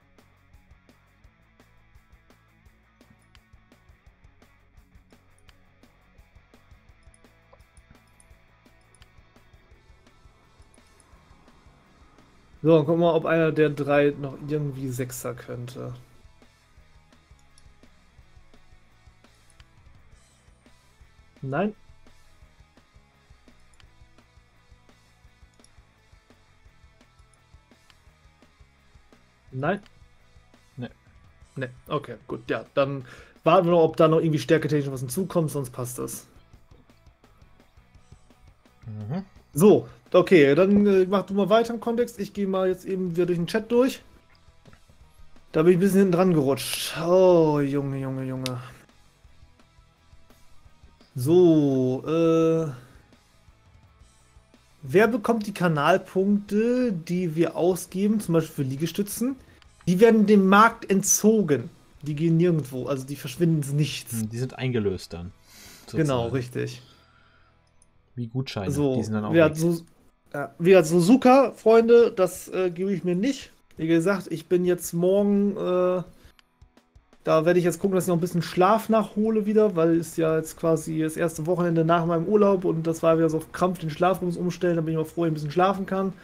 So, guck mal, ob einer der 3 noch irgendwie Sechser könnte. Nein. Nein. Nee. Ne, okay, gut. Ja, dann warten wir noch, ob da noch irgendwie stärketechnisch was hinzukommt, sonst passt das. Mhm. So, okay, dann mach du mal weiter im Kontext. Ich gehe mal jetzt eben wieder durch den Chat durch. Da bin ich ein bisschen hinten dran gerutscht. Oh, Junge, Junge, Junge. So, wer bekommt die Kanalpunkte, die wir ausgeben, zum Beispiel für Liegestützen? Die werden dem Markt entzogen. Die gehen nirgendwo, also die verschwinden ins Nichts. Die sind eingelöst dann. Genau, sozusagen. richtig. Wie Gutscheine. So, Die sind dann auch wer weg. hat so, ja, wer hat Suzuka, Freunde, das gebe ich mir nicht. Wie gesagt, ich bin jetzt morgen, da werde ich jetzt gucken, dass ich noch ein bisschen Schlaf nachhole wieder, weil es ja jetzt quasi das erste Wochenende nach meinem Urlaub und das war wieder so auf Krampf den Schlafrhythmus umstellen, da bin ich mal froh, dass ich ein bisschen schlafen kann.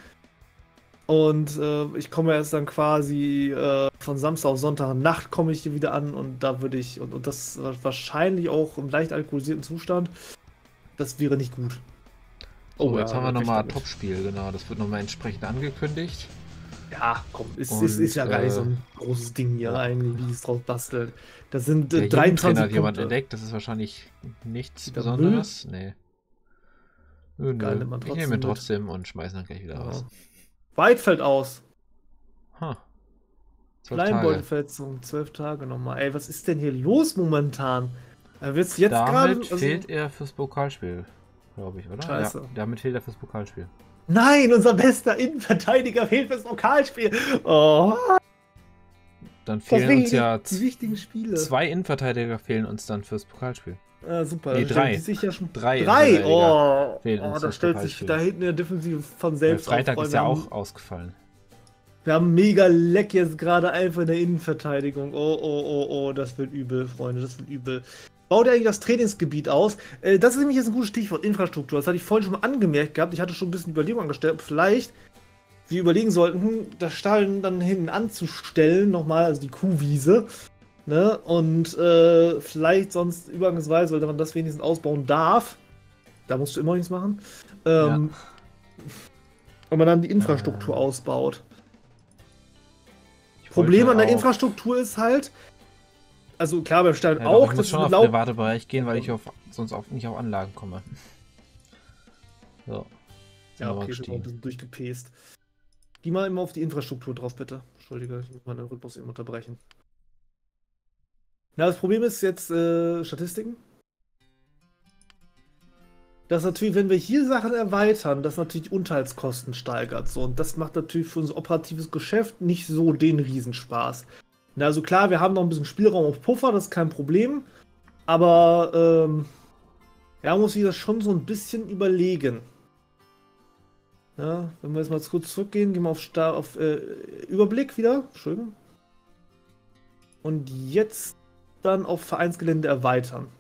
Und ich komme erst dann quasi von Samstag auf Sonntag Nacht komme ich hier wieder an und da würde ich, und das wahrscheinlich auch im leicht alkoholisierten Zustand, das wäre nicht gut. Oh, jetzt haben wir recht nochmal damit. Topspiel, genau. Das wird nochmal entsprechend angekündigt. Ja, komm, ist Und, ja gar nicht so ein großes Ding hier ja. eigentlich, wie es draus bastelt. Das sind Der Jugendtrainer 23 hat jemand Punkte. entdeckt, das ist wahrscheinlich nichts Wieder Besonderes. Nee. Nö, Geil, nö. nimmt man Ich trotzdem nehme ihn mit. trotzdem und schmeiße dann gleich wieder Ja. raus. Weit fällt aus. Ha. 12 Tage. Leinbeutelverletzung, 12 Tage nochmal. Ey, was ist denn hier los momentan? Wird's jetzt gerade. Damit fehlt er fürs Pokalspiel, glaube ich, oder? Scheiße. Ja, damit fehlt er fürs Pokalspiel. Nein, unser bester Innenverteidiger fehlt fürs Pokalspiel. Oh, Dann das fehlen uns die ja wichtigen Spiele. 2 Innenverteidiger fehlen uns dann fürs Pokalspiel. Super. Nee, dann 3. stellt die sich ja schon 3 3. Innenverteidiger Oh, fehlen uns da fürs stellt sich Pokalspiel. da hinten in der Defensive von Weil selbst Freitag auf. ist ja auch ausgefallen. Wir haben mega Leck jetzt gerade einfach in der Innenverteidigung. Oh, das wird übel, Freunde, das wird übel. Baut ihr eigentlich das Trainingsgebiet aus? Das ist nämlich jetzt ein gutes Stichwort, Infrastruktur. Das hatte ich vorhin schon mal angemerkt gehabt. Ich hatte schon ein bisschen Überlegungen angestellt, ob vielleicht wir überlegen sollten, das Stall dann hinten anzustellen, nochmal, also die Kuhwiese. Ne? Und vielleicht sonst übergangsweise, weil man das wenigstens ausbauen darf. Da musst du immer nichts machen. Und man dann die Infrastruktur ausbaut. Problem an der Infrastruktur ist halt, also klar, beim Stall auch, ich muss schon auf den private Bereich gehen, weil ich sonst nicht auf Anlagen komme. So. Ja, okay, ich bin ein bisschen durchgepest. Geh mal immer auf die Infrastruktur drauf, bitte. Entschuldige, ich muss meinen Rhythmus eben unterbrechen. Ja, das Problem ist jetzt Statistiken. Das natürlich, wenn wir hier Sachen erweitern, das natürlich Unterhaltskosten steigert. So, und das macht natürlich für unser operatives Geschäft nicht so den Riesenspaß. Na, also klar, wir haben noch ein bisschen Spielraum auf Puffer, das ist kein Problem. Aber ja, muss ich das schon so ein bisschen überlegen. Ja, wenn wir jetzt mal kurz zurückgehen, gehen wir auf Überblick wieder. Entschuldigung. Und jetzt dann auf Vereinsgelände erweitern.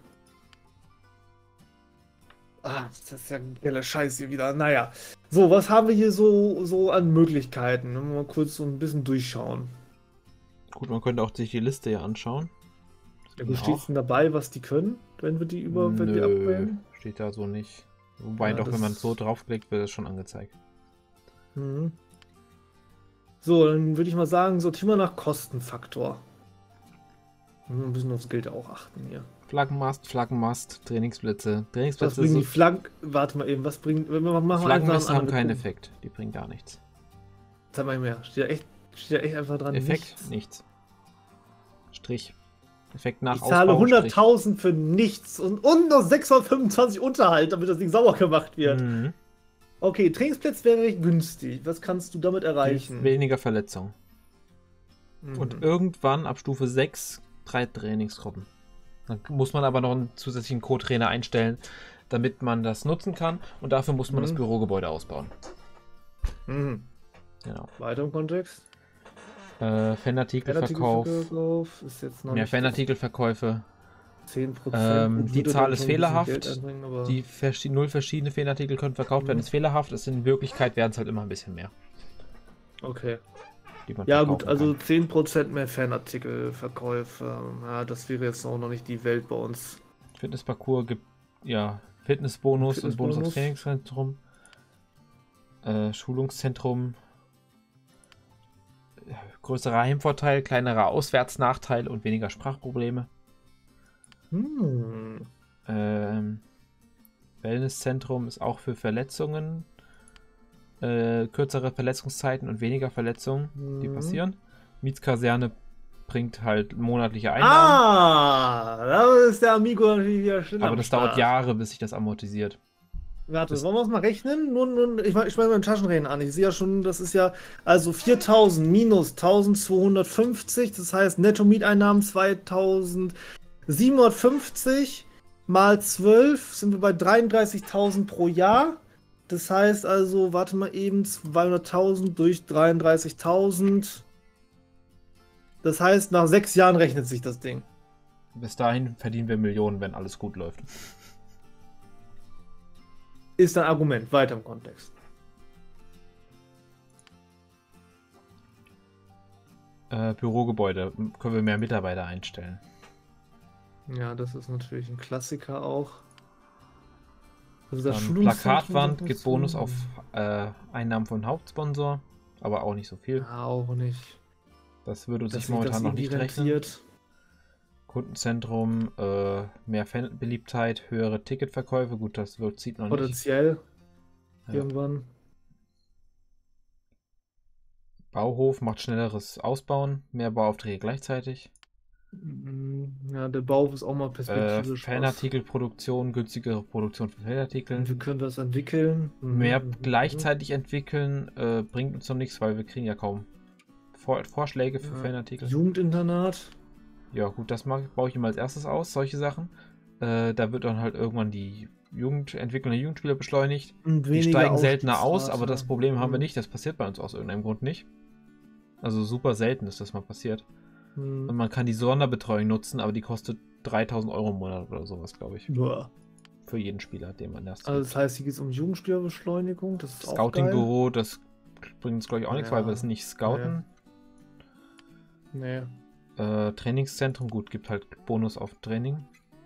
Das ist ja ein geiler Scheiß hier wieder. Naja. So, was haben wir hier so an Möglichkeiten? Wenn wir mal kurz so ein bisschen durchschauen. Gut, man könnte auch sich die Liste ja anschauen. Ja, wo steht es denn dabei, was die können, wenn wir die wenn wir upgraden? Steht da so nicht. Wobei doch, wenn man so draufklickt, wird es schon angezeigt. Mhm. So, dann würde ich mal sagen, sortieren wir nach Kostenfaktor. Wir müssen aufs Geld auch achten hier. Flaggenmast, Trainingsblitze. Was bringen die Flaggen? Warte mal eben, was bringt. Flaggenmesse haben keinen Effekt. Die bringen gar nichts. Sag mal mehr. Steht da echt einfach dran. Effekt? Nichts. Strich. Effekt nach Ich zahle Ausbau, 100.000 für nichts und noch 625 Unterhalt, damit das Ding sauber gemacht wird. Mhm. Okay, Trainingsplatz wäre recht günstig. Was kannst du damit erreichen? Weniger Verletzungen. Mhm. Und irgendwann ab Stufe 6 3 Trainingsgruppen. Dann muss man aber noch einen zusätzlichen Co-Trainer einstellen, damit man das nutzen kann. Und dafür muss man das Bürogebäude ausbauen. Mhm. Genau. Weiter im Kontext. Fanartikelverkauf. Ist jetzt noch Mehr nicht Fanartikelverkäufe. 10%. Die Zahl ist fehlerhaft. Die 0 verschiedene Fanartikel können verkauft werden, ist fehlerhaft. In Wirklichkeit werden es halt immer ein bisschen mehr. Okay. Die man Ja gut, verkaufen also 10% mehr Fanartikelverkäufe. Ja, das wäre jetzt auch noch nicht die Welt bei uns. Fitnessparcours gibt ja Fitnessbonus und Bonus aufs Trainingszentrum. Schulungszentrum. Größerer Heimvorteil, kleinerer Auswärtsnachteil und weniger Sprachprobleme. Wellnesszentrum ist auch für Verletzungen. Kürzere Verletzungszeiten und weniger Verletzungen, die passieren. Mietskaserne bringt halt monatliche Einnahmen. Da ist der Amigo natürlich wieder schön. Aber das dauert Jahre, bis sich das amortisiert. Warte, wollen wir es mal rechnen? Ich meine mit Taschenrechnen an. Ich sehe ja schon, das ist ja also 4.000 minus 1.250. Das heißt Netto-Mieteinnahmen 2.750 mal 12 sind wir bei 33.000 pro Jahr. Das heißt also, warte mal eben, 200.000 durch 33.000. Das heißt, nach 6 Jahren rechnet sich das Ding. Bis dahin verdienen wir Millionen, wenn alles gut läuft. Ist ein Argument, weiter im Kontext. Bürogebäude. Können wir mehr Mitarbeiter einstellen. Ja, das ist natürlich ein Klassiker auch. Also das Plakatwand gibt Bonus auf Einnahmen von Hauptsponsor, aber auch nicht so viel. Ja, auch nicht. Das würde uns Dass sich momentan noch nicht rechnen. rentiert. Kundenzentrum, mehr Fanbeliebtheit, höhere Ticketverkäufe. Gut, das zieht noch nicht. Potenziell. Ja. Irgendwann. Bauhof macht schnelleres Ausbauen, mehr Bauaufträge gleichzeitig. Ja, der Bau ist auch mal perspektivisch. Fanartikelproduktion, günstigere Produktion von Fanartikeln. Wir können das entwickeln. Mehr gleichzeitig entwickeln bringt uns noch nichts, weil wir kriegen ja kaum Vorschläge für Fanartikel. Jugendinternat. Ja gut, das baue ich immer als erstes aus, solche Sachen. Da wird dann halt irgendwann die Entwicklung der Jugendspieler beschleunigt. Die steigen seltener aus, aber das Problem haben wir nicht. Das passiert bei uns aus irgendeinem Grund nicht. Also super selten ist das mal passiert. Und man kann die Sonderbetreuung nutzen, aber die kostet 3.000 Euro im Monat oder sowas, glaube ich. Boah. Für jeden Spieler, den man erst. Also das heißt, hier geht es um Jugendspielerbeschleunigung. Das ist Scouting-Büro, das bringt uns, glaube ich, auch nichts, weil wir es nicht scouten. Nee. Trainingszentrum, gut, gibt halt Bonus auf Training.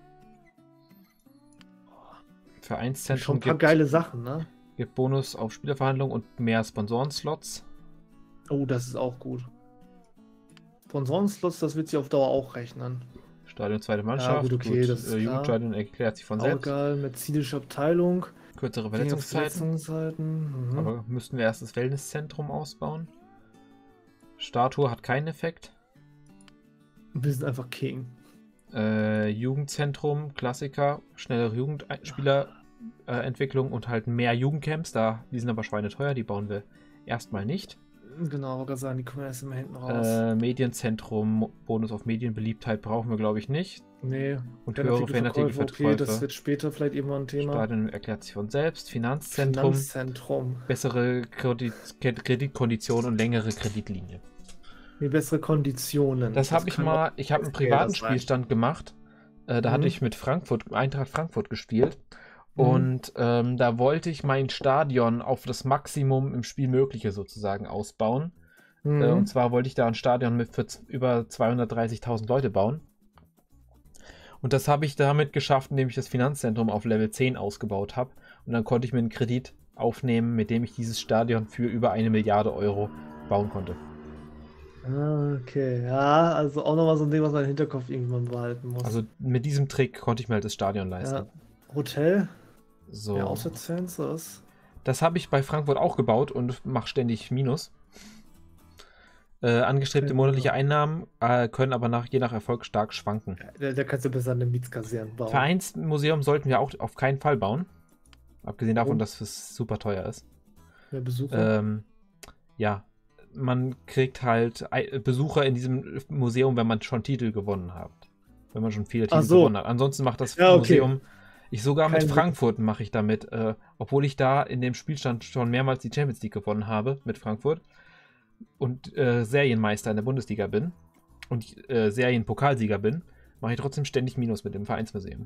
Vereinszentrum schon ein paar geile Sachen, ne? Gibt Bonus auf Spielerverhandlungen und mehr Sponsorenslots. Oh, das ist auch gut. Sponsorenslots, das wird sich auf Dauer auch rechnen. Stadion zweite Mannschaft. Ja, gut, okay, das ist Jugendstadion erklärt sich von selbst. Egal, medizinische Abteilung. Kürzere Verletzungszeiten. Aber müssten wir erst das Wellnesszentrum ausbauen. Statue hat keinen Effekt. Wir sind einfach King. Jugendzentrum, Klassiker, schnellere Jugendspielerentwicklung und halt mehr Jugendcamps. Die sind aber schweineteuer, die bauen wir erstmal nicht. Genau, ich kann sagen, die kommen erst immer hinten raus. Medienzentrum, Bonus auf Medienbeliebtheit brauchen wir, glaube ich, nicht. Nee. Und höhere Fanartikelverkäufe. Okay, das wird später vielleicht irgendwann ein Thema. Stadion erklärt sich von selbst. Finanzzentrum. Bessere Kreditkonditionen und längere Kreditlinie. Nee, bessere Konditionen. Das habe ich mal, ich habe einen privaten Spielstand gemacht. Da hatte ich mit Eintracht Frankfurt gespielt. Und da wollte ich mein Stadion auf das Maximum im Spiel Mögliche sozusagen ausbauen. Und zwar wollte ich da ein Stadion für über 230.000 Leute bauen. Und das habe ich damit geschafft, indem ich das Finanzzentrum auf Level 10 ausgebaut habe. Und dann konnte ich mir einen Kredit aufnehmen, mit dem ich dieses Stadion für über 1 Milliarde Euro bauen konnte. Okay, ja, also auch nochmal so ein Ding, was man im Hinterkopf irgendwann behalten muss. Also mit diesem Trick konnte ich mir halt das Stadion leisten. Ja. Hotel? So. Ja, Auswärtsfans, oder was? Das habe ich bei Frankfurt auch gebaut und mache ständig Minus. Angestrebte monatliche Einnahmen können aber je nach Erfolg stark schwanken. Da kannst du besser eine Mietskaserne bauen. Vereinsmuseum sollten wir auch auf keinen Fall bauen. Abgesehen davon, dass es super teuer ist. Mehr Besucher? Ja, man kriegt halt Besucher in diesem Museum, wenn man schon Titel gewonnen hat. Wenn man schon viele Titel gewonnen hat. Ansonsten macht das Museum... Ich sogar mit Frankfurt mache ich damit, obwohl ich da in dem Spielstand schon mehrmals die Champions League gewonnen habe mit Frankfurt und Serienmeister in der Bundesliga bin und Serienpokalsieger bin, mache ich trotzdem ständig Minus mit dem Vereinsmuseum.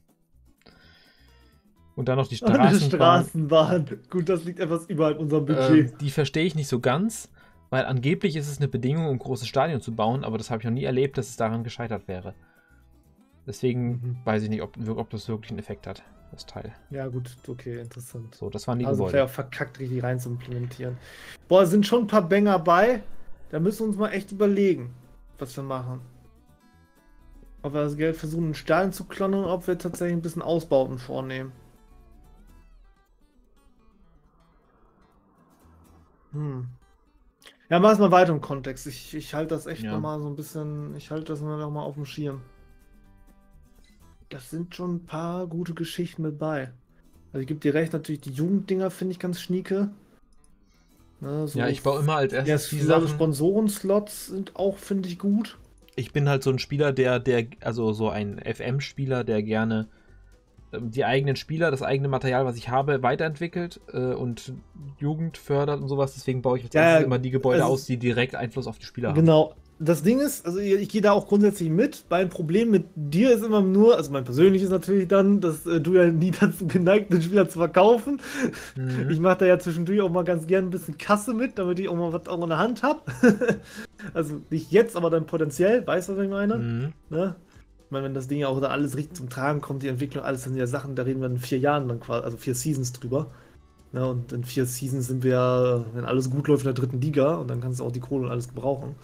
Und dann noch die Straßenbahn. Gut, das liegt etwas überhalb unserem Budget. Die verstehe ich nicht so ganz, weil angeblich ist es eine Bedingung, um große Stadien zu bauen, aber das habe ich noch nie erlebt, dass es daran gescheitert wäre. Deswegen weiß ich nicht, ob das wirklich einen Effekt hat, das Teil. Ja gut, okay, interessant. So, das waren die Gebäude. Also vielleicht auch verkackt, richtig rein zu implementieren. Boah, sind schon ein paar Banger bei. Da müssen wir uns mal echt überlegen, was wir machen. Ob wir das Geld versuchen, in Stadion zu klonnen oder ob wir tatsächlich ein bisschen Ausbauten vornehmen. Ja, mach es mal weiter im Kontext. Ich halte das echt nochmal so ein bisschen, ich halte das nochmal auf dem Schirm. Das sind schon ein paar gute Geschichten mit bei. Also ich gebe dir recht, natürlich die Jugenddinger finde ich ganz schnieke. Ne, so ja, ich baue immer als erstes die Sachen. Sponsoren-Slots sind auch, finde ich, gut. Ich bin halt so ein Spieler, also so ein FM-Spieler, der gerne die eigenen Spieler, das eigene Material, was ich habe, weiterentwickelt und Jugend fördert und sowas. Deswegen baue ich jetzt immer die Gebäude aus, die direkt Einfluss auf die Spieler haben. Genau. Das Ding ist, also ich gehe da auch grundsätzlich mit. Mein Problem mit dir ist immer nur, also mein persönliches natürlich dann, dass du ja nie dazu geneigt bist, Spieler zu verkaufen. Mhm. Ich mache da ja zwischendurch auch mal ganz gern ein bisschen Kasse mit, damit ich auch mal was auch in der Hand habe. Also nicht jetzt, aber dann potenziell, weißt du, was ich meine? Mhm. Ne? Ich meine, wenn das Ding ja auch da alles richtig zum Tragen kommt, die Entwicklung, alles, das sind ja Sachen, da reden wir in 4 Jahren dann quasi, also 4 Seasons drüber. Ja, und in 4 Seasons sind wir ja, wenn alles gut läuft, in der 3. Liga und dann kannst du auch die Kohle und alles gebrauchen.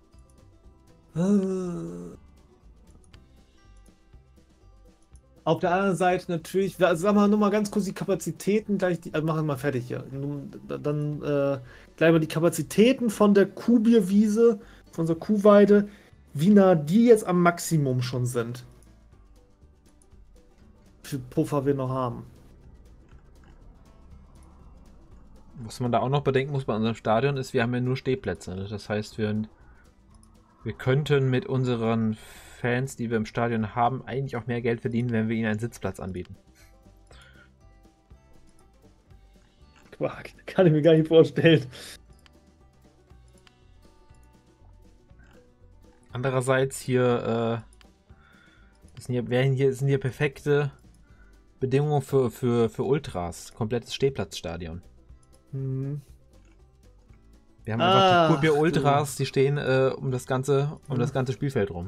Auf der anderen Seite natürlich, also sagen wir nur mal ganz kurz die Kapazitäten, gleich also machen wir mal fertig hier. Dann gleich mal die Kapazitäten von der Kuhbierwiese, von unserer Kuhweide, wie nah die jetzt am Maximum schon sind. Wie viel Puffer wir noch haben. Was man da auch noch bedenken muss bei unserem Stadion ist, wir haben ja nur Stehplätze. Ne? Das heißt, wir könnten mit unseren Fans, die wir im Stadion haben, eigentlich auch mehr Geld verdienen, wenn wir ihnen einen Sitzplatz anbieten. Quark, kann ich mir gar nicht vorstellen. Andererseits hier, sind hier perfekte Bedingungen für Ultras. Komplettes Stehplatzstadion. Hm. Wir haben einfach die Kuhbier Ultras, die stehen um das ganze Spielfeld rum.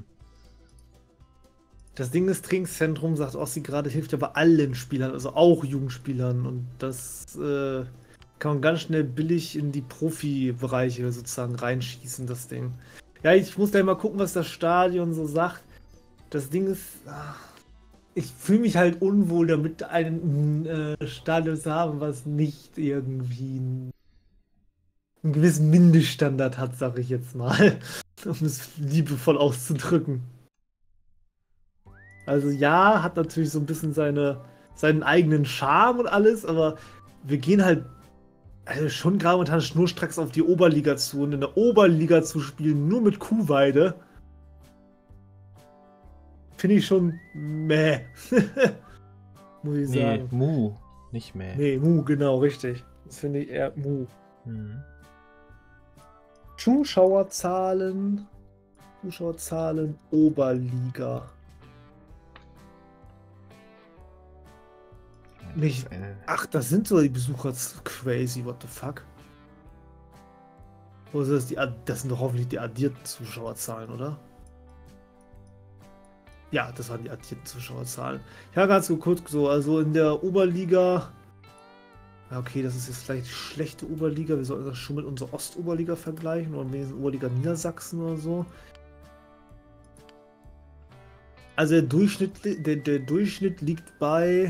Das Ding des Trainingszentrum, sagt Ossi gerade, hilft ja bei allen Spielern, also auch Jugendspielern. Und das kann man ganz schnell billig in die Profibereiche sozusagen reinschießen, das Ding. Ja, ich muss gleich mal gucken, was das Stadion so sagt. Das Ding ist, ich fühle mich halt unwohl damit, ein Stadion zu haben, was nicht irgendwie einen gewissen Mindeststandard hat, sag ich jetzt mal. Um es liebevoll auszudrücken. Also ja, hat natürlich so ein bisschen seinen eigenen Charme und alles, aber wir gehen halt schon gerade momentan schnurstracks auf die Oberliga zu. Und in der Oberliga zu spielen, nur mit Kuhweide, finde ich schon meh. Muss ich sagen. Mu, nicht mehr. Nee, Mu, genau, richtig. Das finde ich eher Mu. Mhm. Zuschauerzahlen, Oberliga. Nicht. Ach, das sind so die Besucher. Crazy, what the fuck? Oder ist das sind doch hoffentlich die addierten Zuschauerzahlen, oder? Ja, das waren die addierten Zuschauerzahlen. Ja, ganz kurz so, also in der Oberliga. Ja, okay, das ist jetzt vielleicht die schlechte Oberliga. Wir sollten das schon mit unserer Ostoberliga vergleichen oder wenigstens Oberliga Niedersachsen oder so. Also der Durchschnitt liegt bei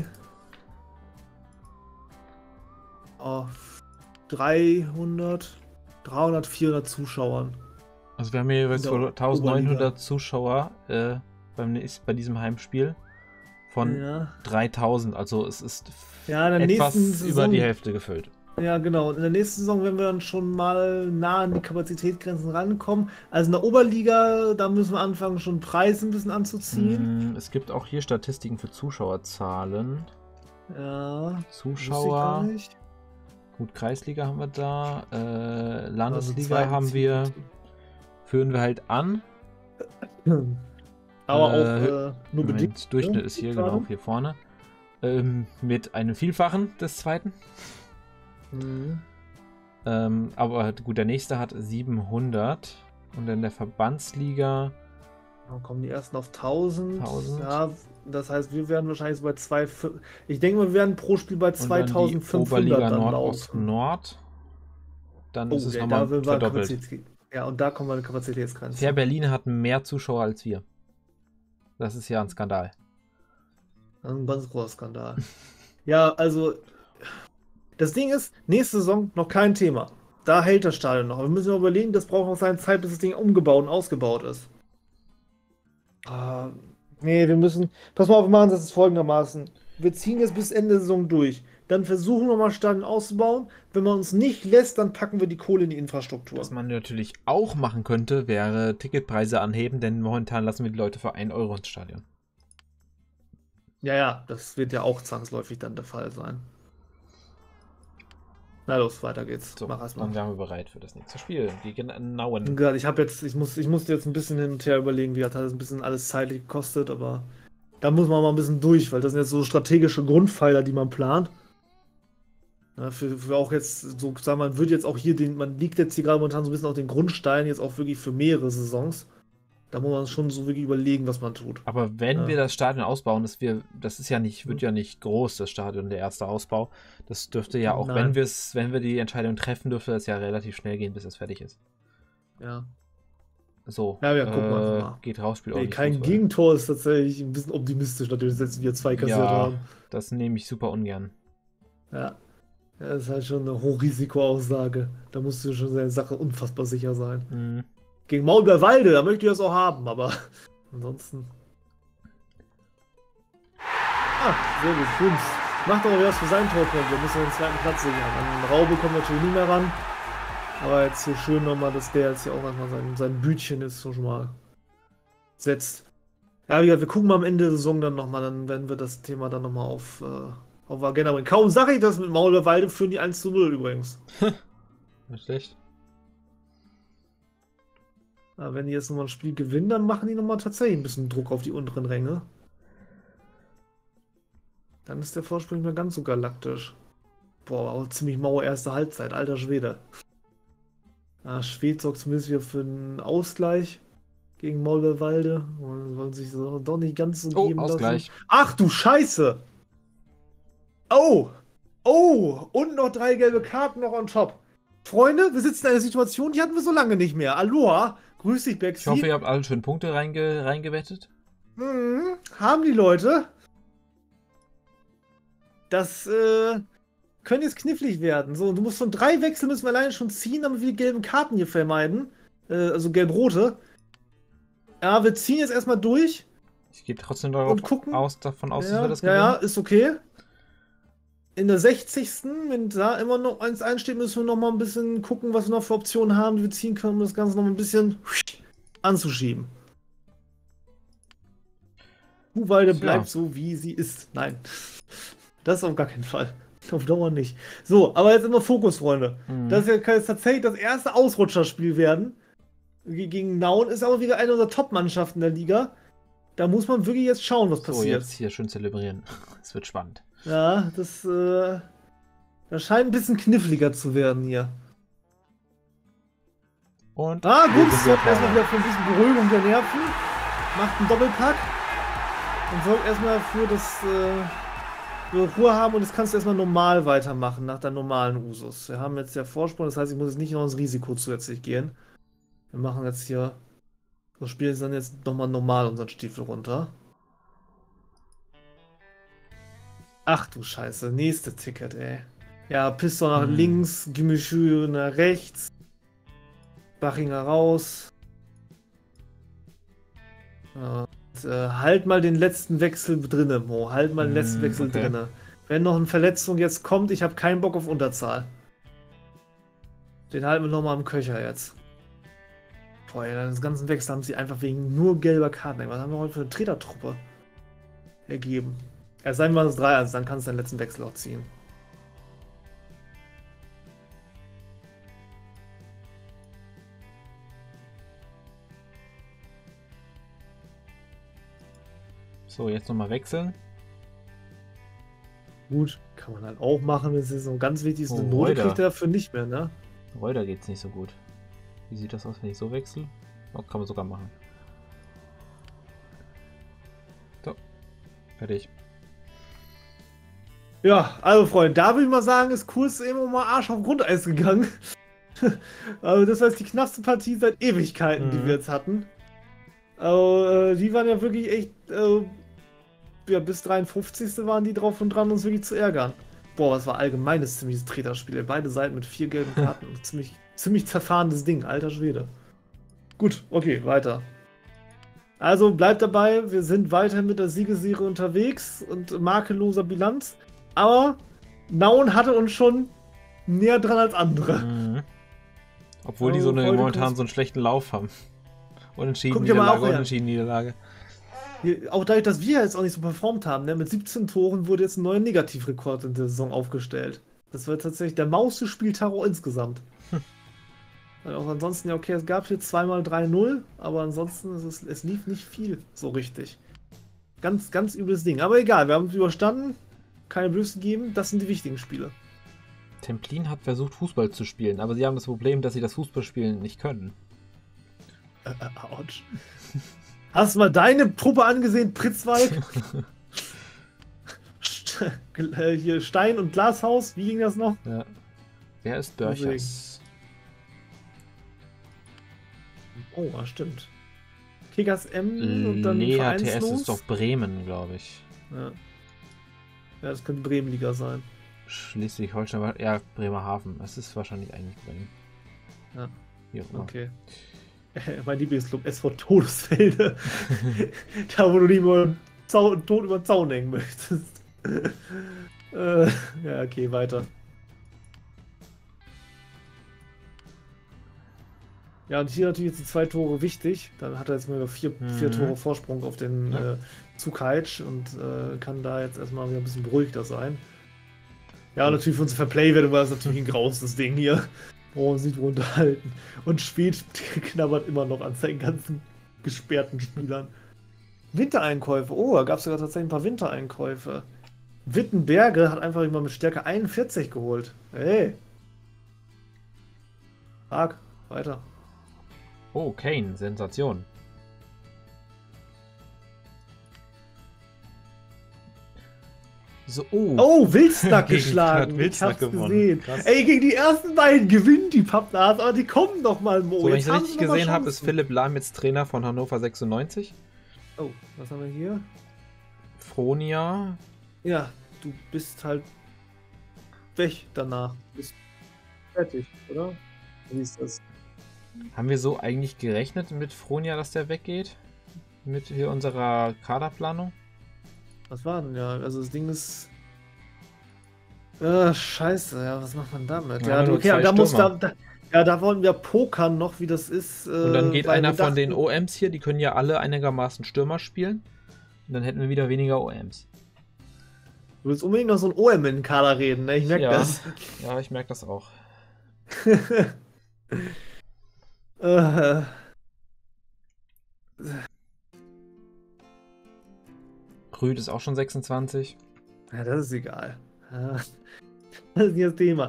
300, 400 Zuschauern. Also wir haben hier jeweils 1900 Zuschauer bei diesem Heimspiel von 3000. Also es ist etwas über die Hälfte gefüllt. Ja, genau. In der nächsten Saison werden wir dann schon mal nah an die Kapazitätsgrenzen rankommen. Also in der Oberliga, da müssen wir anfangen, schon Preise ein bisschen anzuziehen. Es gibt auch hier Statistiken für Zuschauerzahlen. Ja. Zuschauer. Gut, Kreisliga haben wir da. Landesliga also haben wir. Führen wir halt an. Aber auch nur bedingt. Durchschnitt ist hier, genau, hier vorne. Mit einem Vielfachen des zweiten. Mhm. Aber gut, der nächste hat 700. Und in der Verbandsliga. Dann kommen die ersten auf 1000. Ja, das heißt, wir werden wahrscheinlich so bei 2. Ich denke mal, wir werden pro Spiel bei 2500 Oberliga dann Nord-Ost-Nord. Dann ist es nochmal da verdoppelt. Ja, und da kommen wir eine Kapazitätsgrenze. Fair Berlin hat mehr Zuschauer als wir. Das ist ja ein Skandal. Ein ganz großer Skandal. Ja, also das Ding ist, nächste Saison noch kein Thema. Da hält das Stadion noch. Aber wir müssen uns überlegen, das braucht noch seine Zeit, bis das Ding umgebaut und ausgebaut ist. Nee, wir müssen. Pass mal auf, wir machen das folgendermaßen. Wir ziehen jetzt bis Ende der Saison durch. Dann versuchen wir mal Stadion auszubauen. Wenn man uns nicht lässt, dann packen wir die Kohle in die Infrastruktur. Was man natürlich auch machen könnte, wäre Ticketpreise anheben, denn momentan lassen wir die Leute für 1 Euro ins Stadion. Ja, das wird ja auch zwangsläufig dann der Fall sein. Na los, weiter geht's. So, Mach erst mal. dann wären wir bereit für das nächste Spiel. Die genauen. Ich musste jetzt ein bisschen hin und her überlegen, wie hat das ein bisschen alles zeitlich gekostet, aber da muss man mal ein bisschen durch, weil das sind jetzt so strategische Grundpfeiler, die man plant. Ja, für auch jetzt, so sagen wir, man wird jetzt auch hier man liegt jetzt hier gerade momentan so ein bisschen auf den Grundsteinen, jetzt auch wirklich für mehrere Saisons. Da muss man schon so wirklich überlegen, was man tut. Aber wenn wir Ja. das Stadion ausbauen, das ist ja nicht, wird ja nicht groß, das Stadion, der erste Ausbau. Das dürfte ja auch, Nein. wenn wir die Entscheidung treffen, dürfte das ja relativ schnell gehen, bis es fertig ist. Ja. So, Ja, wir gucken einfach mal. geht raus, spielt auch Nee, nicht kein Fußball. Gegentor ist tatsächlich ein bisschen optimistisch, natürlich, dass wir 2 kassiert Ja, haben. das nehme ich super ungern. Ja. Ja, das ist halt schon eine Hochrisikoaussage. Da musst du schon seine Sache unfassbar sicher sein. Mhm. Gegen Maulbeerwalde, da möchte ich das auch haben, aber ansonsten. Sehr gut, Kunst. Macht doch wieder was für sein Tor, wir müssen den zweiten Platz sichern. An Raube kommt natürlich nie mehr ran. Aber jetzt hier schön nochmal, dass der jetzt hier auch erstmal sein Bütchen ist schon mal setzt. Ja, wie gesagt, wir gucken mal am Ende der Saison dann nochmal, dann werden wir das Thema dann nochmal auf Agenda bringen. Kaum sage ich das mit Maulbeerwalde, führen die 1:0 übrigens. Nicht schlecht. Aber wenn die jetzt nochmal ein Spiel gewinnen, dann machen die nochmal tatsächlich ein bisschen Druck auf die unteren Ränge. Dann ist der Vorsprung nicht mehr ganz so galaktisch. Boah, aber ziemlich maue erste Halbzeit, alter Schwede. Schwed sorgt zumindest wieder für einen Ausgleich gegen Maulbeerwalde. Wollen sich so doch nicht ganz so Oh, geben Ausgleich. lassen. Ach du Scheiße! Oh! Oh! Und noch 3 gelbe Karten noch on top. Freunde, wir sitzen in einer Situation, die hatten wir so lange nicht mehr. Aloha! Grüß dich, Bexi. Ich hoffe, ihr habt alle schön Punkte reingewettet. Haben die Leute. Das könnte jetzt knifflig werden. So, du musst von 3 Wechseln müssen wir alleine schon ziehen, damit wir die gelben Karten hier vermeiden. Also gelb-rote. Ja, wir ziehen jetzt erstmal durch. Ich gehe trotzdem Und gucken. davon aus, dass Ja, wir das ja, gewinnen. ja, ist okay. In der 60. Wenn da immer noch 1 steht, müssen wir noch mal ein bisschen gucken, was wir noch für Optionen haben, die wir ziehen können, um das Ganze noch ein bisschen anzuschieben. Kuhwalde Tja. bleibt so, wie sie ist. Nein. Das auf gar keinen Fall. Auf Dauer nicht. So, aber jetzt immer Fokus, Freunde. Mhm. Das hier kann jetzt tatsächlich das erste Ausrutscherspiel werden. Gegen Nauen ist aber wieder eine unserer Top-Mannschaften der Liga. Da muss man wirklich jetzt schauen, was So, passiert. jetzt hier schön zelebrieren. Es wird spannend. Ja, das scheint ein bisschen kniffliger zu werden hier. Und Gut, wir sind sorgt erstmal vorne. wieder für ein bisschen Beruhigung der Nerven. Macht einen Doppelpack. Und sorgt erstmal dafür, dass wir Ruhe haben und jetzt kannst du erstmal normal weitermachen, nach der normalen Usus. Wir haben jetzt ja Vorsprung, das heißt, ich muss jetzt nicht noch ins Risiko zusätzlich gehen. Wir machen jetzt hier, das Spiel ist dann jetzt nochmal normal unseren Stiefel runter. Ach du Scheiße, nächste Ticket, ey. Ja, Piston nach links, Gimmischü nach rechts. Bachinger raus. Halt mal den letzten Wechsel drinne, Mo. Halt mal den letzten Wechsel okay. drinne. Wenn noch eine Verletzung jetzt kommt, ich habe keinen Bock auf Unterzahl. Den halten wir nochmal am Köcher jetzt. Boah, ja, das ganze Wechsel haben sie einfach wegen nur gelber Karten. Ey, was haben wir heute für eine Tretertruppe ergeben? Ja, seien wir das 3-1, dann kannst du den letzten Wechsel auch ziehen. So, jetzt nochmal wechseln. Gut, kann man halt auch machen, wenn es jetzt noch ganz wichtig ist. Oh, Eine Note Reuter. kriegt er dafür nicht mehr, ne? Reuter geht's nicht so gut. Wie sieht das aus, wenn ich so wechsle? Oh, kann man sogar machen. So. Fertig. Ja, also Freunde, da würde ich mal sagen, ist Kurs eben mal Arsch auf Grundeis gegangen. Also das war jetzt die knappste Partie seit Ewigkeiten, die wir jetzt hatten. Also, die waren ja wirklich echt, ja, bis 53. waren die drauf und dran, uns wirklich zu ärgern. Boah, das war allgemeines ziemliches Treterspiel. Beide Seiten mit 4 gelben Karten. ziemlich zerfahrenes Ding, alter Schwede. Gut, okay, weiter. Also bleibt dabei, wir sind weiterhin mit der Siegesserie unterwegs und makelloser Bilanz. Aber Nauen hatte uns schon näher dran als andere. Mhm. Obwohl die heute momentan so einen schlechten Lauf haben. Unentschieden, Guck dir mal Niederlage, auch her. Unentschieden, Niederlage. Auch dadurch, dass wir jetzt auch nicht so performt haben, ne? Mit 17 Toren wurde jetzt ein neuer Negativrekord in der Saison aufgestellt. Das war tatsächlich der mauste Spieltaro insgesamt. Weil auch ansonsten, ja, okay, es gab hier zweimal 3-0, aber ansonsten es lief nicht viel so richtig. Ganz, ganz übles Ding. Aber egal, wir haben es überstanden. Keine Blöße gegeben. Das sind die wichtigen Spiele. Templin hat versucht, Fußball zu spielen, aber sie haben das Problem, dass sie das Fußballspielen nicht können. Autsch. Hast du mal deine Truppe angesehen, Pritzwalk? Hier Stein- und Glashaus, wie ging das noch? Ja. Wer ist Börchers? Oh, das stimmt. Kickers M und dann Lea TS vereinslos. ist doch Bremen, glaube ich. Ja. Ja, das könnte Bremenliga sein. Schleswig-Holstein war ja Bremerhaven. Es ist wahrscheinlich eigentlich Bremen. Ja. Wie auch immer. Okay. Mein Lieblingsclub SV Todesfelde. Da, wo du lieber tot über den Zaun hängen möchtest. Ja, okay, weiter. Ja, und hier natürlich jetzt die 2 Tore wichtig. Dann hat er jetzt mal 4 Tore Vorsprung auf den Zugheitsch und kann da jetzt erstmal wieder ein bisschen beruhigter sein. Ja, und natürlich für unsere Fairplay-Wertung war das natürlich ein grauses Ding hier. Oh, uns nicht runterhalten. Und Spät knabbert immer noch an seinen ganzen gesperrten Spielern. Wintereinkäufe. Oh, da gab es sogar tatsächlich ein paar Wintereinkäufe. Wittenberge hat einfach immer mit Stärke 41 geholt. Hey. Frag, weiter. Oh, Kane, Sensation. So, Oh, Wilsnack Gegen geschlagen. Wilsnack Ich hab's gewonnen. gesehen. Krass. Ey, gegen die ersten beiden gewinnen die Pappnase, aber die kommen doch mal, Mo. So, wenn ich Jetzt es haben richtig sie noch mal gesehen habe, ist Chancen. Philipp Lahm jetzt Trainer von Hannover 96. Oh, was haben wir hier? Fronia. Ja, du bist halt weg danach. Du bist fertig, oder? Wie ist das? Haben wir so eigentlich gerechnet mit Fronia, dass der weggeht? Mit hier unserer Kaderplanung? Was war denn ja? Also das Ding ist. Scheiße, ja, was macht man damit? Ja, nur okay, zwei da muss Stürmer. da wollen wir pokern noch, wie das ist. Und dann geht weil einer wir von den dachten- OMs hier, die können ja alle einigermaßen Stürmer spielen. Und dann hätten wir wieder weniger OMs. Du willst unbedingt noch so ein OM in den Kader reden, ne? Ich merke Ja. das. Ja, ich merke das auch. Äh, Rüd ist auch schon 26. Ja, das ist egal. Ja, das ist nicht das Thema.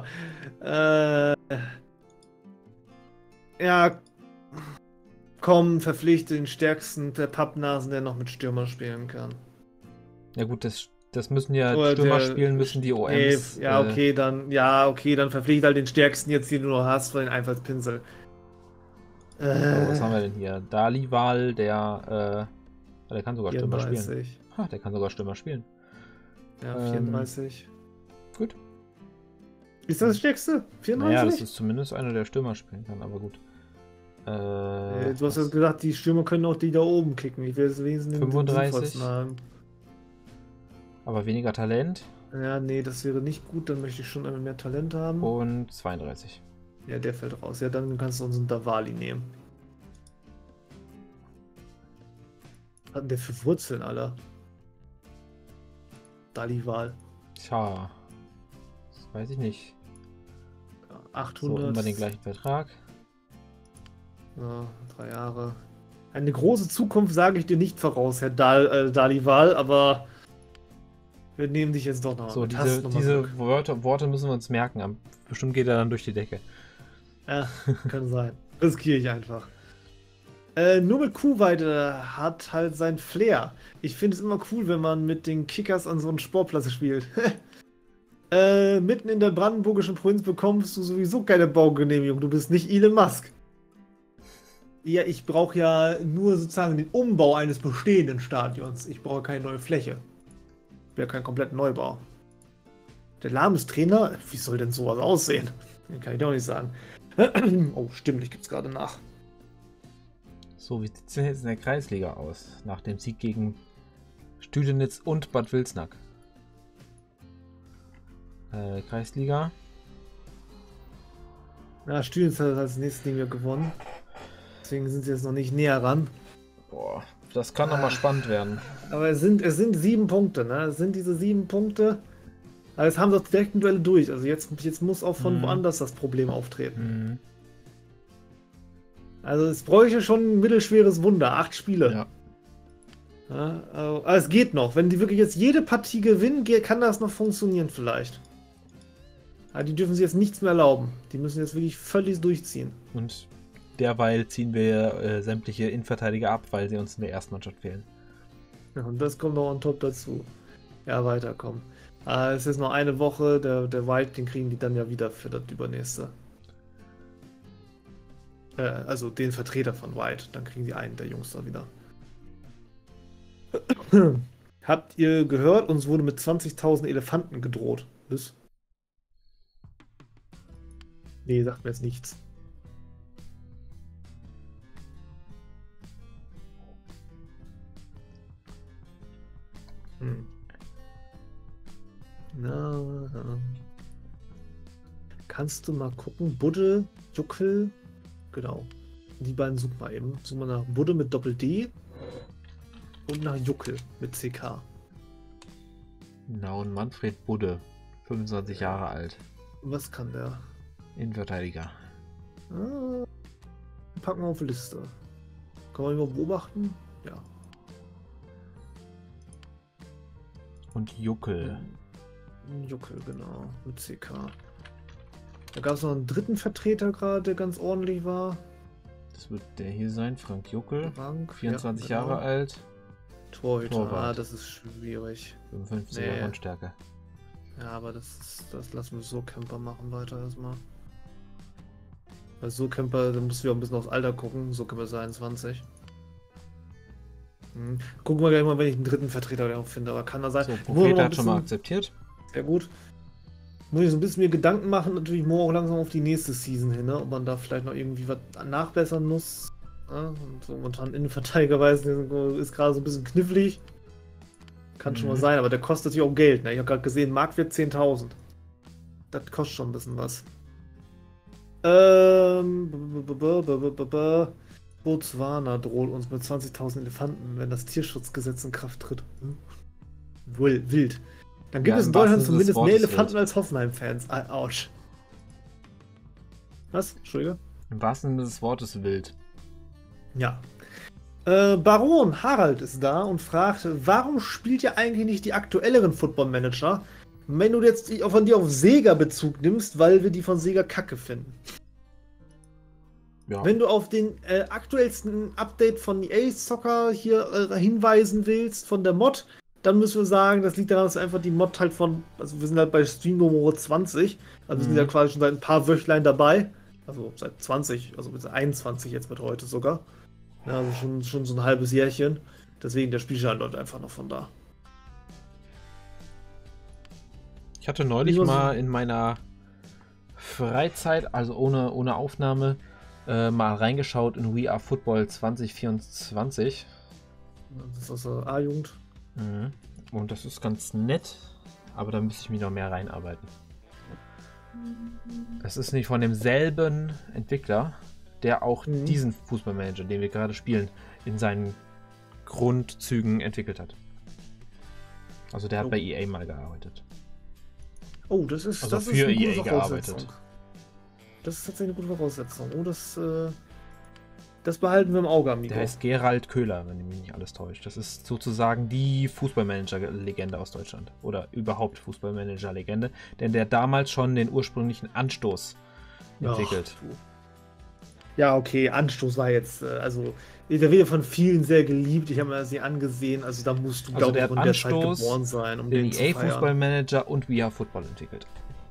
Ja, komm, verpflichte den stärksten der Pappnasen, der noch mit Stürmer spielen kann. Ja gut, das müssen ja Oder Stürmer der- spielen, müssen die Ey, OMs. ja, okay, dann verpflichte halt den stärksten jetzt, den du noch hast, für den Einfallspinsel. Was haben wir denn hier? Dalival, der kann sogar Stürmer spielen. 34. Ha, der kann sogar Stürmer spielen. Ja, Ähm, 34. Gut. Ist das stärkste? 34? Naja, das ist zumindest einer, der Stürmer spielen kann, aber gut. Du hast ja gesagt, die Stürmer können auch die da oben kicken. Ich will es wenigstens den 35. sinnvollsten haben. aber weniger Talent Ja, nee, das wäre nicht gut. Dann möchte ich schon einmal mehr Talent haben. und 32. Ja, der fällt raus. Ja, dann kannst du unseren Davali nehmen. Was hat denn der für Wurzeln, Alter? Dalival. Tja, das weiß ich nicht. Ja, So, 800. immer den gleichen Vertrag. Ja, 3 Jahre. Eine große Zukunft sage ich dir nicht voraus, Herr Dalival, aber wir nehmen dich jetzt doch noch. So, mit. Hast noch mal diese Glück. Worte müssen wir uns merken. Bestimmt geht er dann durch die Decke. Ja, kann sein. Riskiere ich einfach. Nur mit Kuhweide hat halt sein Flair. Ich finde es immer cool, wenn man mit den Kickers an so einem Sportplatz spielt. Mitten in der brandenburgischen Provinz bekommst du sowieso keine Baugenehmigung. Du bist nicht Elon Musk. Ja, ich brauche ja nur sozusagen den Umbau eines bestehenden Stadions. Ich brauche keine neue Fläche. Wäre kein kompletter Neubau. Der Lahm ist Trainer? Wie soll denn sowas aussehen? Kann ich doch nicht sagen. Oh, stimmt, ich gibt's gerade nach. So, wie sieht es denn jetzt in der Kreisliga aus? Nach dem Sieg gegen Stüdenitz und Bad Wilsnack. Kreisliga. Ja, Stühlen hat als nächstes Ding ja gewonnen. Deswegen sind sie jetzt noch nicht näher ran. Boah, Das kann nochmal spannend werden. Aber es sind 7 Punkte, ne? Es sind diese 7 Punkte. Aber jetzt haben sie das direkten Duelle durch. Also jetzt muss auch von woanders das Problem auftreten. Mhm. Also es bräuchte schon ein mittelschweres Wunder. 8 Spiele. Ja. Ja, aber es geht noch. Wenn die wirklich jetzt jede Partie gewinnen, kann das noch funktionieren vielleicht. Aber die dürfen sich jetzt nichts mehr erlauben. Die müssen jetzt wirklich völlig durchziehen. Und derweil ziehen wir sämtliche Innenverteidiger ab, weil sie uns in der Erstmannschaft fehlen. Ja, und das kommt noch on top dazu. Ja, weiterkommen. Es ist noch eine Woche. Der White, den kriegen die dann ja wieder für das übernächste. Also den Vertreter von White. Dann kriegen die einen der Jungs da wieder. Habt ihr gehört, uns wurde mit 20.000 Elefanten gedroht? Was? Nee, sagt mir jetzt nichts. Na, kannst du mal gucken? Budde, Juckel, genau. Die beiden such mal eben. Such mal nach Budde mit Doppel-D und nach Juckel mit CK. Genau, und Manfred Budde, 25 Jahre alt. Was kann der? Innenverteidiger. Packen wir auf die Liste. Kann man ihn mal beobachten? Ja. Und Juckel. Juckel, genau. Mit CK. Da gab es noch einen dritten Vertreter gerade, der ganz ordentlich war. Das wird der hier sein, Frank Juckel. Frank, 24 ja, genau. Jahre alt. Torhüter, das ist schwierig. 55 Grundstärke. Ja, aber das lassen wir so Camper machen weiter erstmal. Weil so Camper, da müssen wir auch ein bisschen aufs Alter gucken. So Camper ist 21. Gucken wir gleich mal, wenn ich einen dritten Vertreter finde, aber kann da sein. So, Prophet hat schon mal akzeptiert. Sehr gut. Muss ich so ein bisschen mir Gedanken machen, natürlich morgen auch langsam auf die nächste Season hin, ne? Ob man da vielleicht noch irgendwie was nachbessern muss. Ne? Und so momentan Innenverteidigerweise ist gerade so ein bisschen knifflig. Kann schon mal sein, aber der kostet natürlich auch Geld. Ne? Ich habe gerade gesehen, Marktwert 10.000. Das kostet schon ein bisschen was. Botswana droht uns mit 20.000 Elefanten, wenn das Tierschutzgesetz in Kraft tritt. Wild. Dann gibt es in Deutschland zumindest mehr Elefanten als Hoffenheim-Fans. Autsch. Was? Entschuldige? Im wahrsten Sinne des Wortes wild. Ja. Baron Harald ist da und fragt, warum spielt ihr eigentlich nicht die aktuelleren Football Manager, wenn du jetzt von dir auf Sega Bezug nimmst, weil wir die von Sega kacke finden? Ja. Wenn du auf den aktuellsten Update von EA Soccer hier hinweisen willst, von der Mod, dann müssen wir sagen, das liegt daran, dass einfach die Mod halt also wir sind halt bei Stream Nummer 20, also wir sind ja quasi schon seit ein paar Wöchlein dabei, also seit 20, also bis 21 jetzt mit heute sogar. Ja, also schon so ein halbes Jährchen. Deswegen, der Spielstand läuft einfach noch von da. Ich hatte neulich mal in meiner Freizeit, also ohne Aufnahme, mal reingeschaut in We Are Football 2024. Das ist aus der A-Jugend. Und das ist ganz nett, aber da müsste ich mich noch mehr reinarbeiten. Es ist nicht von demselben Entwickler, der auch diesen Fußballmanager, den wir gerade spielen, in seinen Grundzügen entwickelt hat. Also der hat bei EA mal gearbeitet. Oh, das ist also das für ist eine EA gute gearbeitet. Das ist tatsächlich eine gute Voraussetzung. Oh, das behalten wir im Auge, amigo. Der heißt Gerald Köhler, wenn mich nicht alles täuscht. Das ist sozusagen die Fußballmanager-Legende aus Deutschland. Oder überhaupt Fußballmanager-Legende. Denn der damals schon den ursprünglichen Anstoß entwickelt. Ja, okay, Anstoß war jetzt, also, der wird ja von vielen sehr geliebt. Ich habe mir sie angesehen, also da musst du, glaube ich, in der Zeit geboren sein, um den zu feiern. EA Fußballmanager und We Are Football entwickelt.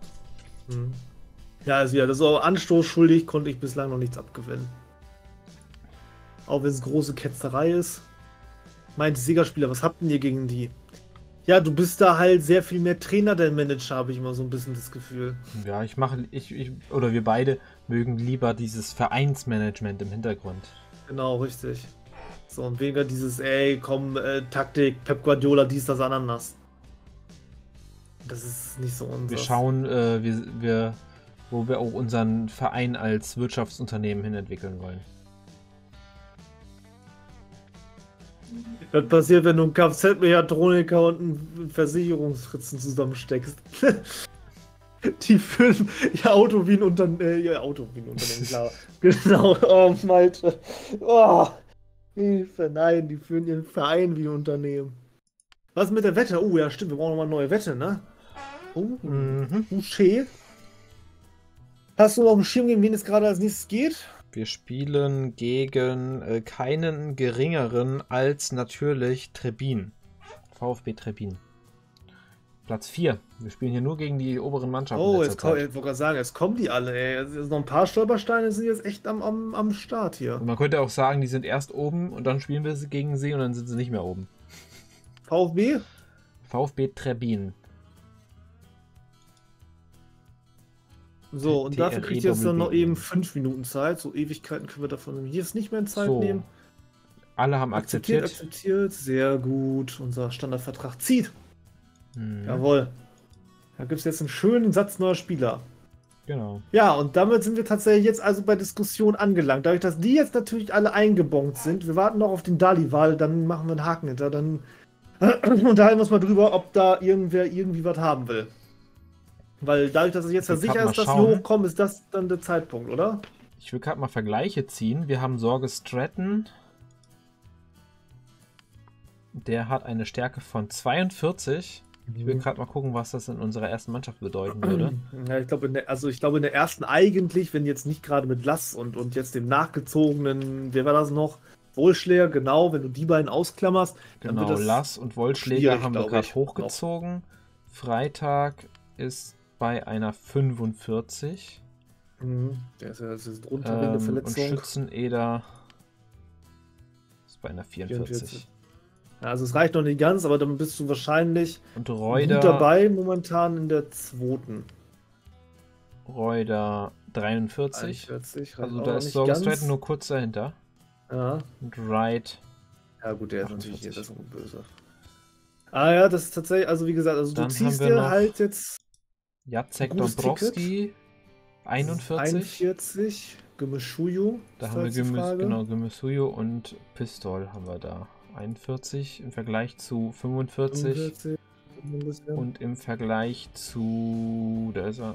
Ja, also ja, das ist auch Anstoß schuldig, konnte ich bislang noch nichts abgewinnen. Auch wenn es große Ketzerei ist. Meint Sega-Spieler, was habt denn ihr gegen die? Ja, du bist da halt sehr viel mehr Trainer denn Manager, habe ich immer so ein bisschen das Gefühl. Ja, oder wir beide mögen lieber dieses Vereinsmanagement im Hintergrund. Genau, richtig. So, und weniger dieses, Taktik, Pep Guardiola, dies, das, Ananas. Das ist nicht so unser. Wir schauen, wo wir auch unseren Verein als Wirtschaftsunternehmen hin entwickeln wollen. Was passiert, wenn du einen Kfz-Mechatroniker und einen Versicherungsfritzen zusammensteckst? Die führen ihr Auto wie ein Unternehmen. Ihr Auto wie ein Unternehmen, klar. Genau, oh, Malte. Oh, Hilfe, nein, die führen ihren Verein wie ein Unternehmen. Was mit der Wette? Oh, ja, stimmt, wir brauchen nochmal eine neue Wette, ne? Oh, Boucher. Hast du auf dem Schirm, gegen wen es gerade als nächstes geht? Wir spielen gegen keinen geringeren als natürlich Trebin. VfB Trebin. Platz 4. Wir spielen hier nur gegen die oberen Mannschaften. Oh, ich wollte gerade sagen, jetzt kommen die alle, ey. Also noch ein paar Stolpersteine sind jetzt echt am Start hier. Und man könnte auch sagen, die sind erst oben und dann spielen wir gegen sie und dann sind sie nicht mehr oben. VfB? VfB Trebin. So, und dafür kriegt ihr jetzt dann noch eben 5 Minuten Zeit. So Ewigkeiten können wir davon hier jetzt nicht mehr in Zeit nehmen. Alle haben akzeptiert. Akzeptiert, sehr gut. Unser Standardvertrag zieht. Jawohl. Da gibt es jetzt einen schönen Satz neuer Spieler. Genau. Ja, und damit sind wir tatsächlich jetzt also bei Diskussion angelangt. Dadurch, dass die jetzt natürlich alle eingebongt sind, wir warten noch auf den Dali-Wahl, dann machen wir einen Haken hinter, dann unterhalten wir uns mal drüber, ob da irgendwer irgendwie was haben will. Weil dadurch, dass es jetzt sicher ist, dass sie hochkommen, ist das dann der Zeitpunkt, oder? Ich will gerade mal Vergleiche ziehen. Wir haben Sorge Stratton. Der hat eine Stärke von 42. Ich will gerade mal gucken, was das in unserer ersten Mannschaft bedeuten würde. Ja, ich glaube, in der ersten eigentlich, wenn jetzt nicht gerade mit Lass und jetzt dem nachgezogenen, wer war das noch? Wohlschläger, genau, wenn du die beiden ausklammerst. Genau, dann wird das Lass und Wohlschläger haben wir gerade hochgezogen. Noch. Freitag ist bei einer 45. Das ist drunter wegen der Verletzung. Und Schützeneder ist bei einer 44. Ja, also es reicht noch nicht ganz, aber dann bist du wahrscheinlich und Reuter, gut dabei momentan in der zweiten. Reuter 43. 41, also da ist Sorge Stratton nur kurz dahinter. Ja. Und Wright. Ja gut, der ist natürlich hier das böse. Ah ja, das ist tatsächlich, also wie gesagt, also dann du ziehst dir halt jetzt Jacek Dombrowski 41. Gemishuyu. Da haben wir Gemishuyu und Pistol haben wir da. 41 im Vergleich zu 45 und im Vergleich zu, da ist er,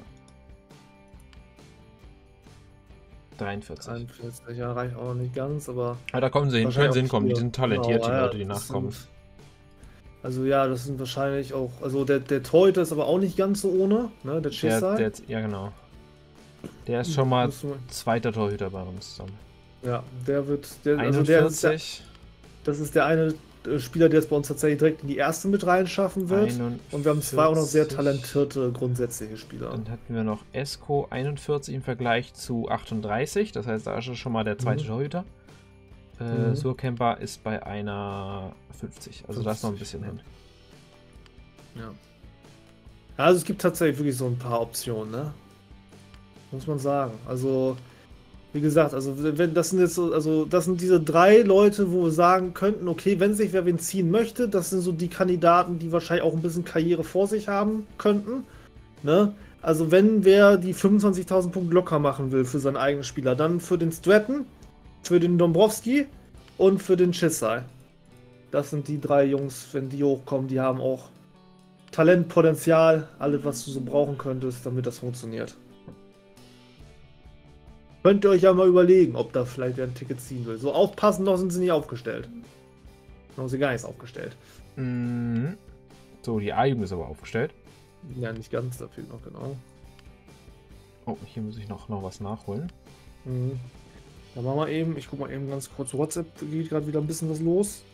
43. 43, ja, reicht auch noch nicht ganz, aber... Ja, da kommen sie hin, können sie hinkommen, die sind talentiert, genau, die Leute, die nachkommen. Also ja, das sind wahrscheinlich auch, also der Torhüter ist aber auch nicht ganz so ohne, ne, der Chisai. Ja, genau. Der ist schon mal zweiter Torhüter bei uns dann. Ja, der wird, 41. Das ist der eine Spieler, der es bei uns tatsächlich direkt in die erste mit reinschaffen wird. 41. Und wir haben zwei auch noch sehr talentierte grundsätzliche Spieler. Dann hatten wir noch Esco 41 im Vergleich zu 38. Das heißt, da ist schon mal der zweite Torhüter. Surkamper ist bei einer 50. Also da ist noch ein bisschen hin. Ja. Also es gibt tatsächlich wirklich so ein paar Optionen, ne? Muss man sagen. Also... Wie gesagt, also wenn das sind jetzt so, also das sind diese 3 Leute, wo wir sagen könnten, okay, wenn sich wer wen ziehen möchte, das sind so die Kandidaten, die wahrscheinlich auch ein bisschen Karriere vor sich haben könnten. Ne? Also wenn wer die 25.000 Punkte locker machen will für seinen eigenen Spieler, dann für den Stratton, für den Dombrowski und für den Chisai. Das sind die 3 Jungs, wenn die hochkommen, die haben auch Talent, Potenzial, alles was du so brauchen könntest, damit das funktioniert. Könnt ihr euch ja mal überlegen, ob da vielleicht wer ein Ticket ziehen will. So aufpassen, noch sind sie nicht aufgestellt. Noch sind sie gar nicht aufgestellt. So, die A-Jugend ist aber aufgestellt. Ja, nicht ganz, da fehlt noch, genau. Oh, hier muss ich noch was nachholen. Dann machen wir eben, ich guck mal eben ganz kurz, WhatsApp geht gerade wieder ein bisschen was los.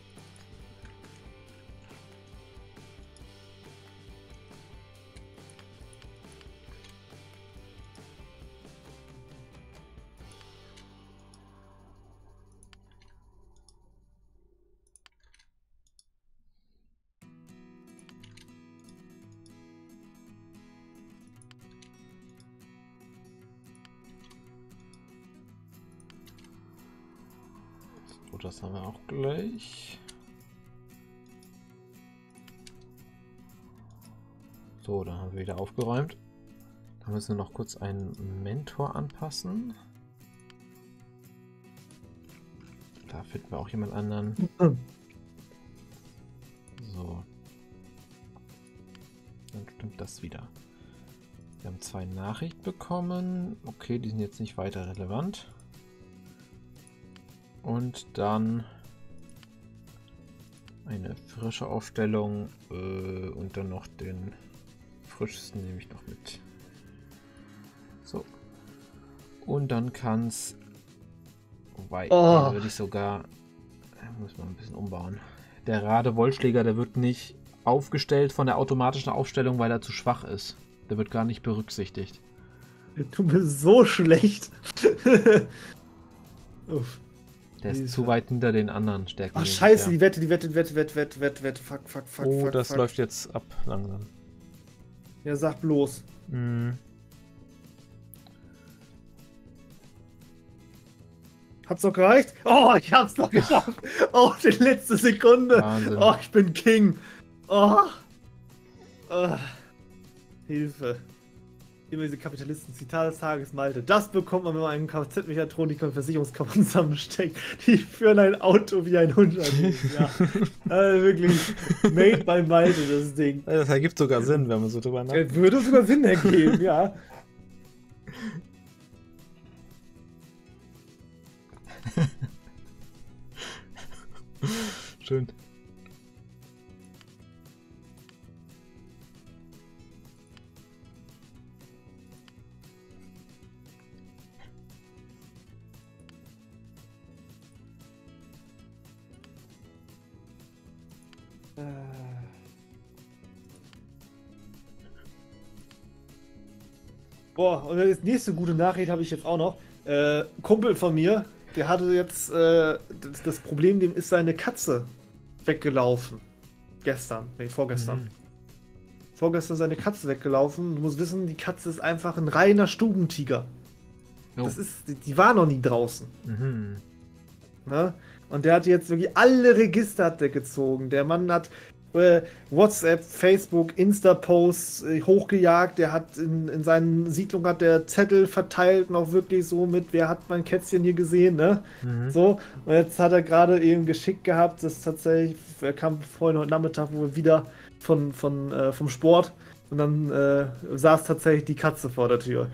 Das haben wir auch gleich. So, dann haben wir wieder aufgeräumt. Da müssen wir noch kurz einen Mentor anpassen. Da finden wir auch jemand anderen. Dann stimmt das wieder. Wir haben 2 Nachrichten bekommen. Okay, die sind jetzt nicht weiter relevant. Und dann eine frische Aufstellung und dann noch den frischesten nehme ich noch mit. So. Und dann kann es... Wobei, den würde ich sogar... Muss man ein bisschen umbauen. Der Radewollschläger, der wird nicht aufgestellt von der automatischen Aufstellung, weil er zu schwach ist. Der wird gar nicht berücksichtigt. Du bist so schlecht. Uff. Der ist zu weit hinter den anderen Stärken. Ach scheiße, die Wette. Fuck. Oh, das läuft jetzt ab langsam. Ja, sag bloß. Hat's noch gereicht? Oh, ich hab's noch geschafft. Oh, die letzte Sekunde. Wahnsinn. Oh, ich bin King. Oh. Hilfe. Immer diese Kapitalisten. Zitat des Tages, Malte. Das bekommt man, wenn man einen Kfz-Mechatroniker und Versicherungskaufmann zusammensteckt. Die führen ein Auto wie ein Hund. Ja. Also wirklich made by Malte, das Ding. Das ergibt sogar Sinn, wenn man so drüber nachdenkt. Würde sogar Sinn ergeben, ja. Schön. Boah, und die nächste gute Nachricht habe ich jetzt auch noch. Kumpel von mir, der hatte jetzt das Problem, dem ist seine Katze weggelaufen. Vorgestern. Vorgestern seine Katze weggelaufen. Du musst wissen, die Katze ist einfach ein reiner Stubentiger. Oh. Die war noch nie draußen. Mhm. Ne? Und der hat jetzt wirklich alle Register hat der gezogen. Der Mann hat WhatsApp, Facebook, Insta-Posts hochgejagt. Der hat in seinen Siedlungen hat der Zettel verteilt und auch wirklich so mit, wer hat mein Kätzchen hier gesehen, ne? Mhm. So. Und jetzt hat er gerade eben geschickt gehabt, das tatsächlich, er kam vorhin heute Nachmittag wohl wieder vom Sport und dann saß tatsächlich die Katze vor der Tür.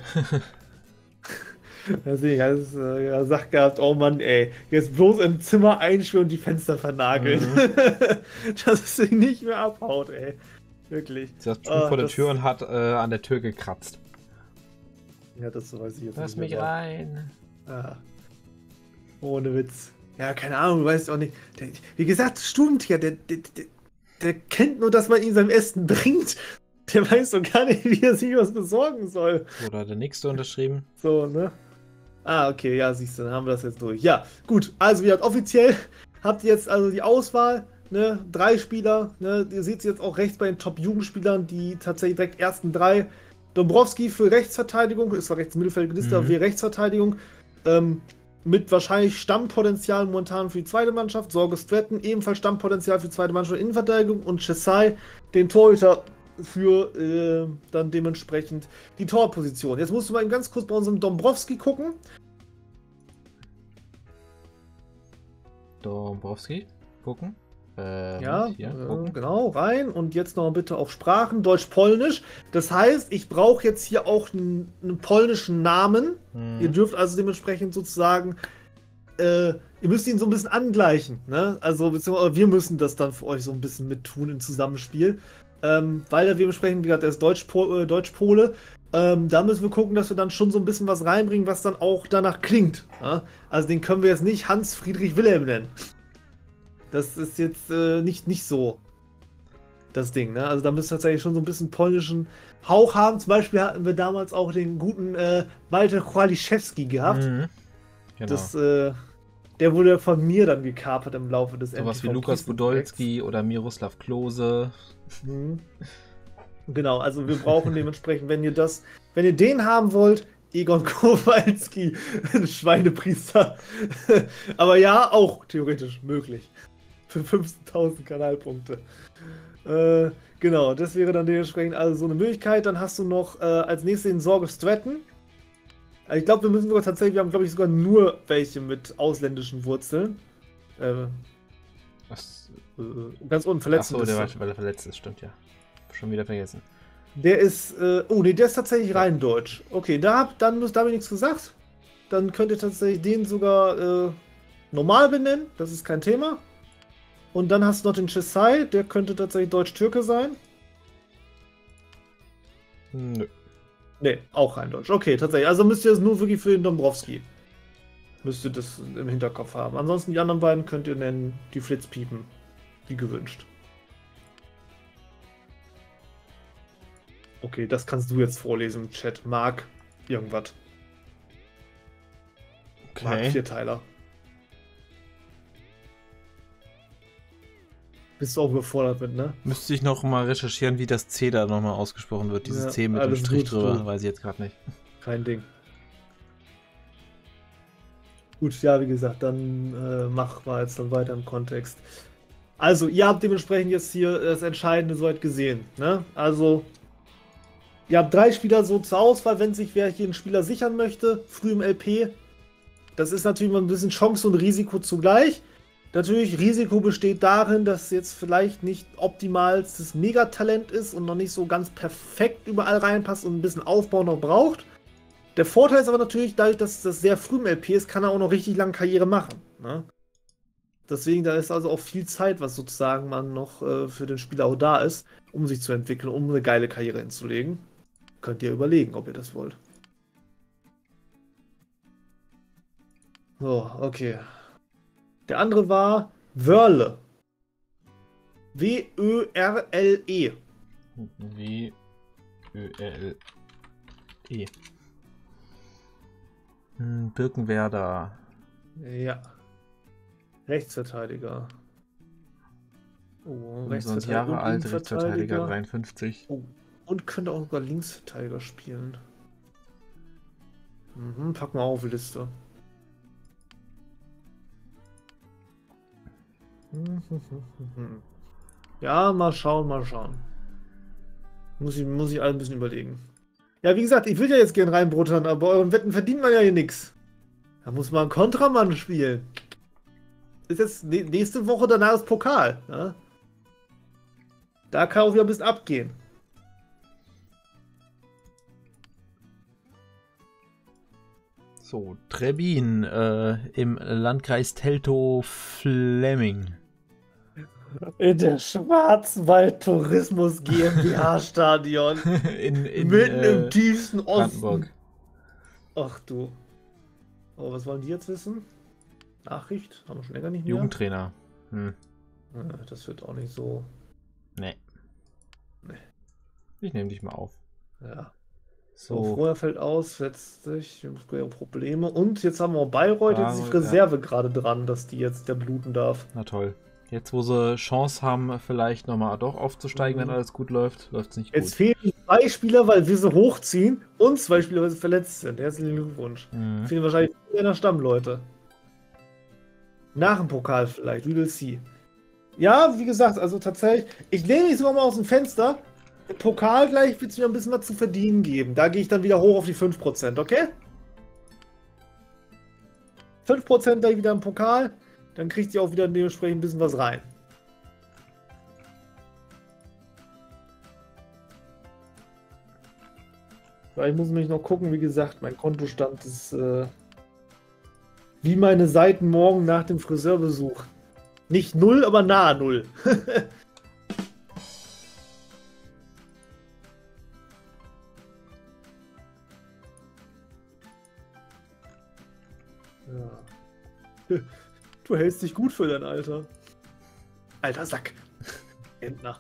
Deswegen hat er gesagt gehabt, oh Mann, ey, jetzt bloß im Zimmer einschwören und die Fenster vernageln. Dass es sich nicht mehr abhaut, ey. Wirklich. Sie saß schon vor der Tür und hat an der Tür gekratzt. Ja, das weiß ich jetzt Lass nicht. mich rein. Ja. Ohne Witz. Ja, keine Ahnung, du weißt auch nicht. Wie gesagt, Stubentier, der kennt nur, dass man ihn seinem Essen bringt. Der weiß doch gar nicht, wie er sich was besorgen soll. Oder der nächste unterschrieben. So, ne? Ah, okay, ja, siehst du, dann haben wir das jetzt durch. Ja, gut, also wie gesagt, offiziell habt ihr jetzt also die Auswahl, ne, 3 Spieler, ne, ihr seht es jetzt auch rechts bei den Top-Jugendspielern, die tatsächlich direkt ersten 3. Dombrowski für Rechtsverteidigung, ist zwar rechts im Mittelfeld gelistet, aber für Rechtsverteidigung, mit wahrscheinlich Stammpotenzial momentan für die zweite Mannschaft, Sorge Stratton, ebenfalls Stammpotenzial für die zweite Mannschaft Innenverteidigung und Chesai, den Torhüter für dann dementsprechend die Torposition. Jetzt musst du mal eben ganz kurz bei unserem Dombrowski gucken. Dombrowski gucken. Ja, hier, gucken. genau, rein. Und jetzt noch bitte auf Sprachen, Deutsch-Polnisch. Das heißt, ich brauche jetzt hier auch einen polnischen Namen. Ihr dürft also dementsprechend sozusagen, ihr müsst ihn so ein bisschen angleichen. Ne? Also, beziehungsweise wir müssen das dann für euch so ein bisschen mit tun im Zusammenspiel. Weil er dementsprechend, wie gesagt, er ist Deutsch-Pole. Da müssen wir gucken, dass wir dann schon so ein bisschen was reinbringen, was dann auch danach klingt. Ja? Also den können wir jetzt nicht Hans-Friedrich Wilhelm nennen. Das ist jetzt nicht so das Ding. Ne? Also da müssen wir tatsächlich schon so ein bisschen polnischen Hauch haben. Zum Beispiel hatten wir damals auch den guten Walter Chwaliszewski gehabt. Genau. Das, der wurde von mir dann gekapert im Laufe des Sowas wie Lukas Podolski oder Miroslav Klose. Genau, also wir brauchen dementsprechend, wenn ihr den haben wollt, Egon Kowalski, Schweinepriester. Aber ja, auch theoretisch möglich. Für 15.000 Kanalpunkte. Genau, das wäre dann dementsprechend also so eine Möglichkeit. Dann hast du noch als nächstes den Sorge Stratton. Also ich glaube, wir müssen sogar tatsächlich, wir haben glaube ich sogar nur welche mit ausländischen Wurzeln. Ganz unten, verletzt. Achso, der war, weil er verletzt ist, stimmt ja. Schon wieder vergessen. Der ist, oh nee, der ist tatsächlich rein deutsch. Okay, da habe ich nichts gesagt. Dann könnt ihr tatsächlich den sogar normal benennen, das ist kein Thema. Und dann hast du noch den Chesai, der könnte tatsächlich Deutsch-Türke sein. Nö. Nee, auch rein deutsch. Okay, tatsächlich. Also müsst ihr es nur wirklich für den Dombrowski. Müsst ihr das im Hinterkopf haben. Ansonsten die anderen beiden könnt ihr nennen, die Flitzpiepen. Wie gewünscht. Okay, das kannst du jetzt vorlesen im Chat. Marc, irgendwas. Marc Okay. Vierteiler. Bist du auch überfordert mit, ne? Müsste ich noch mal recherchieren, wie das C da nochmal ausgesprochen wird. Dieses Ja, C mit dem alles Strich gut, drüber, du. weiß ich jetzt gerade nicht. Kein Ding. Gut, ja, wie gesagt, dann mach mal jetzt dann weiter im Kontext. Also, ihr habt dementsprechend jetzt hier das Entscheidende soweit gesehen, ne? Also, ihr habt 3 Spieler so zur Auswahl, wenn sich wer hier einen Spieler sichern möchte, früh im LP. Das ist natürlich mal ein bisschen Chance und Risiko zugleich. Natürlich, Risiko besteht darin, dass jetzt vielleicht nicht optimalstes Megatalent ist und noch nicht so ganz perfekt überall reinpasst und ein bisschen Aufbau noch braucht. Der Vorteil ist aber natürlich, dadurch, dass das sehr früh im LP ist, kann er auch noch richtig lange Karriere machen. Ne? Deswegen, da ist also auch viel Zeit, was sozusagen man noch für den Spieler auch da ist, um sich zu entwickeln, um eine geile Karriere hinzulegen. Könnt ihr überlegen, ob ihr das wollt. So, okay. Der andere war Wörle. W-Ö-R-L-E. W-Ö-L-E. Birkenwerder. Ja. Rechtsverteidiger. Oh, 25 Jahre alt, Rechtsverteidiger, Innenverteidiger. 53. Oh, und könnte auch sogar Linksverteidiger spielen. Mhm, pack mal auf die Liste. Ja, mal schauen, mal schauen. Muss ich alles ein bisschen überlegen. Ja, wie gesagt, ich will ja jetzt gern reinbuttern, aber euren Wetten verdient man ja hier nichts. Da muss man einen Kontramann spielen. Ist jetzt nächste Woche danach das Pokal. Ne? Da kann auch wieder ein bisschen abgehen. So, Trebin im Landkreis Teltow-Fläming. In der Schwarzwald Tourismus GmbH Stadion. Mitten im tiefsten Osten. Brandenburg. Ach du. Oh, was wollen die jetzt wissen? Nachricht? Haben wir schon länger nicht mehr. Jugendtrainer. Hm. Das wird auch nicht so. Nee. Nee. Ich nehme dich mal auf. Ja. So, Vorher fällt aus, setzt sich, Probleme. Und jetzt haben wir auch Bayreuth, jetzt ist die Bayreuth, Reserve gerade dran, dass die jetzt der bluten darf. na toll. Jetzt, wo sie Chance haben, vielleicht nochmal doch aufzusteigen, wenn alles gut läuft, läuft es nicht gut. Jetzt fehlen 2 Spieler, weil wir sie hochziehen und 2 Spieler, weil sie verletzt sind. Herzlichen Glückwunsch. Mhm. Fehlen wahrscheinlich in der Stammleute. Nach dem Pokal vielleicht, we will see. Ja, wie gesagt, also tatsächlich, ich lehne mich sogar mal aus dem Fenster. Im Pokal gleich wird es mir ein bisschen was zu verdienen geben. Da gehe ich dann wieder hoch auf die 5%, okay? 5% gleich wieder im Pokal, dann kriegt ihr auch wieder dementsprechend ein bisschen was rein. Weil ich muss nämlich noch gucken, wie gesagt, mein Kontostand ist wie meine Seiten morgen nach dem Friseurbesuch. Nicht 0, aber nahe 0. Ja. Du hältst dich gut für dein Alter. Alter Sack. Entner.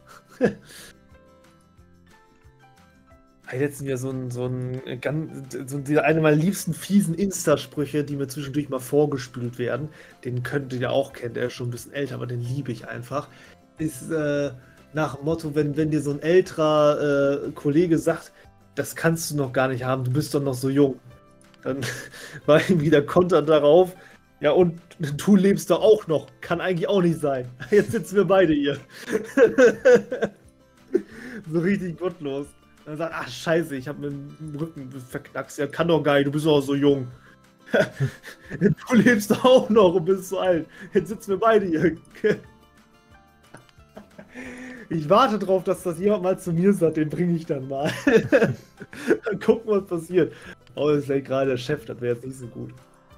Jetzt sind wir so eine meiner liebsten fiesen Insta-Sprüche, die mir zwischendurch mal vorgespült werden. Den könnt ihr ja auch kennen, der ist schon ein bisschen älter, aber den liebe ich einfach. Ist nach dem Motto, wenn dir so ein älterer Kollege sagt, das kannst du noch gar nicht haben, du bist doch noch so jung. Dann war irgendwie der Konter darauf, ja und du lebst doch auch noch, kann eigentlich auch nicht sein. Jetzt sitzen wir beide hier. So richtig gottlos. Dann sagt, ach scheiße, ich habe mir den Rücken verknackst. Ja, kann doch gar nicht, du bist doch so jung. Du lebst doch auch noch und bist so alt. Jetzt sitzen wir beide hier. Ich warte drauf, dass das jemand mal zu mir sagt, den bringe ich dann mal. Dann gucken, was passiert. Oh, das ist vielleicht gerade der Chef, das wäre jetzt nicht so gut.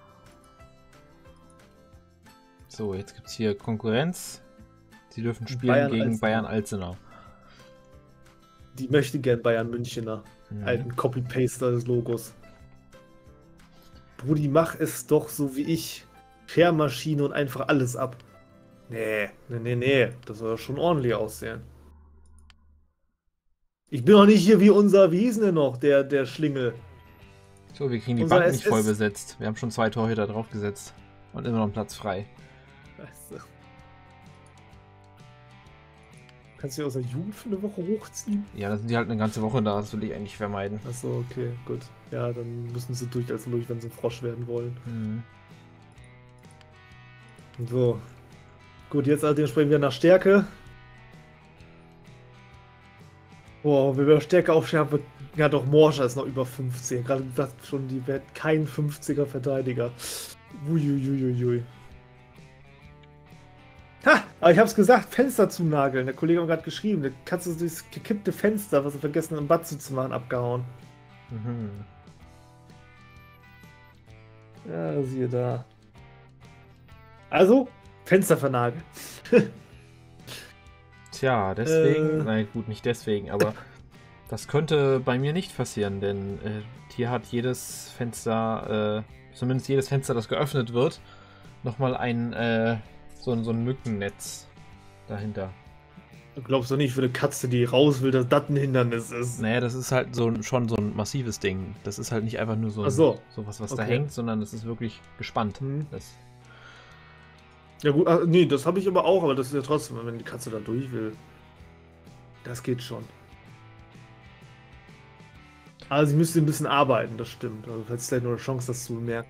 So, jetzt gibt es hier Konkurrenz. Sie dürfen spielen Bayern gegen Alzenau. Bayern Alzenau. Die möchte gern Bayern Münchener. Mhm. Alten Copy-Paster des Logos. Brudi, mach es doch so wie ich. Schermaschine und einfach alles ab. Nee. Das soll schon ordentlich aussehen. Ich bin doch nicht hier wie unser, wie hieß denn der noch, der Schlingel. So, wir kriegen die Unser Bank nicht SS. voll besetzt. Wir haben schon 2 Torhüter draufgesetzt. Und immer noch einen Platz frei. Weißt du. Kannst du dir aus der Jugend für eine Woche hochziehen? Ja, da sind die halt eine ganze Woche da. Das will ich eigentlich vermeiden. Achso, okay, gut. Ja, dann müssen sie durch, wenn sie ein Frosch werden wollen. Mhm. So. Gut, jetzt allerdings sprechen wir nach Stärke. Boah, wenn wir Stärke aufstellen, ja doch, Morscher ist noch über 15. Gerade gesagt schon, die wird kein 50er Verteidiger. Uiuiuiui. Ha! Aber ich hab's gesagt, Fenster zunageln. Der Kollege hat gerade geschrieben, da kannst du durchs gekippte Fenster, was er vergessen hat, im Bad zu machen, abgehauen. Mhm. Ja, siehe da. Also, Fenster vernageln. Tja, deswegen. Äh. Nein, gut, nicht deswegen, aber das könnte bei mir nicht passieren, denn hier hat jedes Fenster, zumindest jedes Fenster, das geöffnet wird, nochmal so ein Mückennetz dahinter. Du glaubst doch nicht, für eine Katze, die raus will, dass das ein Hindernis ist. Naja, das ist halt schon so ein massives Ding. Das ist halt nicht einfach nur Ach so. sowas, was da Okay. hängt, sondern das ist wirklich gespannt. Hm. Das, Ja gut, nee, das habe ich aber auch, aber das ist ja trotzdem, wenn die Katze da durch will. Das geht schon. Also sie müsste ein bisschen arbeiten, das stimmt. Also hat vielleicht nur eine Chance, das zu bemerken.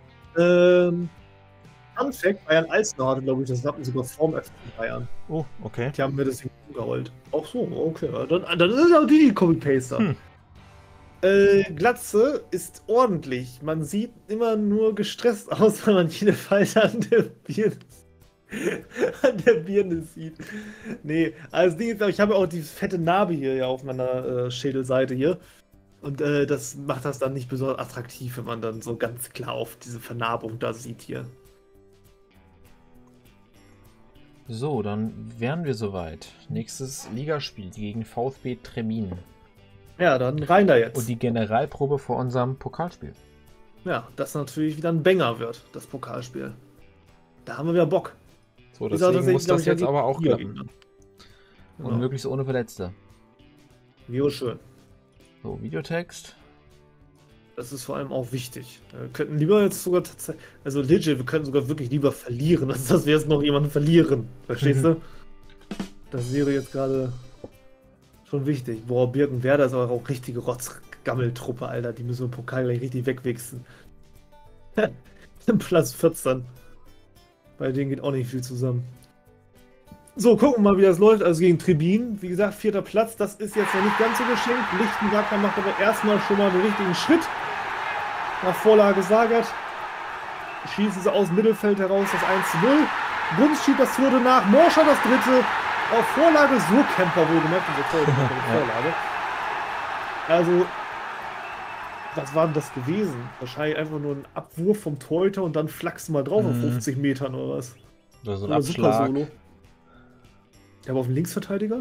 Fun Fact, Bayern Alzenau hatte, glaube ich, das Wappen sogar vorm FC Bayern. oh, okay. Die haben mir deswegen umgeholt. Ach so, okay. Dann ist es auch die Copy-Paster. Hm. Glatze ist ordentlich. Man sieht immer nur gestresst aus, weil man jede Falte an der Birne sieht. Nee, also das Ding ist, ich habe auch die fette Narbe hier ja auf meiner Schädelseite hier. Und das macht das dann nicht besonders attraktiv, wenn man dann so ganz klar auf diese Vernarbung da sieht hier. So, dann wären wir soweit. Nächstes Ligaspiel gegen VfB Tremin. Ja, dann rein da jetzt. Und die Generalprobe vor unserem Pokalspiel. Ja, das natürlich wieder ein Banger wird, das Pokalspiel. Da haben wir wieder Bock. So, Ist auch deswegen muss glaub das ich, jetzt aber auch Liga klappen. Gegner. Und Genau. möglichst ohne Verletzte. Jo, schön. So, Videotext. Das ist vor allem auch wichtig. Wir könnten lieber jetzt sogar tatsächlich, also legit, wir könnten sogar wirklich lieber verlieren, als dass wir jetzt noch jemanden verlieren. Verstehst du? Das wäre jetzt gerade schon wichtig. Boah, Birkenwerder ist aber auch richtige Rotzgammeltruppe, Alter. Die müssen wir im Pokal gleich richtig wegwichsen. Platz 14. Bei denen geht auch nicht viel zusammen. So, gucken wir mal, wie das läuft. Also gegen Trebin, wie gesagt, 4. Platz. Das ist jetzt noch nicht ganz so geschenkt. Lichtenberger macht aber erstmal schon mal den richtigen Schritt. Nach Vorlage Sagert. Schießen sie aus dem Mittelfeld heraus das 1:0. Bruns schiebt das 2. nach. Morscher das 3. Auf Vorlage Surkamper wohlgemerkt. Vorlage. Also, was war denn das gewesen? Wahrscheinlich einfach nur ein Abwurf vom Torhüter und dann flachst du mal drauf auf 50 Metern oder was. Oder so ein Oder Super Abschlag. Solo. Der war auf dem Linksverteidiger?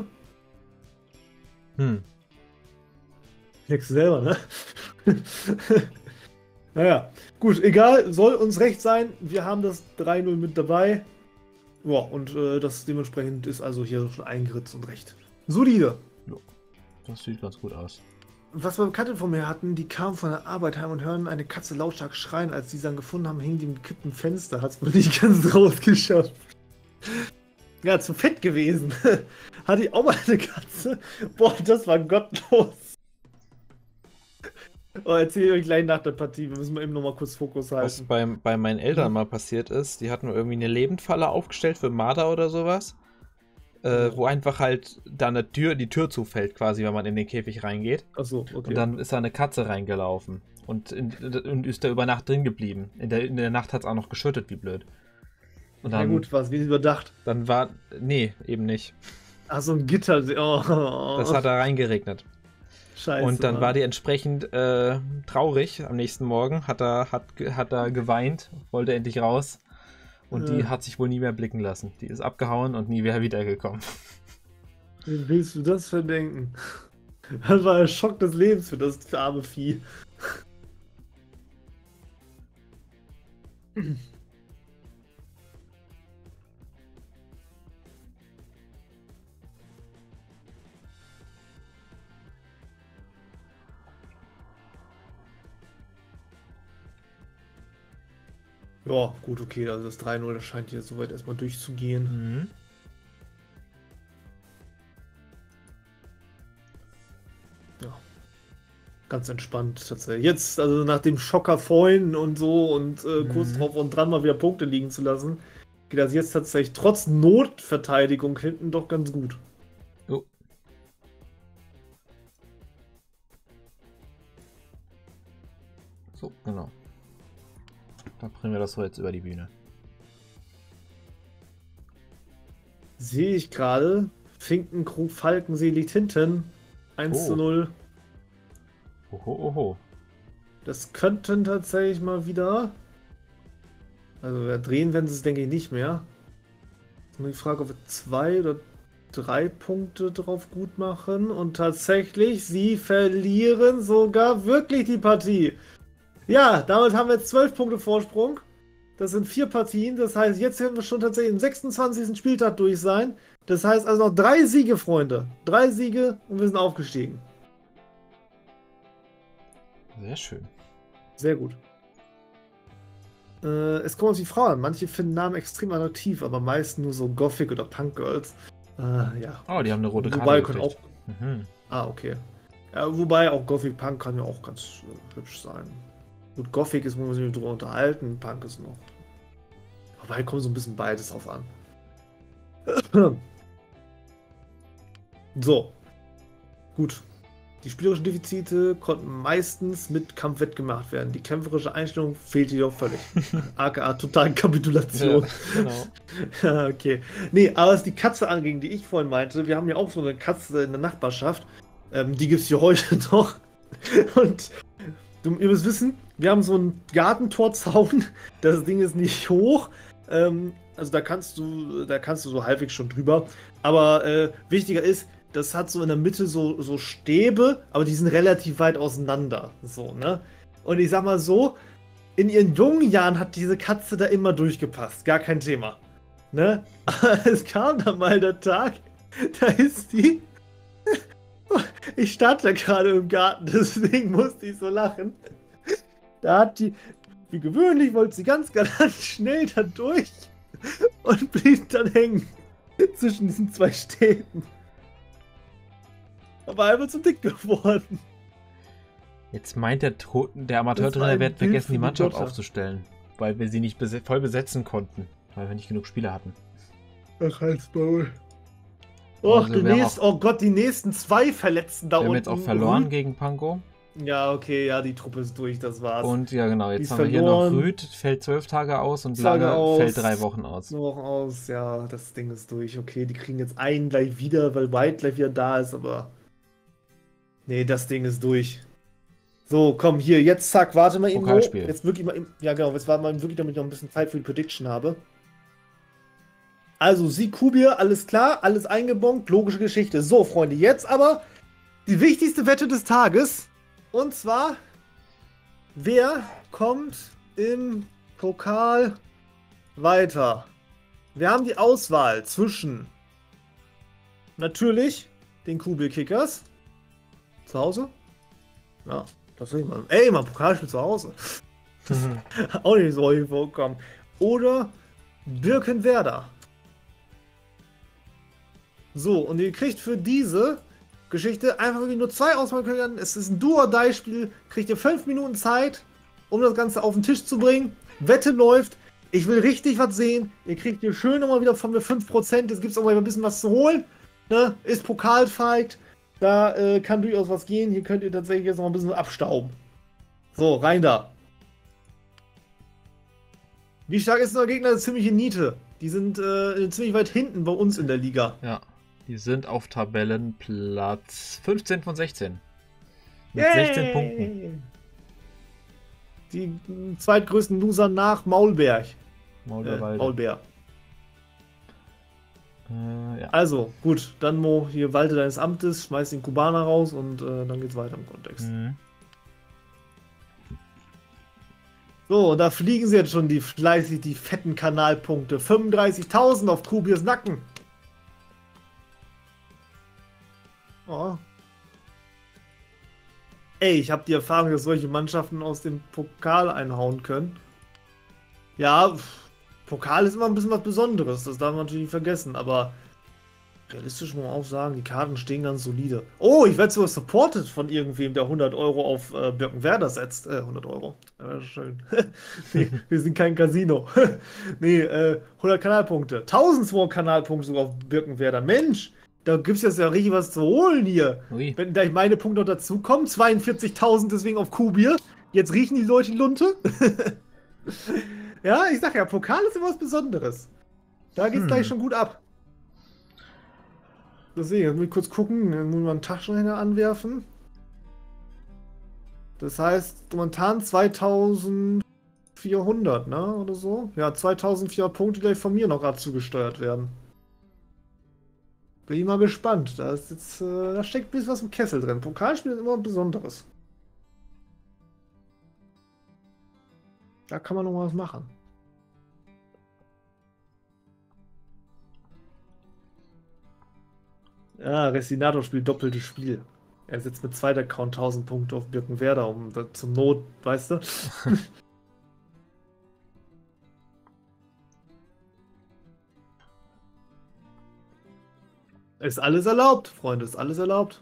Nix selber, ne? Naja, gut, egal, soll uns recht sein. Wir haben das 3:0 mit dabei. Ja, und das dementsprechend ist also hier schon eingeritzt und recht solide. Das sieht ganz gut aus. Was wir Bekannte von mir hatten, die kamen von der Arbeit heim und hören eine Katze lautstark schreien. Als sie sie dann gefunden haben, hing die im gekippten Fenster. Hat es wohl nicht ganz rausgeschafft. Ja, zu fett gewesen. Hatte ich auch mal eine Katze. Boah, das war gottlos. Oh, erzähl euch gleich nach der Partie. Wir müssen mal eben noch mal kurz Fokus Was halten. bei meinen Eltern mal passiert ist, die hatten irgendwie eine Lebendfalle aufgestellt für Marder oder sowas. Wo einfach halt dann die Tür zufällt, quasi, wenn man in den Käfig reingeht. Achso, okay. Und dann ist da eine Katze reingelaufen. Und ist da über Nacht drin geblieben. In der Nacht hat es auch noch geschüttet, wie blöd. Und Na dann, gut, was wie überdacht. dann war. Nee, eben nicht. Ach, so ein Gitter. Oh, Das hat da reingeregnet. Scheiße. Und dann Mann. war die entsprechend traurig am nächsten Morgen, hat er geweint, wollte endlich raus. Und die hat sich wohl nie mehr blicken lassen. Die ist abgehauen und nie mehr wiedergekommen. Wie willst du das verdenken? Das war der Schock des Lebens für das arme Vieh. Ja, gut, okay, also das 3-0, das scheint hier soweit erstmal durchzugehen. Mhm. Ja. Ganz entspannt tatsächlich. Jetzt, also nach dem Schocker vorhin und so und kurz drauf und dran mal wieder Punkte liegen zu lassen, geht das jetzt tatsächlich trotz Notverteidigung hinten doch ganz gut. Oh. So, genau. Dann bringen wir das so jetzt über die Bühne. Sehe ich gerade. Finkenkrug Falkensee liegt hinten. 1:0. Oho, oho. Das könnten tatsächlich mal wieder. Also drehen werden sie es, denke ich, nicht mehr. Jetzt nur die Frage, ob wir 2 oder 3 Punkte drauf gut machen. Und tatsächlich, sie verlieren sogar wirklich die Partie. Ja, damit haben wir jetzt 12 Punkte Vorsprung. Das sind 4 Partien. Das heißt, jetzt werden wir schon tatsächlich im 26. Spieltag durch sein. Das heißt also noch 3 Siege, Freunde. 3 Siege und wir sind aufgestiegen. Sehr schön. Sehr gut. Es kommt auf die Frau an. Manche finden Namen extrem attraktiv, aber meist nur so Gothic oder Punk Girls. Ja. Oh, die haben eine rote Wobei Karte können auch. gekriegt. Mhm. Okay. Ja, wobei auch Gothic Punk kann ja auch ganz hübsch sein. Gut, Gothic ist, muss man sich drüber unterhalten. Punk ist noch. Wobei kommt so ein bisschen beides drauf an. So. Gut. Die spielerischen Defizite konnten meistens mit Kampf wettgemacht werden. Die kämpferische Einstellung fehlt jedoch völlig. AKA totale Kapitulation. Ja, genau. Ja, okay. Nee, aber was die Katze anging, die ich vorhin meinte, wir haben ja auch so eine Katze in der Nachbarschaft. Die gibt es hier heute noch. Und ihr müsst wissen, wir haben so einen Gartentorzaun. Das Ding ist nicht hoch. Also da kannst du so halbwegs schon drüber. Aber wichtiger ist, das hat so in der Mitte so Stäbe, aber die sind relativ weit auseinander. So, ne? Und ich sag mal so, in ihren jungen Jahren hat diese Katze da immer durchgepasst. Gar kein Thema. Ne? Aber es kam dann mal der Tag, da ist die. Ich stand da gerade im Garten, deswegen musste ich so lachen. Da hat die, wie gewöhnlich, wollte sie ganz schnell da durch und blieb dann hängen zwischen diesen 2 Stäben. Aber einfach zu dick geworden. Jetzt meint der Amateurtrainer, er wird vergessen, die Mannschaft aufzustellen. Weil wir sie nicht voll besetzen konnten. Weil wir nicht genug Spieler hatten. Ach, Halsmaul. Oh, Also oh Gott, die nächsten 2 Verletzten da unten. Wir haben jetzt auch verloren gegen Pankow. Ja, okay, ja, die Truppe ist durch, das war's. Und ja, genau, jetzt haben wir hier noch Rüd, fällt 12 Tage aus und Lange fällt 3 Wochen aus. 2 Wochen aus, ja, das Ding ist durch. Okay, die kriegen jetzt einen gleich wieder, weil White gleich wieder da ist, aber. Nee, das Ding ist durch. So, komm, hier, jetzt zack, warte mal eben. Pokalspiel. Jetzt wirklich mal, ja genau, jetzt warten wir mal wirklich, damit ich noch ein bisschen Zeit für die Prediction habe. Also, Sieg Kubier, alles klar, alles eingebongt, logische Geschichte. So, Freunde, jetzt aber die wichtigste Wette des Tages. Und zwar, wer kommt im Pokal weiter? Wir haben die Auswahl zwischen natürlich den Kubier-Kickers. Zu Hause? Ja, das will ich mal. Ey, mal Pokalspiel zu Hause. Auch nicht so häufig vorkommen. Oder Birkenwerder. So, und ihr kriegt für diese Geschichte einfach wirklich nur 2 Auswahlmöglichkeiten. Es ist ein Do-or-Die-Spiel. Kriegt ihr 5 Minuten Zeit, um das Ganze auf den Tisch zu bringen. Wette läuft. Ich will richtig was sehen. Ihr kriegt hier schön nochmal wieder von mir 5%. Jetzt gibt es auch mal ein bisschen was zu holen. Ne? Ist Pokalfight. Da kann durchaus was gehen. Hier könnt ihr tatsächlich jetzt noch ein bisschen abstauben. So, rein da. Wie stark ist unser Gegner? Das ist ziemliche Niete. Die sind ziemlich weit hinten bei uns in der Liga. Ja. Die sind auf Tabellenplatz 15 von 16. Mit Yay! 16 Punkten. Die zweitgrößten Loser nach Maulberg. Maulbeerwalde. Maulbeer. Ja. Also, gut, dann Mo, hier walte deines Amtes, schmeiß den Kubaner raus und dann geht's weiter im Kontext. Mhm. So, da fliegen sie jetzt schon fleißig die fetten Kanalpunkte. 35.000 auf Kubiers Nacken. Oh. Ey, ich habe die Erfahrung, dass solche Mannschaften aus dem Pokal einhauen können. Ja, Pokal ist immer ein bisschen was Besonderes, das darf man natürlich nicht vergessen, aber realistisch muss man auch sagen, die Karten stehen ganz solide. Oh, ich werde sogar supported von irgendwem, der 100 Euro auf Birkenwerder setzt. 100 Euro. Ja, schön. Nee, wir sind kein Casino. Nee, 100 Kanalpunkte. 1200 Kanalpunkte sogar auf Birkenwerder. Mensch, da gibt es jetzt ja richtig was zu holen hier. Ui. Wenn gleich meine Punkte noch dazukommen, 42.000 deswegen auf Kubier. Jetzt riechen die Leute die Lunte. Ja, ich sag ja, Pokal ist immer was Besonderes. Da geht's gleich schon gut ab. Deswegen, jetzt muss ich kurz gucken, dann muss man einen Taschenrechner anwerfen. Das heißt, momentan 2400, ne, oder so? Ja, 2400 Punkte, die gleich von mir noch gerade zugesteuert werden. Bin ich mal gespannt. Da ist jetzt, da steckt ein bisschen was im Kessel drin. Pokalspiel ist immer ein Besonderes. Da kann man noch was machen. Ja, Resinator spielt doppeltes Spiel. Er setzt mit zweiter Account 1000 Punkte auf Birkenwerder, um zum Not, weißt du? Ist alles erlaubt, Freunde, ist alles erlaubt.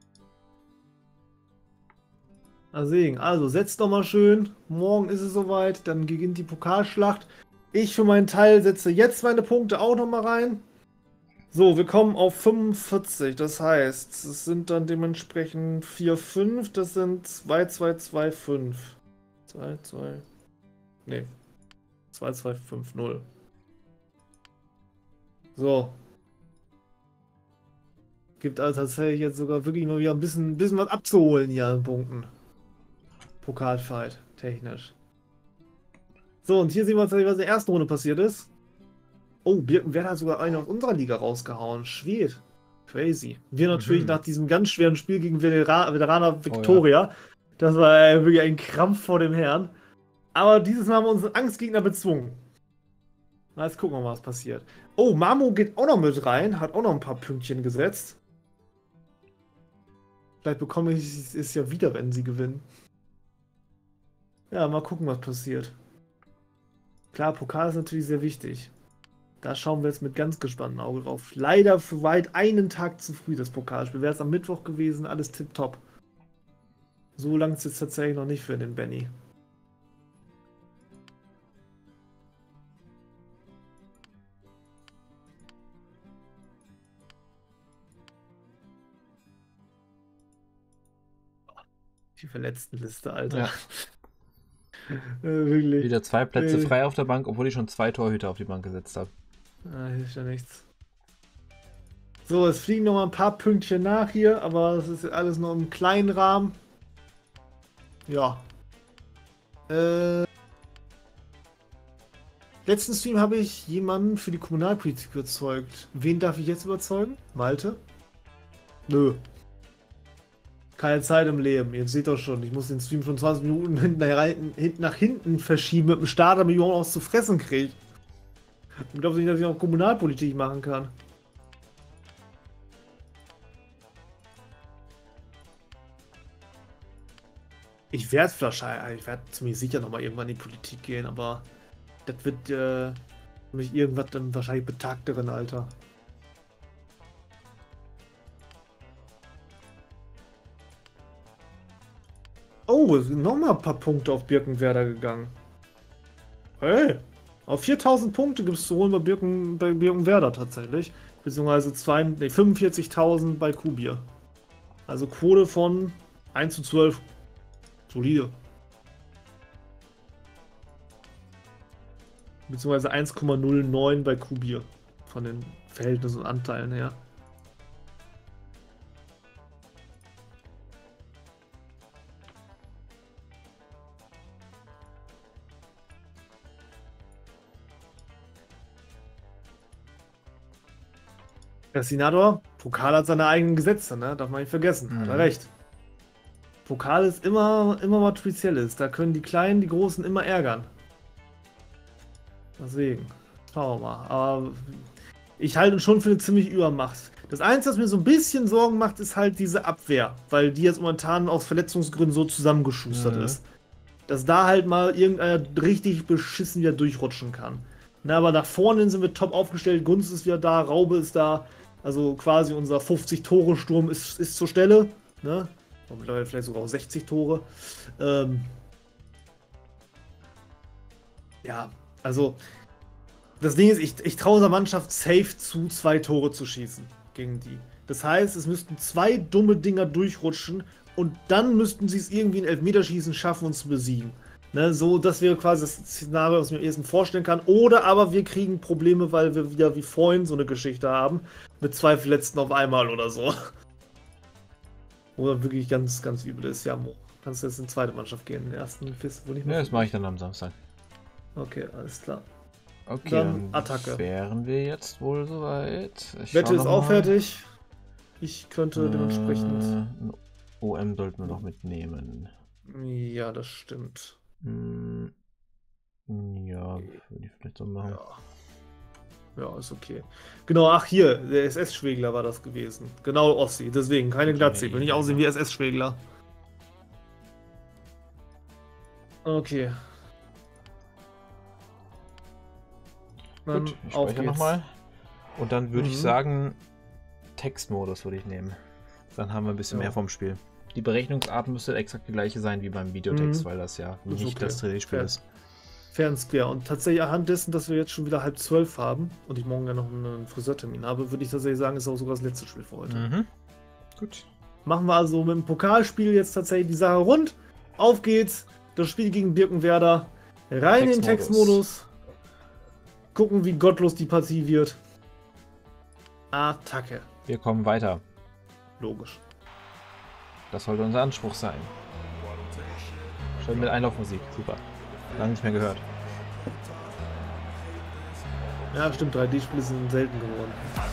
Also setzt doch mal schön. Morgen ist es soweit, dann beginnt die Pokalschlacht. Ich für meinen Teil setze jetzt meine Punkte auch noch mal rein. So, wir kommen auf 45, das heißt, es sind dann dementsprechend 4, 5, das sind 2, 2, 2, 5. 2, 2, nee, 2, 2, 5, 0. So. Gibt also tatsächlich jetzt sogar wirklich mal wieder ein bisschen was abzuholen hier an Punkten. Pokalfight, technisch. So, und hier sehen wir tatsächlich, was in der ersten Runde passiert ist. Oh, Birkenwerder hat sogar einen aus unserer Liga rausgehauen. Schwed. Crazy. Wir natürlich nach diesem ganz schweren Spiel gegen Veteraner Victoria. Oh, ja. Das war wirklich ein Krampf vor dem Herrn. Aber dieses Mal haben wir unseren Angstgegner bezwungen. Na, jetzt gucken wir mal, was passiert. Oh, Mamo geht auch noch mit rein. Hat auch noch ein paar Pünktchen gesetzt. Vielleicht bekomme ich es ja wieder, wenn sie gewinnen. Ja, mal gucken, was passiert. Klar, Pokal ist natürlich sehr wichtig. Da schauen wir jetzt mit ganz gespanntem Auge drauf. Leider für weit einen Tag zu früh, das Pokalspiel. Wäre es am Mittwoch gewesen, alles tipptopp. So lang ist es jetzt tatsächlich noch nicht für den Benny. Die Verletztenliste, Alter. Ja. Wirklich. Wieder 2 Plätze frei auf der Bank, obwohl ich schon 2 Torhüter auf die Bank gesetzt habe. Hilft ja nichts. So, es fliegen noch mal ein paar Pünktchen nach hier, aber es ist alles nur im kleinen Rahmen. Ja. Letzten Stream habe ich jemanden für die Kommunalpolitik überzeugt. Wen darf ich jetzt überzeugen? Malte? Nö. Keine Zeit im Leben. Ihr seht doch schon, ich muss den Stream schon 20 Minuten nach hinten verschieben mit dem Starter, damit ich auch noch was zu fressen kriege. Ich glaube nicht, dass ich auch Kommunalpolitik machen kann. Ich werde ziemlich sicher nochmal irgendwann in die Politik gehen, aber das wird mich irgendwas dann wahrscheinlich betagteren Alter. Oh, es sind nochmal ein paar Punkte auf Birkenwerder gegangen. Hey, auf 4000 Punkte gibt es zu holen bei Birkenwerder tatsächlich. Beziehungsweise 45.000 bei Kubier. Also Quote von 1:12. Solide. Beziehungsweise 1,09 bei Kubier. Von den Verhältnissen und Anteilen her. Der Senator, Pokal hat seine eigenen Gesetze, ne? Darf man nicht vergessen. Hat er recht. Pokal ist immer was Spezielles. Da können die Kleinen die Großen immer ärgern. Deswegen. Schauen wir mal. Aber ich halte ihn schon für eine ziemlich Übermacht. Das Einzige, was mir so ein bisschen Sorgen macht, ist halt diese Abwehr. Weil die jetzt momentan aus Verletzungsgründen so zusammengeschustert ist. Dass da halt mal irgendeiner richtig beschissen wieder durchrutschen kann. Na, aber nach vorne sind wir top aufgestellt. Gunst ist wieder da, Raube ist da. Also quasi unser 50-Tore-Sturm ist zur Stelle. Ne? Und mittlerweile vielleicht sogar auch 60 Tore. Ja, also das Ding ist, ich traue unserer Mannschaft safe zu, 2 Tore zu schießen gegen die. Das heißt, es müssten 2 dumme Dinger durchrutschen und dann müssten sie es irgendwie in Elfmeterschießen schaffen, uns zu besiegen. Ne, so, das wäre quasi das Szenario, was ich mir am ehesten vorstellen kann. Oder aber wir kriegen Probleme, weil wir wieder wie vorhin so eine Geschichte haben, mit 2 Verletzten auf einmal oder so. Oder wirklich ganz, ganz übel ist. Ja, Mo, kannst du jetzt in die zweite Mannschaft gehen? In den ersten Fist, wo nicht mehr. Ja, das mache ich dann am Samstag. Okay, alles klar. Okay, Dann Attacke. Wären wir jetzt wohl soweit. Wette ist auch fertig. Ich könnte dementsprechend. Ein OM sollten wir noch mitnehmen. Ja, das stimmt. Ja, würde ich vielleicht so machen. Ja, ist okay. Genau, ach hier, der SS-Schwegler war das gewesen. Genau, Ossi, deswegen, keine Glatze. Ich will nicht aussehen wie SS-Schwegler. Okay. Dann Gut, ich auf speichere geht's. nochmal. Und dann würde ich sagen, Textmodus würde ich nehmen. Dann haben wir ein bisschen mehr vom Spiel. Die Berechnungsart müsste exakt die gleiche sein wie beim Videotext, weil das ja Ist nicht okay. das 3D-Spiel ist. Fair and square. Und tatsächlich anhand dessen, dass wir jetzt schon wieder 11:30 haben und ich morgen ja noch einen Friseurtermin habe, würde ich tatsächlich sagen, ist auch sogar das letzte Spiel für heute. Gut. Machen wir also mit dem Pokalspiel jetzt tatsächlich die Sache rund. Auf geht's. Das Spiel gegen Birkenwerder. Rein in den Textmodus. Gucken, wie gottlos die Partie wird. Attacke. Wir kommen weiter. Logisch. Das sollte unser Anspruch sein. Schön mit Einlaufmusik. Super. Lange nicht mehr gehört. Ja, stimmt. 3D-Spiele sind selten geworden.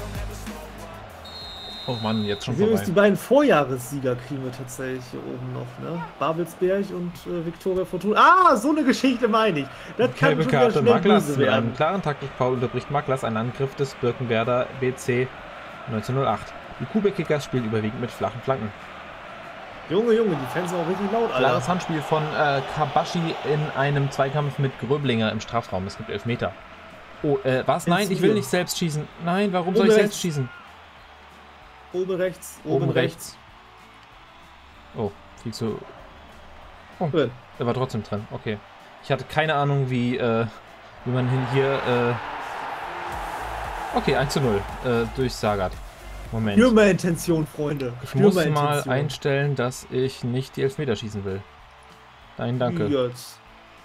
Oh Mann, jetzt schon Übrigens, vorbei. die beiden Vorjahressieger kriegen wir tatsächlich hier oben noch, ne? Babelsberg und Viktoria Fortuna. Ah, so eine Geschichte meine ich. Das kann Gelbe schon wieder Karte, schnell Maklas. böse Mit werden. einem klaren Taktikfoul unterbricht Maklas einen Angriff des Birkenwerder BC 1908. Die Kubek-Kickers spielen überwiegend mit flachen Flanken. Junge, die Fans sind auch richtig laut, Alter. Klares Handspiel von Kabashi in einem Zweikampf mit Gröblinger im Strafraum. Es gibt 11 Meter. Oh, was? Nein, ich will nicht selbst schießen. Nein, warum soll ich selbst schießen? Oben rechts, Oben rechts. Oh, viel zu... Oh, Drin. der war trotzdem drin. Okay. Ich hatte keine Ahnung, wie man hier... Okay, 1:0 durch Sagat. Moment. Stürmerintention, Freunde. Ich muss mal einstellen, dass ich nicht die Elfmeter schießen will. Nein, danke. Jetzt.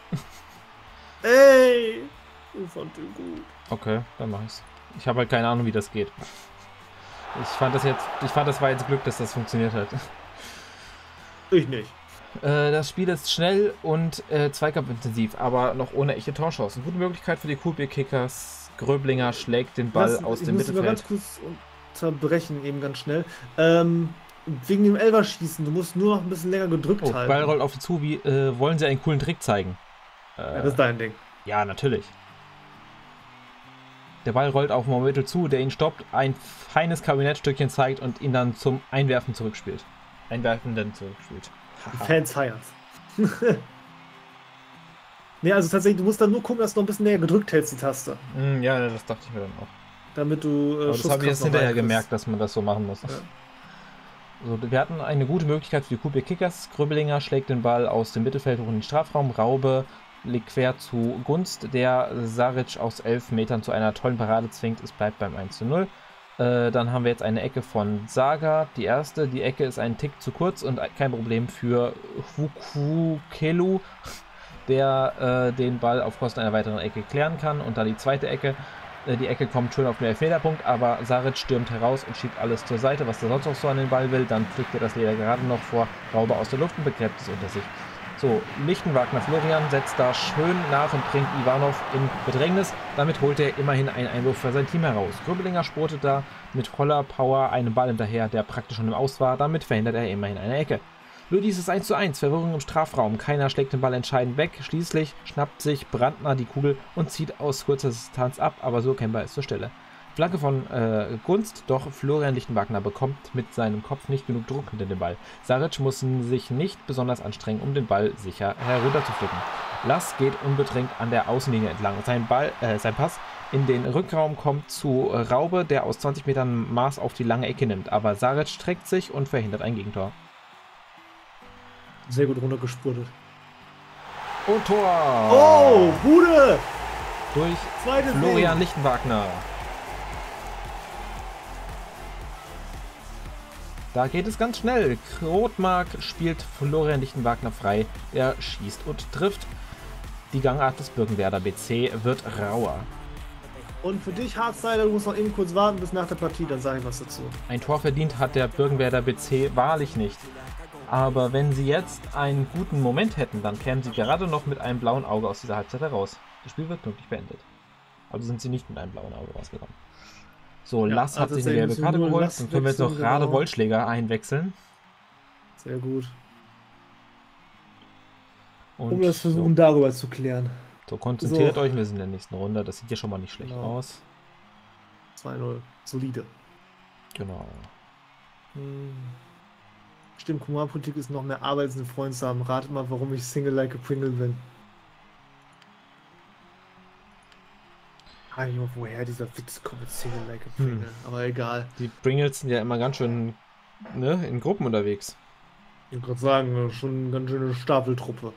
Ey! Ich fand den gut. Okay, dann mach ich's. Ich habe halt keine Ahnung, wie das geht. Ich fand, das war jetzt Glück, dass das funktioniert hat. Ich nicht. Das Spiel ist schnell und zweikampfintensiv, aber noch ohne echte Torchancen. Gute Möglichkeit für die Kubik-Kickers. Gröblinger schlägt den Ball aus dem Ich muss Mittelfeld. ganz kurz unterbrechen, eben ganz schnell. Wegen dem Elverschießen, du musst nur noch ein bisschen länger gedrückt Oh, halten. Ball rollt auf sie zu. Wie wollen sie einen coolen Trick zeigen? Ja, das ist dein Ding. Ja, natürlich. Der Ball rollt auf Momitl zu, der ihn stoppt, ein feines Kabinettstückchen zeigt und ihn dann zum Einwerfen zurückspielt. Einwerfenden zurückspielt. Die Fans feiern's. Ne, also tatsächlich, du musst dann nur gucken, dass du noch ein bisschen näher gedrückt hältst, die Taste. Ja, das dachte ich mir dann auch. Damit du Aber das habe ich jetzt noch hinterher reinkriegst. gemerkt, dass man das so machen muss. Ja. So, wir hatten eine gute Möglichkeit für die Kubik Kickers. Gröblinger schlägt den Ball aus dem Mittelfeld hoch in den Strafraum. Raube legt quer zu Gunst, der Saric aus 11 Metern zu einer tollen Parade zwingt. Es bleibt beim 1:0. Dann haben wir jetzt eine Ecke von Saga. Die erste, die Ecke ist ein Tick zu kurz und kein Problem für Wukukelu, der den Ball auf Kosten einer weiteren Ecke klären kann. Und dann die zweite Ecke. Die Ecke kommt schön auf den Elfmeterpunkt, aber Saric stürmt heraus und schiebt alles zur Seite, was er sonst noch so an den Ball will. Dann pflückt er das Leder gerade noch vor Raube aus der Luft und begräbt es unter sich. So, Lichtenwagner Florian setzt da schön nach und bringt Ivanov in Bedrängnis. Damit holt er immerhin einen Einwurf für sein Team heraus. Gröbelinger spurtet da mit voller Power einen Ball hinterher, der praktisch schon im Aus war. Damit verhindert er immerhin eine Ecke. Nur dieses 1:1, Verwirrung im Strafraum. Keiner schlägt den Ball entscheidend weg. Schließlich schnappt sich Brandner die Kugel und zieht aus kurzer Distanz ab, aber so Kemper ist zur Stelle. Flanke von Gunst, doch Florian Lichtenwagner bekommt mit seinem Kopf nicht genug Druck hinter den Ball. Saric muss sich nicht besonders anstrengen, um den Ball sicher herunterzuflicken. Lass geht unbedrängt an der Außenlinie entlang. Sein Pass in den Rückraum kommt zu Raube, der aus 20 Metern Maß auf die lange Ecke nimmt. Aber Saric streckt sich und verhindert ein Gegentor. Sehr gut runtergespurtet. Und Tor! Oh, Bude! Durch Zweites Florian Ding. Lichtenwagner. Da geht es ganz schnell. Rotmark spielt Florian Lichtenwagner frei. Er schießt und trifft. Die Gangart des Birkenwerder BC wird rauer. Und für dich, Hardstyler, du musst noch eben kurz warten bis nach der Partie, dann sage ich was dazu. Ein Tor verdient hat der Birkenwerder BC wahrlich nicht. Aber wenn sie jetzt einen guten Moment hätten, dann kämen sie gerade noch mit einem blauen Auge aus dieser Halbzeit heraus. Das Spiel wird glücklich beendet. Also sind sie nicht mit einem blauen Auge rausgekommen. So, ja, Lass hat sich eine gelbe Karte geholt. Dann können wir jetzt noch gerade Wollschläger einwechseln. Sehr gut. Und um das versuchen, darüber zu klären. So, konzentriert euch, wir sind in der nächsten Runde. Das sieht ja schon mal nicht schlecht aus. 2-0. Solide. Genau. Stimmt, Kommunalpolitik ist noch mehr Arbeit als einen Freund zu haben. Ratet mal, warum ich Single like a Pringle bin. Ich weiß nicht, woher dieser Witz kommt mit Single like a Pringle, aber egal. Die Pringles sind ja immer ganz schön in Gruppen unterwegs. Ich würde gerade sagen, schon eine ganz schöne Stapeltruppe.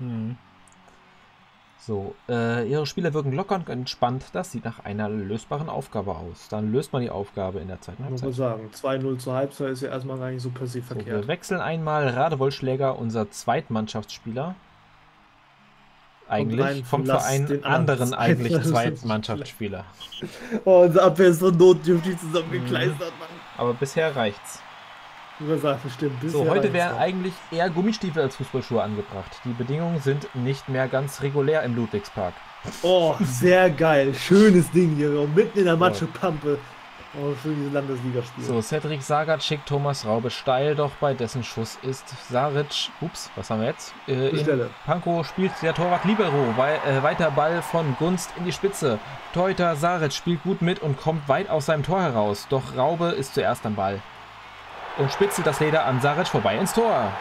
So, ihre Spieler wirken locker und entspannt. Das sieht nach einer lösbaren Aufgabe aus. Dann löst man die Aufgabe in der zweiten Halbzeit. Ich würde sagen, 2-0 zur Halbzeit ist ja erstmal gar nicht so per se verkehrt. Wir wechseln einmal Radewollschläger, unser Zweitmannschaftsspieler. Eigentlich vom Verein anderen eigentlich Zweitmannschaftsspieler. Oh, unsere Abwehr ist so notdürftig zusammengekleistert, Mann. Aber bisher reicht's. Stimmt, so, heute wären eigentlich eher Gummistiefel als Fußballschuhe angebracht. Die Bedingungen sind nicht mehr ganz regulär im Ludwigspark. Oh, sehr geil. Schönes Ding hier. Mitten in der Matschepampe. Oh, schön diese Landesligaspiele. So, Cedric Sagat schickt Thomas Raube steil, doch bei dessen Schuss ist Saric. Ups, was haben wir jetzt? In Pankow spielt der Torwart Libero. Weiter Ball von Gunst in die Spitze. Torhüter Saric spielt gut mit und kommt weit aus seinem Tor heraus. Doch Raube ist zuerst am Ball. Und spitzelt das Leder an Saric vorbei ins Tor.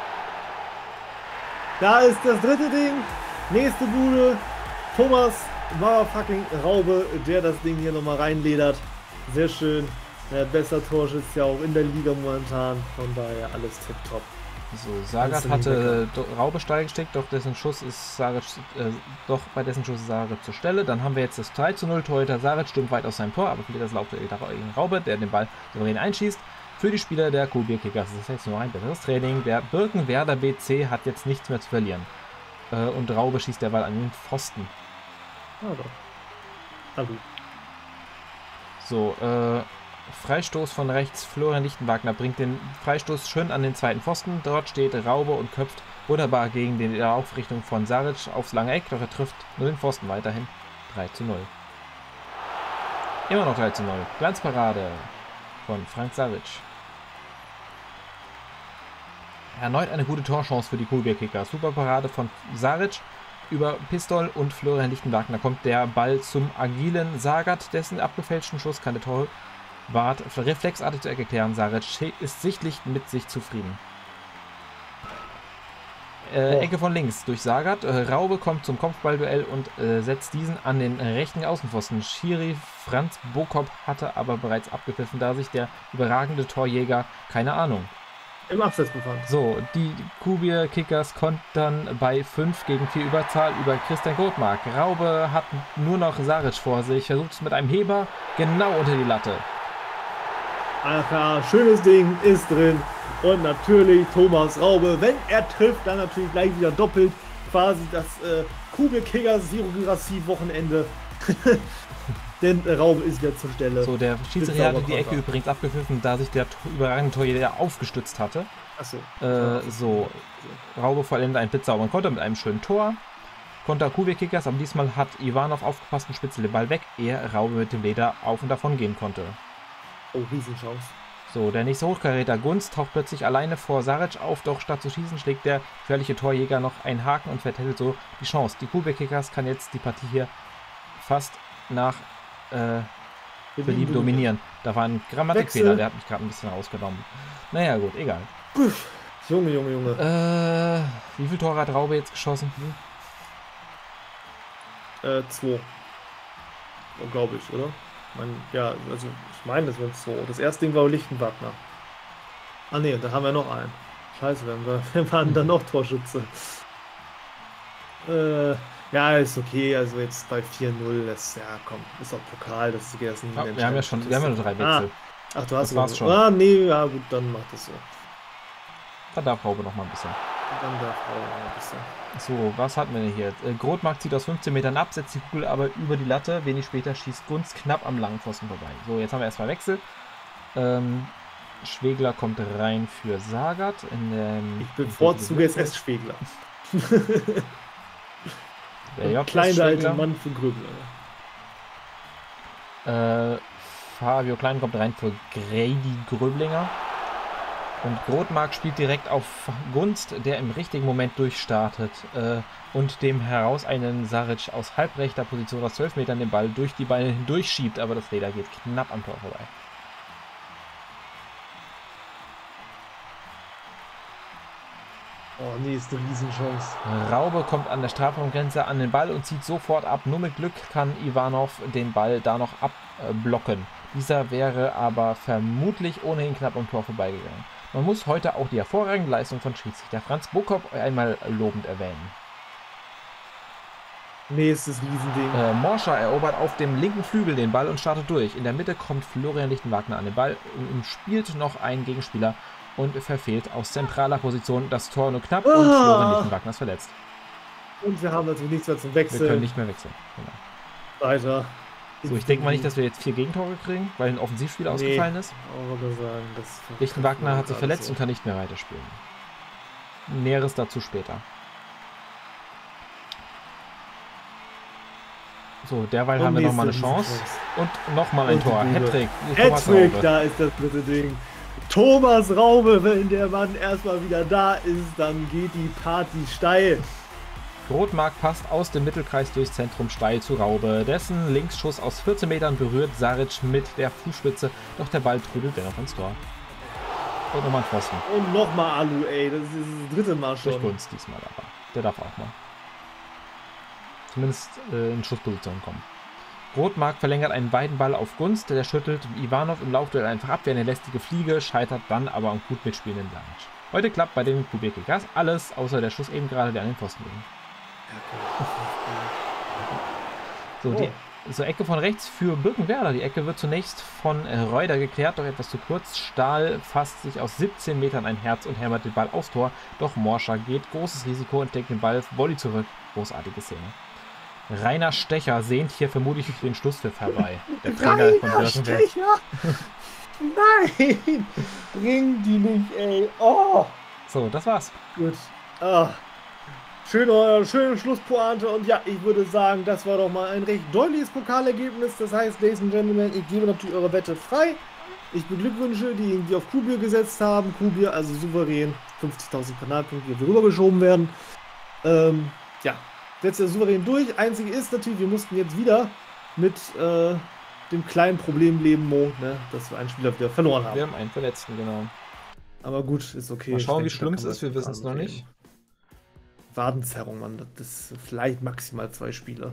Da ist das dritte Ding. Nächste Bude. Thomas Motherfucking Raube, der das Ding hier nochmal reinledert. Sehr schön. Der bester Torschütze ja auch in der Liga momentan. Von daher alles tipptopp. So, Sagat hatte Raube steil gesteckt, doch bei dessen Schuss ist Saric zur Stelle. Dann haben wir jetzt das 3:0. Torhüter Saric stürmt weit aus seinem Tor, aber verliert das Lauf gegen Raube, der den Ball souverän einschießt. Für die Spieler der Kuhbierkickers ist das jetzt nur ein besseres Training. Der Birkenwerder BC hat jetzt nichts mehr zu verlieren. Und Raube schießt derweil an den Pfosten. Ja, doch. Also. So, Freistoß von rechts. Florian Lichtenwagner bringt den Freistoß schön an den zweiten Pfosten. Dort steht Raube und köpft wunderbar gegen die Aufrichtung von Saric aufs lange Eck. Doch er trifft nur den Pfosten weiterhin. 3:0. Immer noch 3:0. Glanzparade von Frank Saric. Erneut eine gute Torchance für die Kuhbierkicker. Super Parade von Saric. Über Pistol und Florian Lichtenwagner kommt der Ball zum agilen Sagat. Dessen abgefälschten Schuss kann der Torwart reflexartig zu erklären. Saric ist sichtlich mit sich zufrieden. Ecke von links durch Sagat. Raube kommt zum Kopfballduell und setzt diesen an den rechten Außenpfosten. Schiri Franz Bokop hatte aber bereits abgepfiffen, da sich der überragende Torjäger, keine Ahnung, im Abseits befand. So, die Kuhbier-Kickers kontern bei 5:4 Überzahl über Christian Goldmark. Raube hat nur noch Saric vor sich, versucht es mit einem Heber genau unter die Latte. Alter, schönes Ding, ist drin. Und natürlich Thomas Raube, wenn er trifft, dann natürlich gleich wieder doppelt. Quasi das Kuhbier-Kickers Zero-Grassi-Wochenende. Denn Raube ist wieder zur Stelle. So, der Schiedsrichter hatte die Ecke übrigens abgepfiffen, da sich der überragende Torjäger aufgestützt hatte. Achso. So, Raube vollendet einen blitzsauberen Konter mit einem schönen Tor. Konter Kubik-Kickers, aber diesmal hat Ivanov aufgepasst und spitzelt den Ball weg, ehe Raube mit dem Leder auf und davon gehen konnte. Oh, Riesenchance. So, der nächste Hochkaräter Gunst taucht plötzlich alleine vor Saric auf, doch statt zu schießen schlägt der gefährliche Torjäger noch einen Haken und vertändelt so die Chance. Die Kubik-Kickers kann jetzt die Partie hier fast nach Belieben dominieren. Da war ein Grammatikfehler, der hat mich gerade ein bisschen rausgenommen. Naja, gut, egal. Junge. Wie viel Tore hat Raube jetzt geschossen? 2. Glaube ich, oder? Ja, also ich meine, das wären 2. Das erste Ding war Lichtenwagner. Ah ne, da haben wir noch einen. Scheiße, wir waren dann noch Torschütze. Ja, ist okay, also jetzt bei 4-0, ja komm, ist auch Pokal, das ist jetzt nicht wir haben ja nur 3 Wechsel. Ach, du hast das war's schon. Ah, nee, ja gut, dann mach das so. Da darf Raube noch mal ein bisschen. Dann darf Raube noch ein bisschen. So, was hatten wir denn hier? Grothmark zieht aus 15 Metern ab, setzt die Kugel aber über die Latte. Wenig später schießt Gunst knapp am langen Pfosten vorbei. So, jetzt haben wir erstmal Wechsel. Schwegler kommt rein für Sagat. Ich bevorzuge SS Schwegler. Der kleine alte Mann für Gröblinger. Fabio Klein kommt rein für Grady Gröblinger. Und Grothmark spielt direkt auf Gunst, der im richtigen Moment durchstartet und dem heraus einen Saric aus halbrechter Position aus 12 Metern den Ball durch die Beine hindurch schiebt, aber das Leder geht knapp am Tor vorbei. Oh nee, ist eine Riesenchance. Raube kommt an der Strafraumgrenze an den Ball und zieht sofort ab. Nur mit Glück kann Ivanov den Ball da noch abblocken. Dieser wäre aber vermutlich ohnehin knapp am Tor vorbeigegangen. Man muss heute auch die hervorragende Leistung von Schiedsrichter Franz Bokop einmal lobend erwähnen. Nächstes Riesending. Morscher erobert auf dem linken Flügel den Ball und startet durch. In der Mitte kommt Florian Lichtenwagner an den Ball und spielt noch einen Gegenspieler und verfehlt aus zentraler Position das Tor nur knapp und Florian Lichtenwagner ist verletzt. Und wir haben natürlich nichts mehr zum Wechseln. Wir können nicht mehr wechseln. Genau. Weiter. So, ich denke mal nicht, dass wir jetzt 4 Gegentore kriegen, weil ein Offensivspieler ausgefallen ist. Lichtenwagner hat sich verletzt und kann nicht mehr weiterspielen. Näheres dazu später. So, derweil haben wir nochmal eine Chance. Und nochmal ein Tor. Hattrick. Hattrick, da ist das dritte Ding. Thomas Raube, wenn der Mann erstmal wieder da ist, dann geht die Party steil. Grothmark passt aus dem Mittelkreis durchs Zentrum steil zu Raube. Dessen Linksschuss aus 14 Metern berührt Saric mit der Fußspitze, doch der Ball trudelt dennoch ins Tor. Und nochmal ein Pfosten. Und nochmal Alu, ey, das ist das dritte Mal schon. Durch Gunst diesmal aber. Der darf auch mal. Zumindest in Schussposition kommen. Grothmark verlängert einen weiten Ball auf Gunst, der schüttelt Ivanov im Laufduell einfach ab wie eine lästige Fliege, scheitert dann aber am gut mitspielenden Blanc. Heute klappt bei den Kubik-Kickers alles, außer der Schuss eben gerade, der an den Pfosten ging. So, die Ecke von rechts für Birkenwerder. Die Ecke wird zunächst von Reuter geklärt, doch etwas zu kurz. Stahl fasst sich aus 17 Metern ein Herz und hämmert den Ball aufs Tor. Doch Morscher geht großes Risiko und deckt den Ball Volley zurück. Großartige Szene. Rainer Stecher sehnt hier vermutlich den Schlusspfiff herbei. Der Trainer von Birkenwerder. Nein! Bring die nicht, ey. Oh! So, das war's. Gut. Ah. Schöne Schlusspointe und ja, ich würde sagen, das war doch mal ein recht deutliches Pokalergebnis. Das heißt, Ladies and Gentlemen, ich gebe natürlich eure Wette frei. Ich beglückwünsche die irgendwie auf Kubier gesetzt haben. Kubier, also souverän, 50.000 Kanalpunkte, die rübergeschoben werden. Ja, setzt ihr souverän durch. Einzige ist natürlich, wir mussten jetzt wieder mit dem kleinen Problem leben, Mo, ne, dass wir einen Spieler wieder verloren haben. Wir haben einen Verletzten, genau. Aber gut, ist okay. Mal schauen, wie schlimm es ist, wir wissen es noch nicht. Wadenzerrung, Mann. Das ist vielleicht maximal 2 Spiele.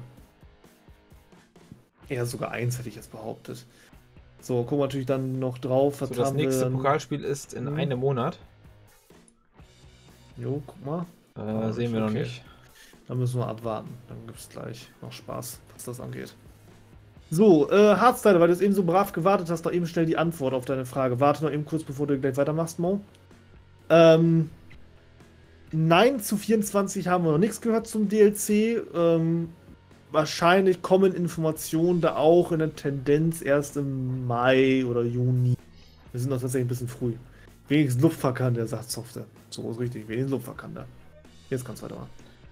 Eher sogar 1, hätte ich jetzt behauptet. So, gucken wir natürlich dann noch drauf. So, das nächste Pokalspiel ist in einem Monat. Jo, guck mal. Sehen wir noch nicht. Dann müssen wir abwarten. Dann gibt es gleich noch Spaß, was das angeht. So, Hardstyle, weil du es eben so brav gewartet hast, noch eben schnell die Antwort auf deine Frage. Warte noch eben kurz, bevor du gleich weitermachst, Mo. Nein, zu 24 haben wir noch nichts gehört zum DLC. Wahrscheinlich kommen Informationen da auch in der Tendenz erst im Mai oder Juni. Wir sind noch tatsächlich ein bisschen früh. Wenigstens Luftfahrt kann der, sagt Softe. So ist richtig, wenigstens Luftfahrt kann der. Jetzt kann's weitermachen.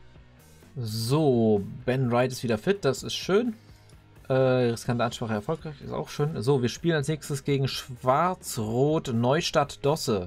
So, Ben Wright ist wieder fit, das ist schön. Riskante Ansprache erfolgreich, ist auch schön. So, wir spielen als nächstes gegen Schwarz-Rot Neustadt Dosse.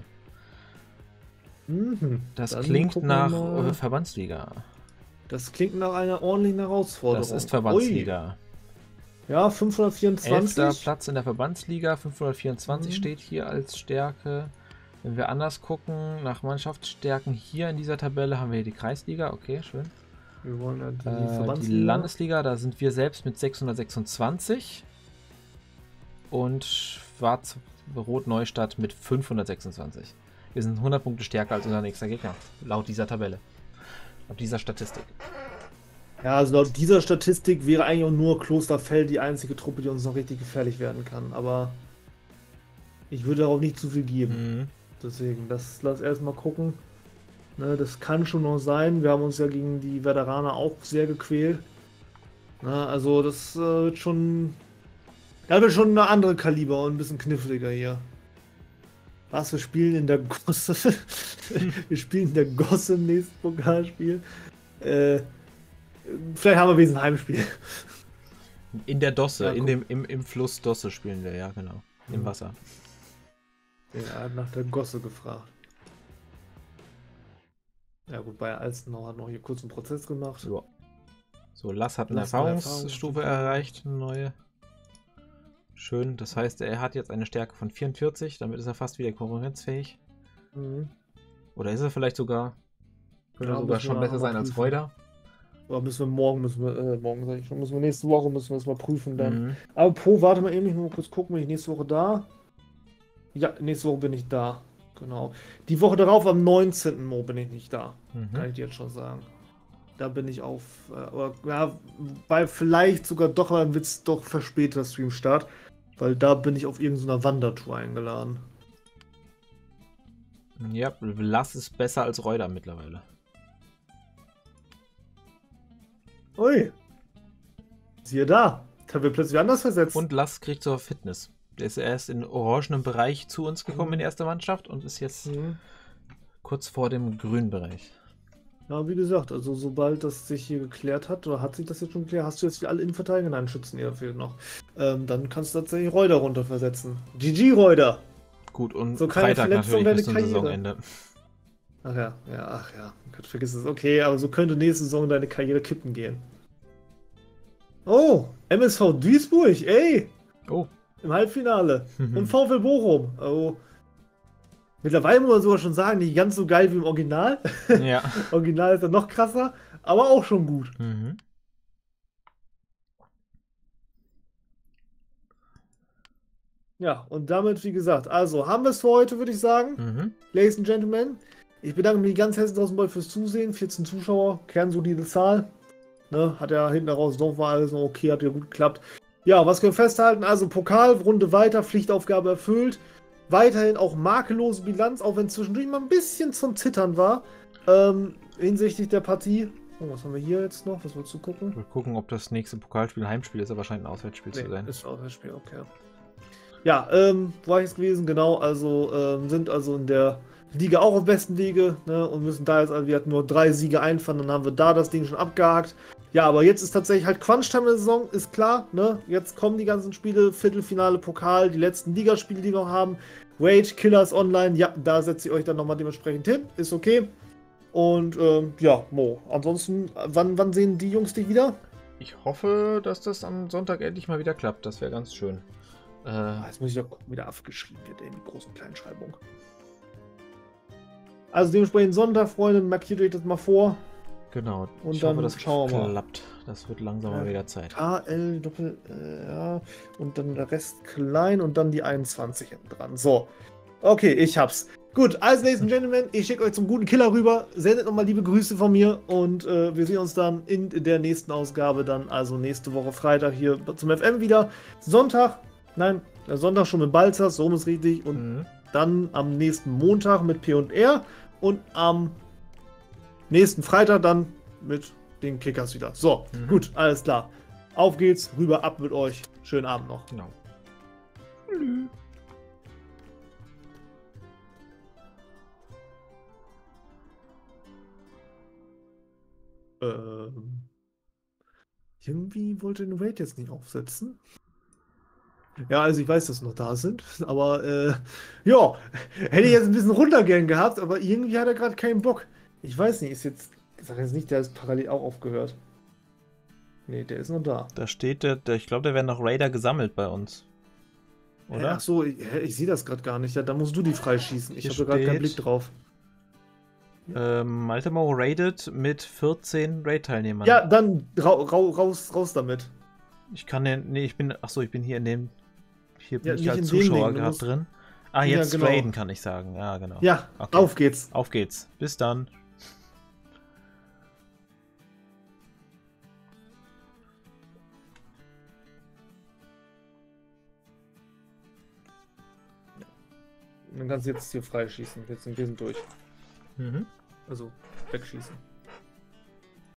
Das Dann klingt gucken wir nach mal. Verbandsliga. Das klingt nach einer ordentlichen Herausforderung. Das ist Verbandsliga. Ui. Ja, 524. 11. Platz in der Verbandsliga, 524 steht hier als Stärke. Wenn wir anders gucken, nach Mannschaftsstärken hier in dieser Tabelle haben wir hier die Kreisliga, okay, schön. Wir wollen ja die Die Verbandsliga. Landesliga, da sind wir selbst mit 626 und Schwarz-Rot Neustadt mit 526. Wir sind 100 Punkte stärker als unser nächster Gegner, laut dieser Tabelle, laut dieser Statistik. Ja, also laut dieser Statistik wäre eigentlich auch nur Klosterfeld die einzige Truppe, die uns noch richtig gefährlich werden kann. Aber ich würde darauf nicht zu viel geben. Deswegen, lass erstmal gucken. Ne, das kann schon noch sein. Wir haben uns ja gegen die Veteraner auch sehr gequält. Na, also das wird schon... Da wird schon eine andere Kaliber und ein bisschen kniffliger hier. Was, wir spielen in der Gosse? Wir spielen in der Gosse im nächsten Pokalspiel. Vielleicht haben wir wenigstens ein Heimspiel. In der Dosse, Ja, im Fluss Dosse spielen wir, ja genau, im Wasser. Er hat nach der Gosse gefragt. Ja gut, bei Alstenau hat noch hier kurz einen Prozess gemacht. Ja. So, Lass hat eine Lass eine Erfahrungsstufe erreicht, eine neue. Schön, das heißt, er hat jetzt eine Stärke von 44, damit ist er fast wieder konkurrenzfähig. Mhm. Oder ist er vielleicht sogar, könnte Ja, er sogar müssen schon wir besser mal sein als prüfen. Reuter. Aber morgen sag ich schon, müssen wir nächste Woche müssen wir das mal prüfen dann. Mhm. Aber warte mal eben, ich muss mal kurz gucken, bin ich nächste Woche da? Ja, nächste Woche bin ich da. Genau. Die Woche darauf, am 19. Mo, bin ich nicht da. Kann ich dir jetzt schon sagen. Da bin ich auf, aber ja, bei vielleicht sogar doch, aber dann wird es doch verspäteter Streamstart. Weil da bin ich auf irgendeiner Wandertour eingeladen. Ja, Lass ist besser als Reuter mittlerweile. Ui. Siehe da. Da wird plötzlich anders versetzt. Und Lass kriegt zur Fitness. Der ist erst in orangenem Bereich zu uns gekommen in die erste Mannschaft und ist jetzt kurz vor dem grünen Bereich. Ja, wie gesagt, also sobald das sich hier geklärt hat, oder hat sich das jetzt schon geklärt, hast du jetzt wie alle Innenverteidiger, nein, Schützen eher fehlt noch, dann kannst du tatsächlich Reuter runterversetzen. GG Reuter! Gut, und So keine Freitag Verletzung, natürlich deine bis zum Karriere. Saisonende. Ach ja, Gott, vergiss es. Okay, aber so könnte nächste Saison deine Karriere kippen gehen. Oh, MSV Duisburg, ey! Oh. Im Halbfinale. Und VfL Bochum. Oh. Mittlerweile muss man sogar schon sagen, nicht ganz so geil wie im Original. Ja. Original ist dann noch krasser, aber auch schon gut. Mhm. Ja, und damit, wie gesagt, also haben wir es für heute, würde ich sagen. Mhm. Ladies and Gentlemen, ich bedanke mich ganz herzlich draußen fürs Zusehen. 14 Zuschauer, kernsolide Zahl. Ne, hat ja hinten raus doch war alles noch okay, hat ja gut geklappt. Ja, was können wir festhalten? Also Pokalrunde weiter, Pflichtaufgabe erfüllt. Weiterhin auch makellose Bilanz, auch wenn zwischendurch mal ein bisschen zum Zittern war. Hinsichtlich der Partie. Oh, was haben wir hier jetzt noch? Was wolltest du gucken? Wir gucken, ob das nächste Pokalspiel ein Heimspiel ist, aber scheint ein Auswärtsspiel zu sein. Ist ein Auswärtsspiel, okay. Ja, wo war ich jetzt gewesen? Genau, also sind also in der Liga auch auf besten Wege, ne, und müssen da jetzt, also wir hatten nur 3 Siege einfahren, dann haben wir da das Ding schon abgehakt. Ja, aber jetzt ist tatsächlich halt Crunch-Time in der Saison, ist klar, ne? Jetzt kommen die ganzen Spiele, Viertelfinale, Pokal, die letzten Ligaspiele, die wir noch haben. Rage, Killers Online, ja, da setzt ihr euch dann nochmal dementsprechend hin, ist okay. Und ja, Mo, ansonsten, wann sehen die Jungs dich wieder? Ich hoffe, dass das am Sonntag endlich mal wieder klappt. Das wäre ganz schön. Jetzt muss ich doch gucken, wie der aufgeschrieben wird in die großen Kleinschreibung. Also dementsprechend Sonntag, Freunde, markiert euch das mal vor. Genau. Und ich dann hoffe, das schauen wir mal. klappt. Das wird langsam mal wieder Zeit. KL Doppel, ja, und dann der Rest klein und dann die 21 hinten dran. So, okay, ich hab's. Gut, also Ladies and Gentlemen, ich schicke euch zum guten Killer rüber. Sendet nochmal liebe Grüße von mir und wir sehen uns dann in der nächsten Ausgabe dann, also nächste Woche Freitag hier zum FM wieder. Sonntag schon mit Balzers, so ist richtig, und dann am nächsten Montag mit P&R und am nächsten Freitag dann mit den Kickers wieder. So, gut, alles klar. Auf geht's, rüber, ab mit euch. Schönen Abend noch. Genau. Irgendwie wollte den Raid jetzt nicht aufsetzen. Ja, also ich weiß, dass sie noch da sind, aber ja, hätte ich jetzt ein bisschen runtergehen gehabt, aber irgendwie hat er gerade keinen Bock. Ich weiß nicht, ich sag jetzt nicht, der ist parallel auch aufgehört. Nee, der ist noch da. Da steht ich glaube, da werden noch Raider gesammelt bei uns. Oder? Ach so, ich sehe das gerade gar nicht. Ja, da musst du die freischießen. Ich Hier habe da gerade keinen steht- Blick drauf. Maltemo raided mit 14 Raid-Teilnehmern. Ja, dann raus damit. Ich kann den. Nee, ich bin. Achso, ich bin hier in dem. Hier bin Ja, ich nicht als in dem Zuschauer Ding, du gerade musst- drin. Ah, Ja, jetzt genau. raiden kann ich sagen. Ja, genau. Ja, Okay. auf geht's. Auf geht's. Bis dann. Dann kannst du jetzt hier freischießen. Wir sind durch. Mhm. Also wegschießen.